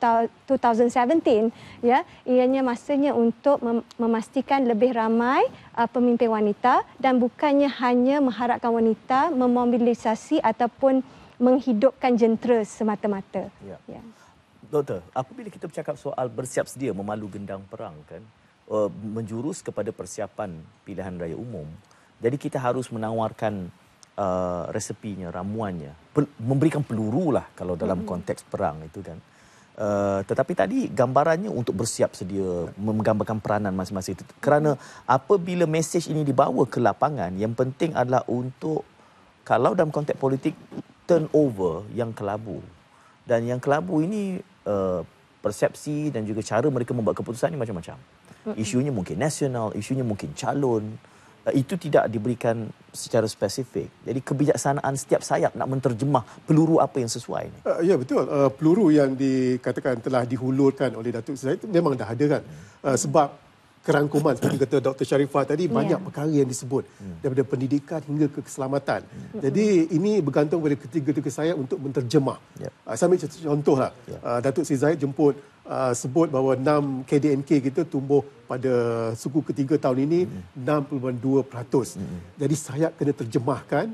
2017, ianya masanya untuk memastikan lebih ramai pemimpin wanita, dan bukannya hanya mengharapkan wanita memobilisasi ataupun menghidupkan jentera semata-mata. Doktor, apabila kita bercakap soal bersiap sedia memalu gendang perang, kan, menjurus kepada persiapan pilihan raya umum, jadi kita harus menawarkan resepinya, ramuannya, memberikan peluru lah kalau dalam konteks perang itu kan. Tetapi tadi gambarannya untuk bersiap sedia, menggambarkan peranan masing-masing itu. Kerana apabila mesej ini dibawa ke lapangan, yang penting adalah untuk, kalau dalam konteks politik, turnover yang kelabu. Dan yang kelabu ini persepsi dan juga cara mereka membuat keputusan ini macam-macam. Isunya mungkin nasional, isunya mungkin calon. Itu tidak diberikan secara spesifik. Jadi kebijaksanaan setiap sayap nak menterjemah peluru apa yang sesuai ini. Ya, betul. Peluru yang dikatakan telah dihulurkan oleh Datuk Seri itu memang dah ada kan. Sebab kerangkuman seperti kata Dr. Sharifah tadi, banyak perkara yang disebut daripada pendidikan hingga ke keselamatan. Jadi ini bergantung pada ketiga-tiga sayap untuk menterjemah. Saya ambil contohlah. Datuk Seri Zahid sebut bahawa 6 KDNK kita tumbuh pada suku ketiga tahun ini 6.2%. Jadi sayap kena terjemahkan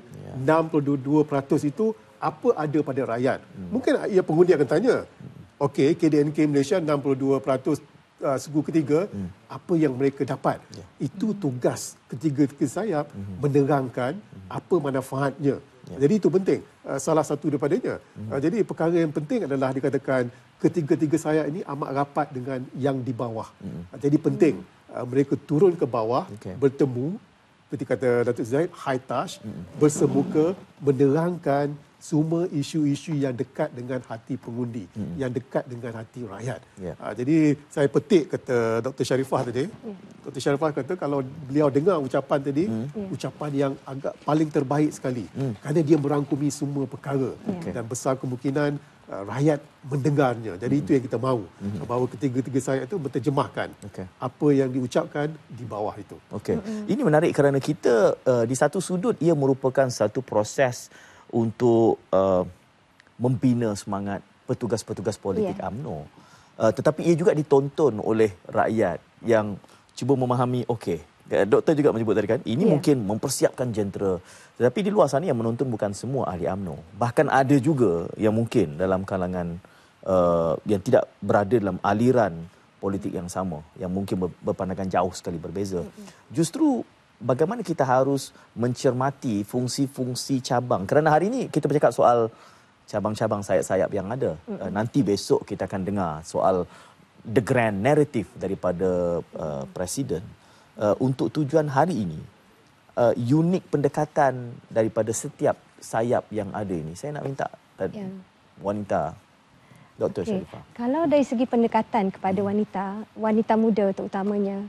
62% itu apa ada pada rakyat. Mungkin pengundi akan tanya, okey, KDNK Malaysia 62% suku ketiga, apa yang mereka dapat. Itu tugas ketiga-tiga sayap menerangkan apa manfaatnya. Jadi itu penting. Salah satu daripadanya. Jadi perkara yang penting adalah dikatakan ketiga-tiga sayap ini amat rapat dengan yang di bawah. Jadi penting mereka turun ke bawah, bertemu, seperti kata Datuk Zahid, high touch, bersemuka, menerangkan semua isu-isu yang dekat dengan hati pengundi, yang dekat dengan hati rakyat. Jadi saya petik kata Dr. Sharifah tadi. Dr. Sharifah kata kalau beliau dengar ucapan tadi, ucapan yang agak paling terbaik sekali. Kerana dia merangkumi semua perkara. Dan besar kemungkinan rakyat mendengarnya. Jadi itu yang kita mahu. Bahawa ketiga-tiga sayap itu menterjemahkan apa yang diucapkan di bawah itu. Ini menarik kerana kita di satu sudut ia merupakan satu proses untuk membina semangat petugas-petugas politik UMNO. Tetapi ia juga ditonton oleh rakyat yang cuba memahami, doktor juga menyebut tadi kan, ini mungkin mempersiapkan jentera. Tetapi di luar sana yang menonton bukan semua ahli UMNO. Bahkan ada juga yang mungkin dalam kalangan yang tidak berada dalam aliran politik yang sama, yang mungkin berpandangan jauh sekali berbeza. Justru bagaimana kita harus mencermati fungsi-fungsi cabang. Kerana hari ini kita bercakap soal cabang-cabang sayap-sayap yang ada. Nanti besok kita akan dengar soal the grand narrative daripada Presiden. Untuk tujuan hari ini, unik pendekatan daripada setiap sayap yang ada ini. Saya nak minta wanita, Dr. Sharifah. Kalau dari segi pendekatan kepada wanita muda terutamanya,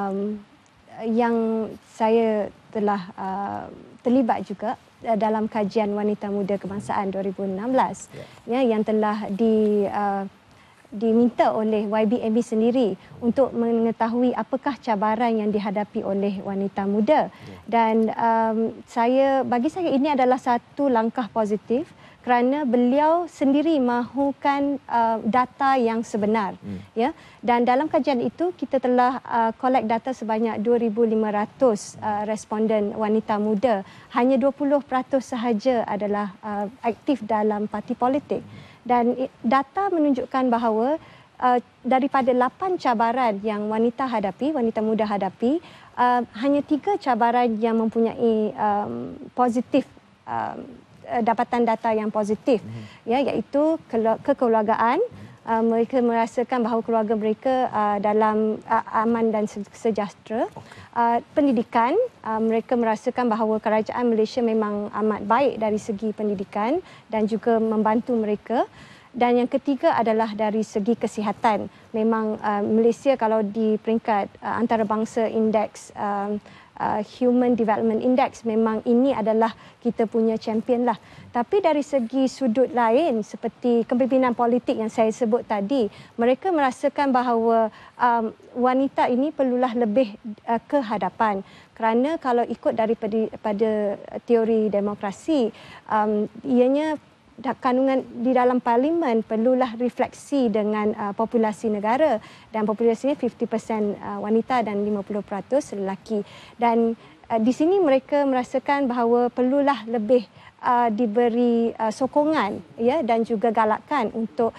yang saya telah terlibat juga dalam kajian Wanita Muda Kebangsaan 2016 yang telah diminta oleh YBMB sendiri untuk mengetahui apakah cabaran yang dihadapi oleh wanita muda. Dan bagi saya ini adalah satu langkah positif kerana beliau sendiri mahukan data yang sebenar. Dan dalam kajian itu kita telah collect data sebanyak 2,500 responden wanita muda. Hanya 20% sahaja adalah aktif dalam parti politik. Dan data menunjukkan bahawa daripada 8 cabaran yang wanita muda hadapi, hanya 3 cabaran yang mempunyai positif, dapatan data yang positif, iaitu kekeluargaan. Mereka merasakan bahawa keluarga mereka dalam aman dan sejahtera. Pendidikan, mereka merasakan bahawa kerajaan Malaysia memang amat baik dari segi pendidikan dan juga membantu mereka. Dan yang ketiga adalah dari segi kesihatan. Memang Malaysia kalau di peringkat antarabangsa indeks Human Development Index, memang ini adalah kita punya champion lah. Tapi dari segi sudut lain seperti kepimpinan politik yang saya sebut tadi, mereka merasakan bahawa wanita ini perlulah lebih ke hadapan. Kerana kalau ikut daripada teori demokrasi, ianya kandungan di dalam parlimen perlulah refleksi dengan populasi negara, dan populasinya 50% wanita dan 50% lelaki. Dan di sini mereka merasakan bahawa perlulah lebih diberi sokongan dan juga galakan untuk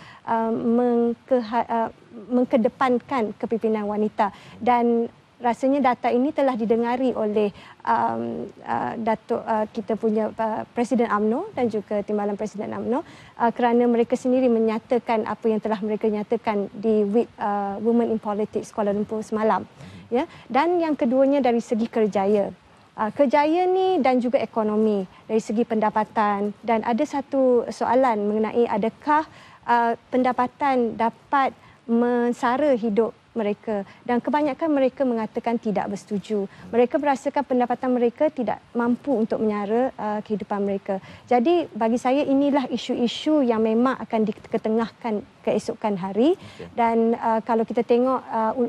mengkedepankan kepimpinan wanita. Dan rasanya data ini telah didengari oleh Datuk kita punya Presiden UMNO dan juga Timbalan Presiden UMNO, kerana mereka sendiri menyatakan apa yang telah mereka nyatakan di Week Women in Politics Kuala Lumpur semalam. Dan yang keduanya dari segi kerjaya. Kerjaya ni dan juga ekonomi dari segi pendapatan, dan ada satu soalan mengenai adakah pendapatan dapat mensara hidup mereka, dan kebanyakan mereka mengatakan tidak bersetuju. Mereka merasakan pendapatan mereka tidak mampu untuk menyara kehidupan mereka. Jadi bagi saya inilah isu-isu yang memang akan diketengahkan keesokan hari. Dan kalau kita tengok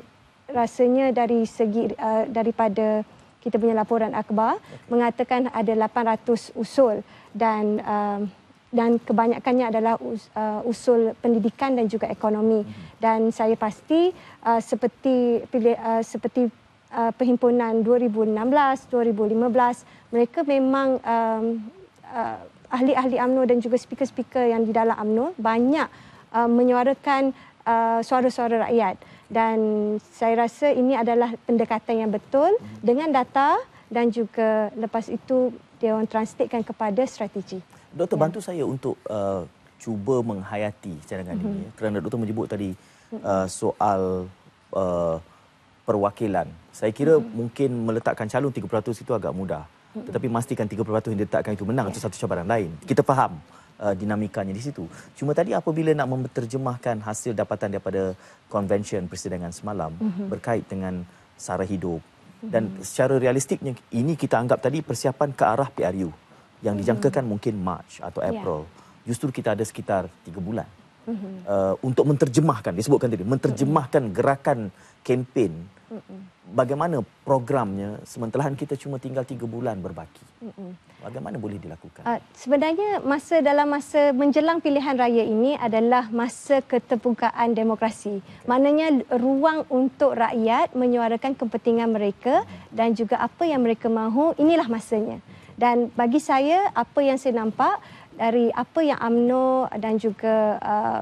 rasanya dari segi daripada kita punya laporan akhbar mengatakan ada 800 usul dan kebanyakannya adalah usul pendidikan dan juga ekonomi. Dan saya pasti seperti perhimpunan 2016, 2015, mereka memang ahli-ahli UMNO dan juga speaker-speaker yang di dalam UMNO banyak menyuarakan suara-suara rakyat. Dan saya rasa ini adalah pendekatan yang betul dengan data dan juga lepas itu dia orang translatekan kepada strategi. Doktor, bantu saya untuk cuba menghayati cadangan ini. Kerana doktor menyebut tadi soal perwakilan. Saya kira mungkin meletakkan calon 3% itu agak mudah. Tetapi memastikan 3% yang diletakkan itu menang itu satu cabaran lain. Kita faham dinamikanya di situ. Cuma tadi apabila nak menterjemahkan hasil dapatan daripada konvensyen persidangan semalam berkait dengan sara hidup dan secara realistiknya ini kita anggap tadi persiapan ke arah PRU yang dijangkakan mungkin Mac atau April. Justru kita ada sekitar 3 bulan untuk menterjemahkan, disebutkan tadi, menterjemahkan gerakan kempen. Bagaimana programnya sementara kita cuma tinggal 3 bulan berbaki? Bagaimana boleh dilakukan? Sebenarnya dalam masa menjelang pilihan raya ini adalah masa keterbukaan demokrasi. Maknanya ruang untuk rakyat menyuarakan kepentingan mereka dan juga apa yang mereka mahu, inilah masanya. Dan bagi saya, apa yang saya nampak dari apa yang UMNO dan juga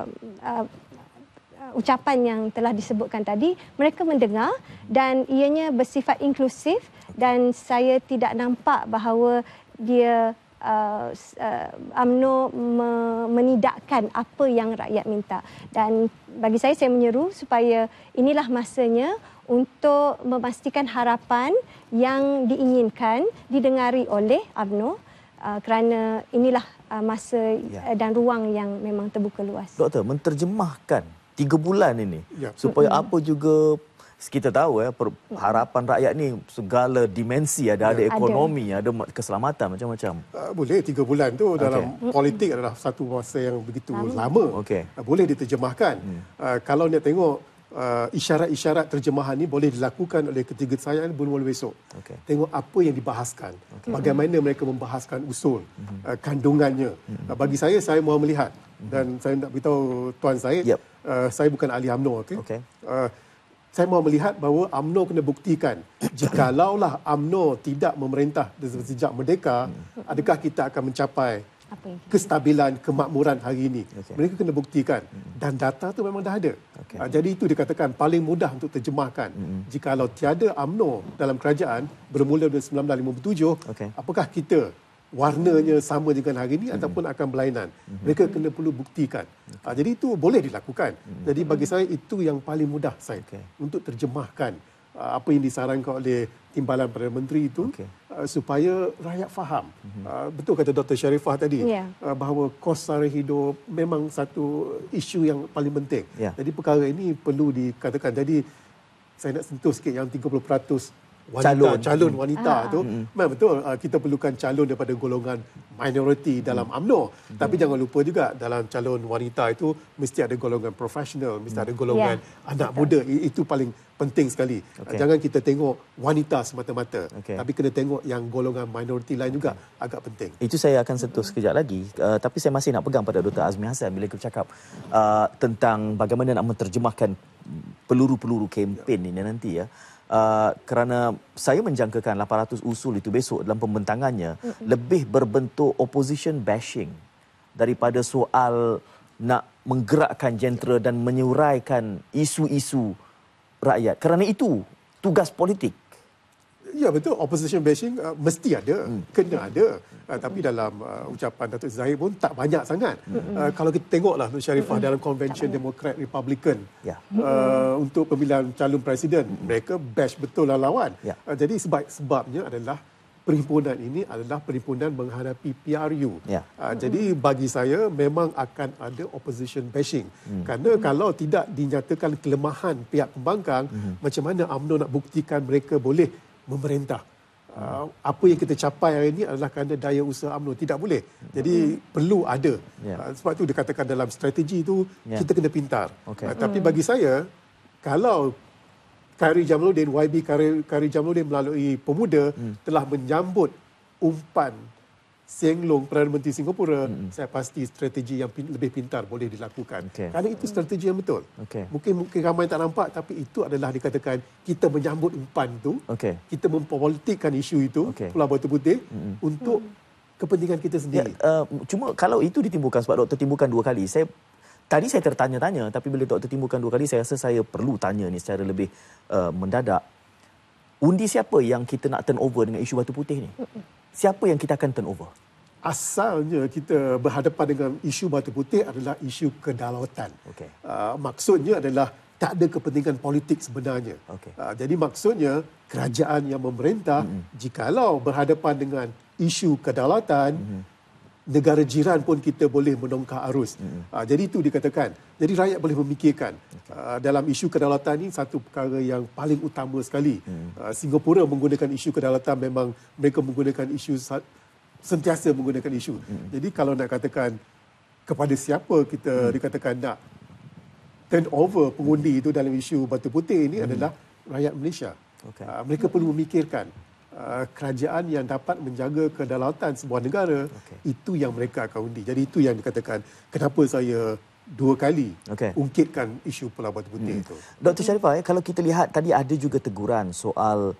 ucapan yang telah disebutkan tadi, mereka mendengar dan ianya bersifat inklusif dan saya tidak nampak bahawa dia UMNO menidakkan apa yang rakyat minta. Dan bagi saya menyeru supaya inilah masanya untuk memastikan harapan yang diinginkan didengari oleh UMNO kerana inilah masa dan ruang yang memang terbuka luas. Doktor, menterjemahkan 3 bulan ini supaya apa juga kita tahu harapan rakyat ni segala dimensi ada ekonomi, ada keselamatan macam-macam. Boleh 3 bulan tu dalam politik adalah satu masa yang begitu lama. Boleh diterjemahkan. Kalau nak tengok isyarat-isyarat terjemahan ni boleh dilakukan oleh ketiga saya mula-mula besok. Tengok apa yang dibahaskan. Bagaimana mereka membahaskan usul, kandungannya. Bagi saya mahu melihat dan saya nak beritahu Tuan Syed, saya bukan ahli UMNO. Saya mahu melihat bahawa UMNO kena buktikan jikalaulah UMNO tidak memerintah sejak merdeka, adakah kita akan mencapai kestabilan, kemakmuran hari ini. Mereka kena buktikan dan data tu memang dah ada. Jadi itu dikatakan paling mudah untuk terjemahkan. Jikalau tiada UMNO dalam kerajaan bermula dari 1957, apakah kita warnanya sama dengan hari ini ataupun akan berlainan. Mereka kena perlu buktikan. Jadi itu boleh dilakukan. Jadi bagi saya itu yang paling mudah untuk terjemahkan apa yang disarankan oleh Timbalan Perdana Menteri itu supaya rakyat faham. Betul kata Dr. Sharifah tadi bahawa kos sara hidup memang satu isu yang paling penting. Jadi perkara ini perlu dikatakan. Jadi saya nak sentuh sikit yang 30% calon wanita tu. Memang betul kita perlukan calon daripada golongan minoriti dalam UMNO. Tapi jangan lupa juga dalam calon wanita itu mesti ada golongan profesional, mesti ada golongan anak muda. Itu paling penting sekali. Jangan kita tengok wanita semata-mata. Tapi kena tengok yang golongan minoriti lain juga agak penting. Itu saya akan sentuh sekejap lagi. Tapi saya masih nak pegang pada Dr. Azmi Hassan bila kita cakap tentang bagaimana nak menterjemahkan peluru-peluru kempen ini nanti kerana saya menjangkakan 800 usul itu besok dalam pembentangannya lebih berbentuk opposition bashing daripada soal nak menggerakkan jentera dan menyuraikan isu-isu rakyat. Kerana itu tugas politik. Ya betul, opposition bashing mesti ada, kena ada. Tapi dalam ucapan Datuk Zahid pun tak banyak sangat. Kalau kita tengoklah Nur Sharifah dalam Convention Democrat Republican untuk pemilihan calon presiden, mereka bash betul lawan. Jadi sebabnya adalah perhimpunan ini adalah perhimpunan menghadapi PRU. Jadi bagi saya memang akan ada opposition bashing. Kerana kalau tidak dinyatakan kelemahan pihak pembangkang, macam mana UMNO nak buktikan mereka boleh memerintah? Apa yang kita capai hari ini adalah kerana daya usaha UMNO. Tidak boleh. Jadi perlu ada. Sebab itu dikatakan dalam strategi itu kita kena pintar. Tapi bagi saya, kalau Khairy Jamaluddin, YB Khairy Jamaluddin melalui Pemuda telah menyambut umpan Seng Long, Perdana Menteri Singapura, saya pasti strategi yang lebih pintar boleh dilakukan. Kerana itu strategi yang betul. Mungkin ramai tak nampak, tapi itu adalah dikatakan kita menyambut umpan itu, kita mempolitikkan isu itu, Pulau Batu Putih, untuk kepentingan kita sendiri. Cuma kalau itu ditimbulkan, sebab doktor timbulkan 2 kali, tadi saya tertanya-tanya, tapi bila doktor timbulkan 2 kali, saya rasa saya perlu tanya ni secara lebih mendadak. Undi siapa yang kita nak turn over dengan isu Batu Putih ni? Siapa yang kita akan turn over? Asalnya kita berhadapan dengan isu Batu Putih adalah isu kedaulatan. Maksudnya adalah tak ada kepentingan politik sebenarnya. Jadi maksudnya kerajaan yang memerintah, jikalau berhadapan dengan isu kedaulatan, negara jiran pun kita boleh menongkar arus. Jadi itu dikatakan. Jadi rakyat boleh memikirkan. Dalam isu kedaulatan ini satu perkara yang paling utama sekali. Singapura menggunakan isu kedaulatan, memang mereka menggunakan isu, sentiasa menggunakan isu. Jadi kalau nak katakan kepada siapa kita dikatakan nak turn over pengundi itu dalam isu Batu Putih ini adalah rakyat Malaysia. Mereka perlu memikirkan kerajaan yang dapat menjaga kedaulatan sebuah negara, itu yang mereka akan undi. Jadi itu yang dikatakan kenapa saya 2 kali ungkitkan isu Pulau Batu Putih itu. Dr. Sharifah, kalau kita lihat tadi ada juga teguran soal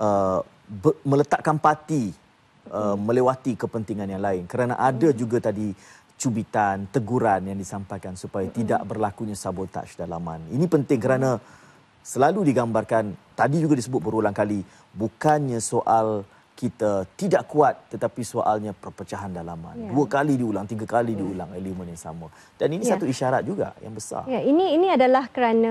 meletakkan parti melewati kepentingan yang lain, kerana ada juga tadi cubitan, teguran yang disampaikan supaya tidak berlakunya sabotaj dalaman. Ini penting kerana selalu digambarkan, tadi juga disebut berulang kali, bukannya soal kita tidak kuat, tetapi soalnya perpecahan dalaman. 2 kali diulang, 3 kali diulang elemen yang sama. Dan ini satu isyarat juga yang besar. Ini adalah kerana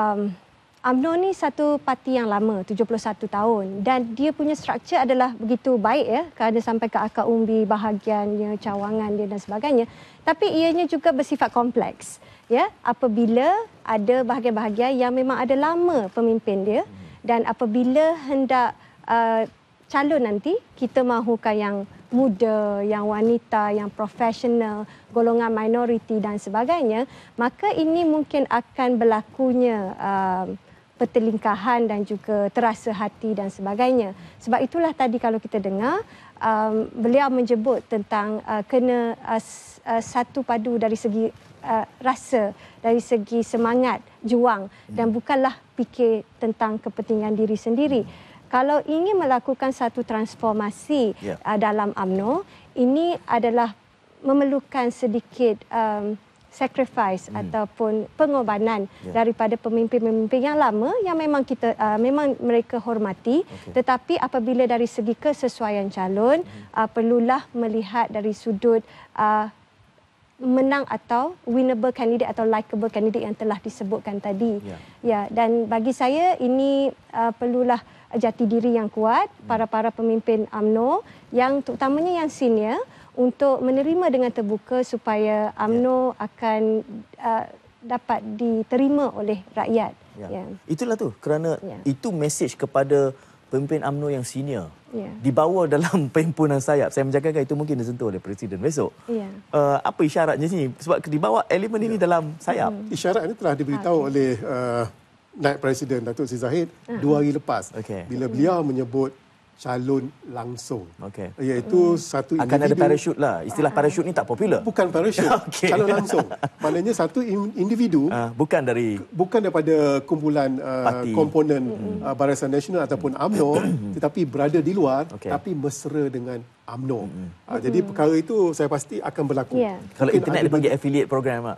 UMNO ni satu parti yang lama, 71 tahun. Dan dia punya struktur adalah begitu baik kerana sampai ke akar umbi, bahagiannya, cawangan dia dan sebagainya. Tapi ianya juga bersifat kompleks. Apabila ada bahagian-bahagian yang memang ada lama pemimpin dia, dan apabila hendak calon nanti, kita mahukan yang muda, yang wanita, yang profesional, golongan minoriti dan sebagainya, maka ini mungkin akan berlakunya pertelingkahan dan juga terasa hati dan sebagainya. Sebab itulah tadi kalau kita dengar, beliau menyebut tentang kena satu padu dari segi rasa, dari segi semangat juang, dan bukanlah fikir tentang kepentingan diri sendiri. Kalau ingin melakukan satu transformasi dalam UMNO, ini adalah memerlukan sedikit sacrifice ataupun pengorbanan daripada pemimpin-pemimpin yang lama yang memang kita memang mereka hormati, tetapi apabila dari segi kesesuaian calon, perlulah melihat dari sudut menang atau winnable candidate atau likable candidate yang telah disebutkan tadi. Dan bagi saya ini perlulah jati diri yang kuat para pemimpin UMNO, yang terutamanya yang senior, untuk menerima dengan terbuka supaya UMNO akan dapat diterima oleh rakyat. Itulah tu, kerana itu mesej kepada pemimpin UMNO yang senior. Dibawa dalam perhimpunan sayap. Saya menjangkakan itu mungkin disentuh oleh Presiden besok. Apa isyaratnya sini? Sebab dibawa elemen ini dalam sayap. Isyarat ini telah diberitahu oleh Naib Presiden Datuk Seri Zahid 2 hari lepas. Bila beliau menyebut calon langsung. Iaitu satu individu. Akan ada parachute lah. Istilah parachute ni tak popular. Bukan parachute. Calon langsung. Maknanya satu individu. Bukan daripada kumpulan komponen Barisan Nasional ataupun UMNO, tetapi berada di luar, tapi mesra dengan UMNO. Jadi perkara itu saya pasti akan berlaku. Kalau internet dia panggil affiliate program.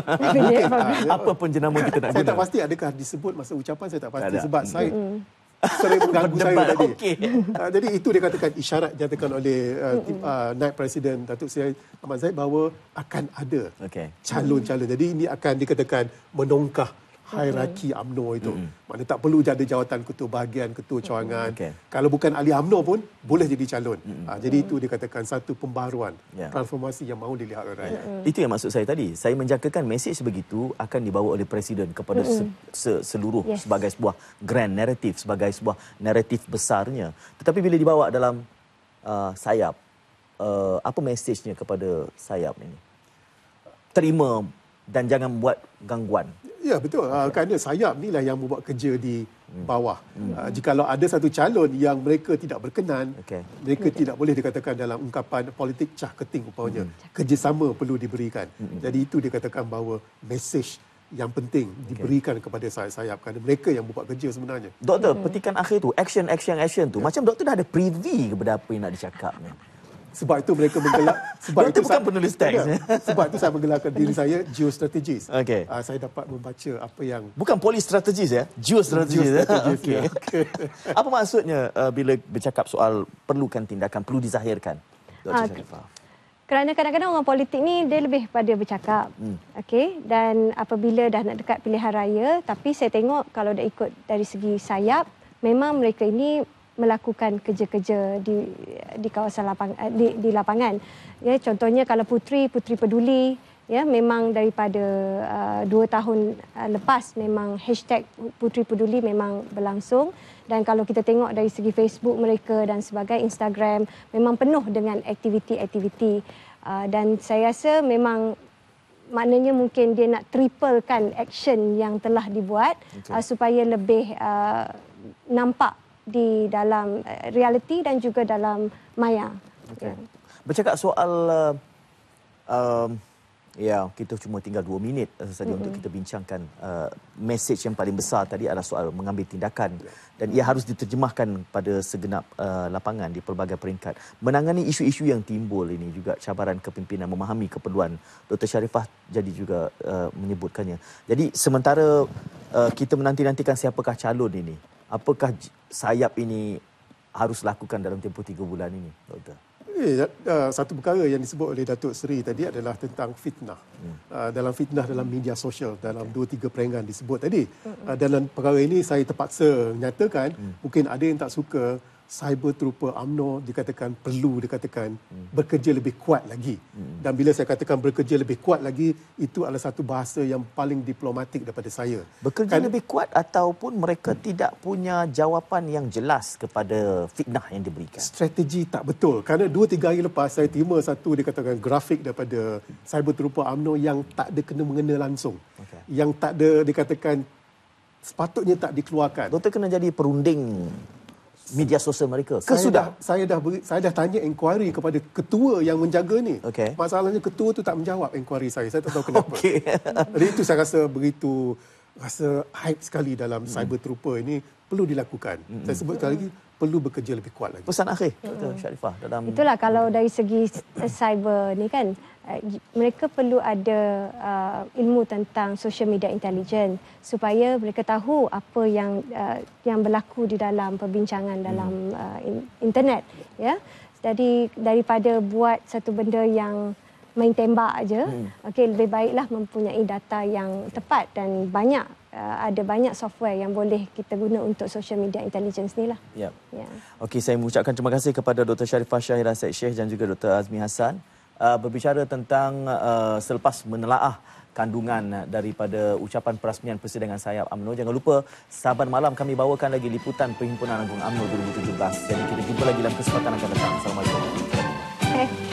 Apa pun jenama kita nak guna. Saya tak pasti adakah disebut masa ucapan, saya tak pasti. Sebab saya sering mengganggu saya tadi. Jadi itu dikatakan isyarat dinyatakan oleh Naib Presiden Datuk Seri Ahmad Zahid bahawa akan ada calon-calon. Jadi ini akan dikatakan menongkah hierarki UMNO itu. Maknanya tak perlu ada jawatan ketua bahagian, ketua cawangan. Kalau bukan ahli UMNO pun boleh jadi calon. Jadi itu dikatakan satu pembaharuan, transformasi yang mahu dilihat oleh rakyat. Itu yang maksud saya tadi. Saya menjangkakan mesej sebegitu akan dibawa oleh Presiden kepada seluruh sebagai sebuah grand narrative, sebagai sebuah naratif besarnya. Tetapi bila dibawa dalam sayap, apa mesejnya kepada sayap ini? Terima dan jangan buat gangguan. Ya, betul. Kerana sayap inilah yang membuat kerja di bawah. Jikalau ada satu calon yang mereka tidak berkenan, mereka tidak boleh dikatakan dalam ungkapan politik cah keting umpamanya. Kerjasama perlu diberikan. Jadi itu dikatakan bahawa mesej yang penting diberikan kepada sayap-sayap kerana mereka yang buat kerja sebenarnya. Doktor, petikan akhir tu, action tu. Macam doktor dah ada preview kepada apa yang nak dicakapnya. Sebab itu mereka menggelar. Doktor bukan penulis teks. Sebab itu saya menggelarkan diri saya geostrategis. Saya dapat membaca apa yang... Bukan polistrategis ya? Geostrategis. Okay. Apa maksudnya bila bercakap soal perlukan tindakan, perlu dizahirkan? Dr. Sharifah. Kerana kadang-kadang orang politik ni dia lebih pada bercakap. Dan apabila dah nak dekat pilihan raya, tapi saya tengok kalau dah ikut dari segi sayap, memang mereka ini melakukan kerja-kerja di kawasan di lapangan. Ya, contohnya kalau Putri Peduli, ya, memang daripada 2 tahun lepas memang hashtag Putri Peduli memang berlangsung, dan kalau kita tengok dari segi Facebook mereka dan sebagainya, Instagram memang penuh dengan aktiviti-aktiviti, dan saya rasa memang maknanya mungkin dia nak triplekan action yang telah dibuat supaya lebih nampak di dalam realiti dan juga dalam maya. Bercakap soal kita cuma tinggal 2 minit saja untuk kita bincangkan. Mesej yang paling besar tadi adalah soal mengambil tindakan dan ia harus diterjemahkan pada segenap lapangan di pelbagai peringkat. Menangani isu-isu yang timbul ini juga cabaran kepimpinan memahami keperluan. Dr. Sharifah jadi juga menyebutkannya. Jadi sementara kita menanti-nantikan siapakah calon ini, apakah sayap ini harus lakukan dalam tempoh 3 bulan ini, Doktor? Satu perkara yang disebut oleh Datuk Seri tadi adalah tentang fitnah. Dalam fitnah dalam media sosial, dalam 2-3 perenggan disebut tadi. Dalam perkara ini saya terpaksa menyatakan, mungkin ada yang tak suka, Cyber Trooper UMNO dikatakan perlu bekerja lebih kuat lagi. Dan bila saya katakan bekerja lebih kuat lagi, itu adalah satu bahasa yang paling diplomatik daripada saya. Bekerja lebih kuat ataupun mereka tidak punya jawapan yang jelas kepada fitnah yang diberikan? Strategi tak betul. Kerana 2-3 hari lepas saya terima satu dikatakan grafik daripada Cyber Trooper UMNO yang tak ada kena-mengena langsung. Yang tak ada dikatakan sepatutnya tak dikeluarkan. Doktor kena jadi perunding media sosial mereka. Saya dah tanya inquiry kepada ketua yang menjaga ni. Masalahnya ketua tu tak menjawab inquiry saya. Saya tak tahu kenapa. Jadi itu saya rasa begitu hype sekali dalam Cyber Trooper ini perlu dilakukan. Saya sebut sekali lagi, perlu bekerja lebih kuat lagi. Pesan akhir Dr. Sharifah dalam... Itulah kalau dari segi cyber ni kan, mereka perlu ada ilmu tentang social media intelligence supaya mereka tahu apa yang berlaku di dalam perbincangan dalam internet, ya. Jadi daripada buat satu benda yang main tembak aja, lebih baiklah mempunyai data yang tepat, dan ada banyak software yang boleh kita guna untuk social media intelligence ni lah. Okey, saya mengucapkan terima kasih kepada Dr. Sharifah Shahira Said Sheikh dan juga Dr. Azmi Hassan berbicara tentang selepas menelaah kandungan daripada ucapan perasmian persidangan sayap UMNO. Jangan lupa Saban malam kami bawakan lagi liputan Perhimpunan Agung UMNO 2017. Jadi kita jumpa lagi dalam kesempatan akan datang. Assalamualaikum.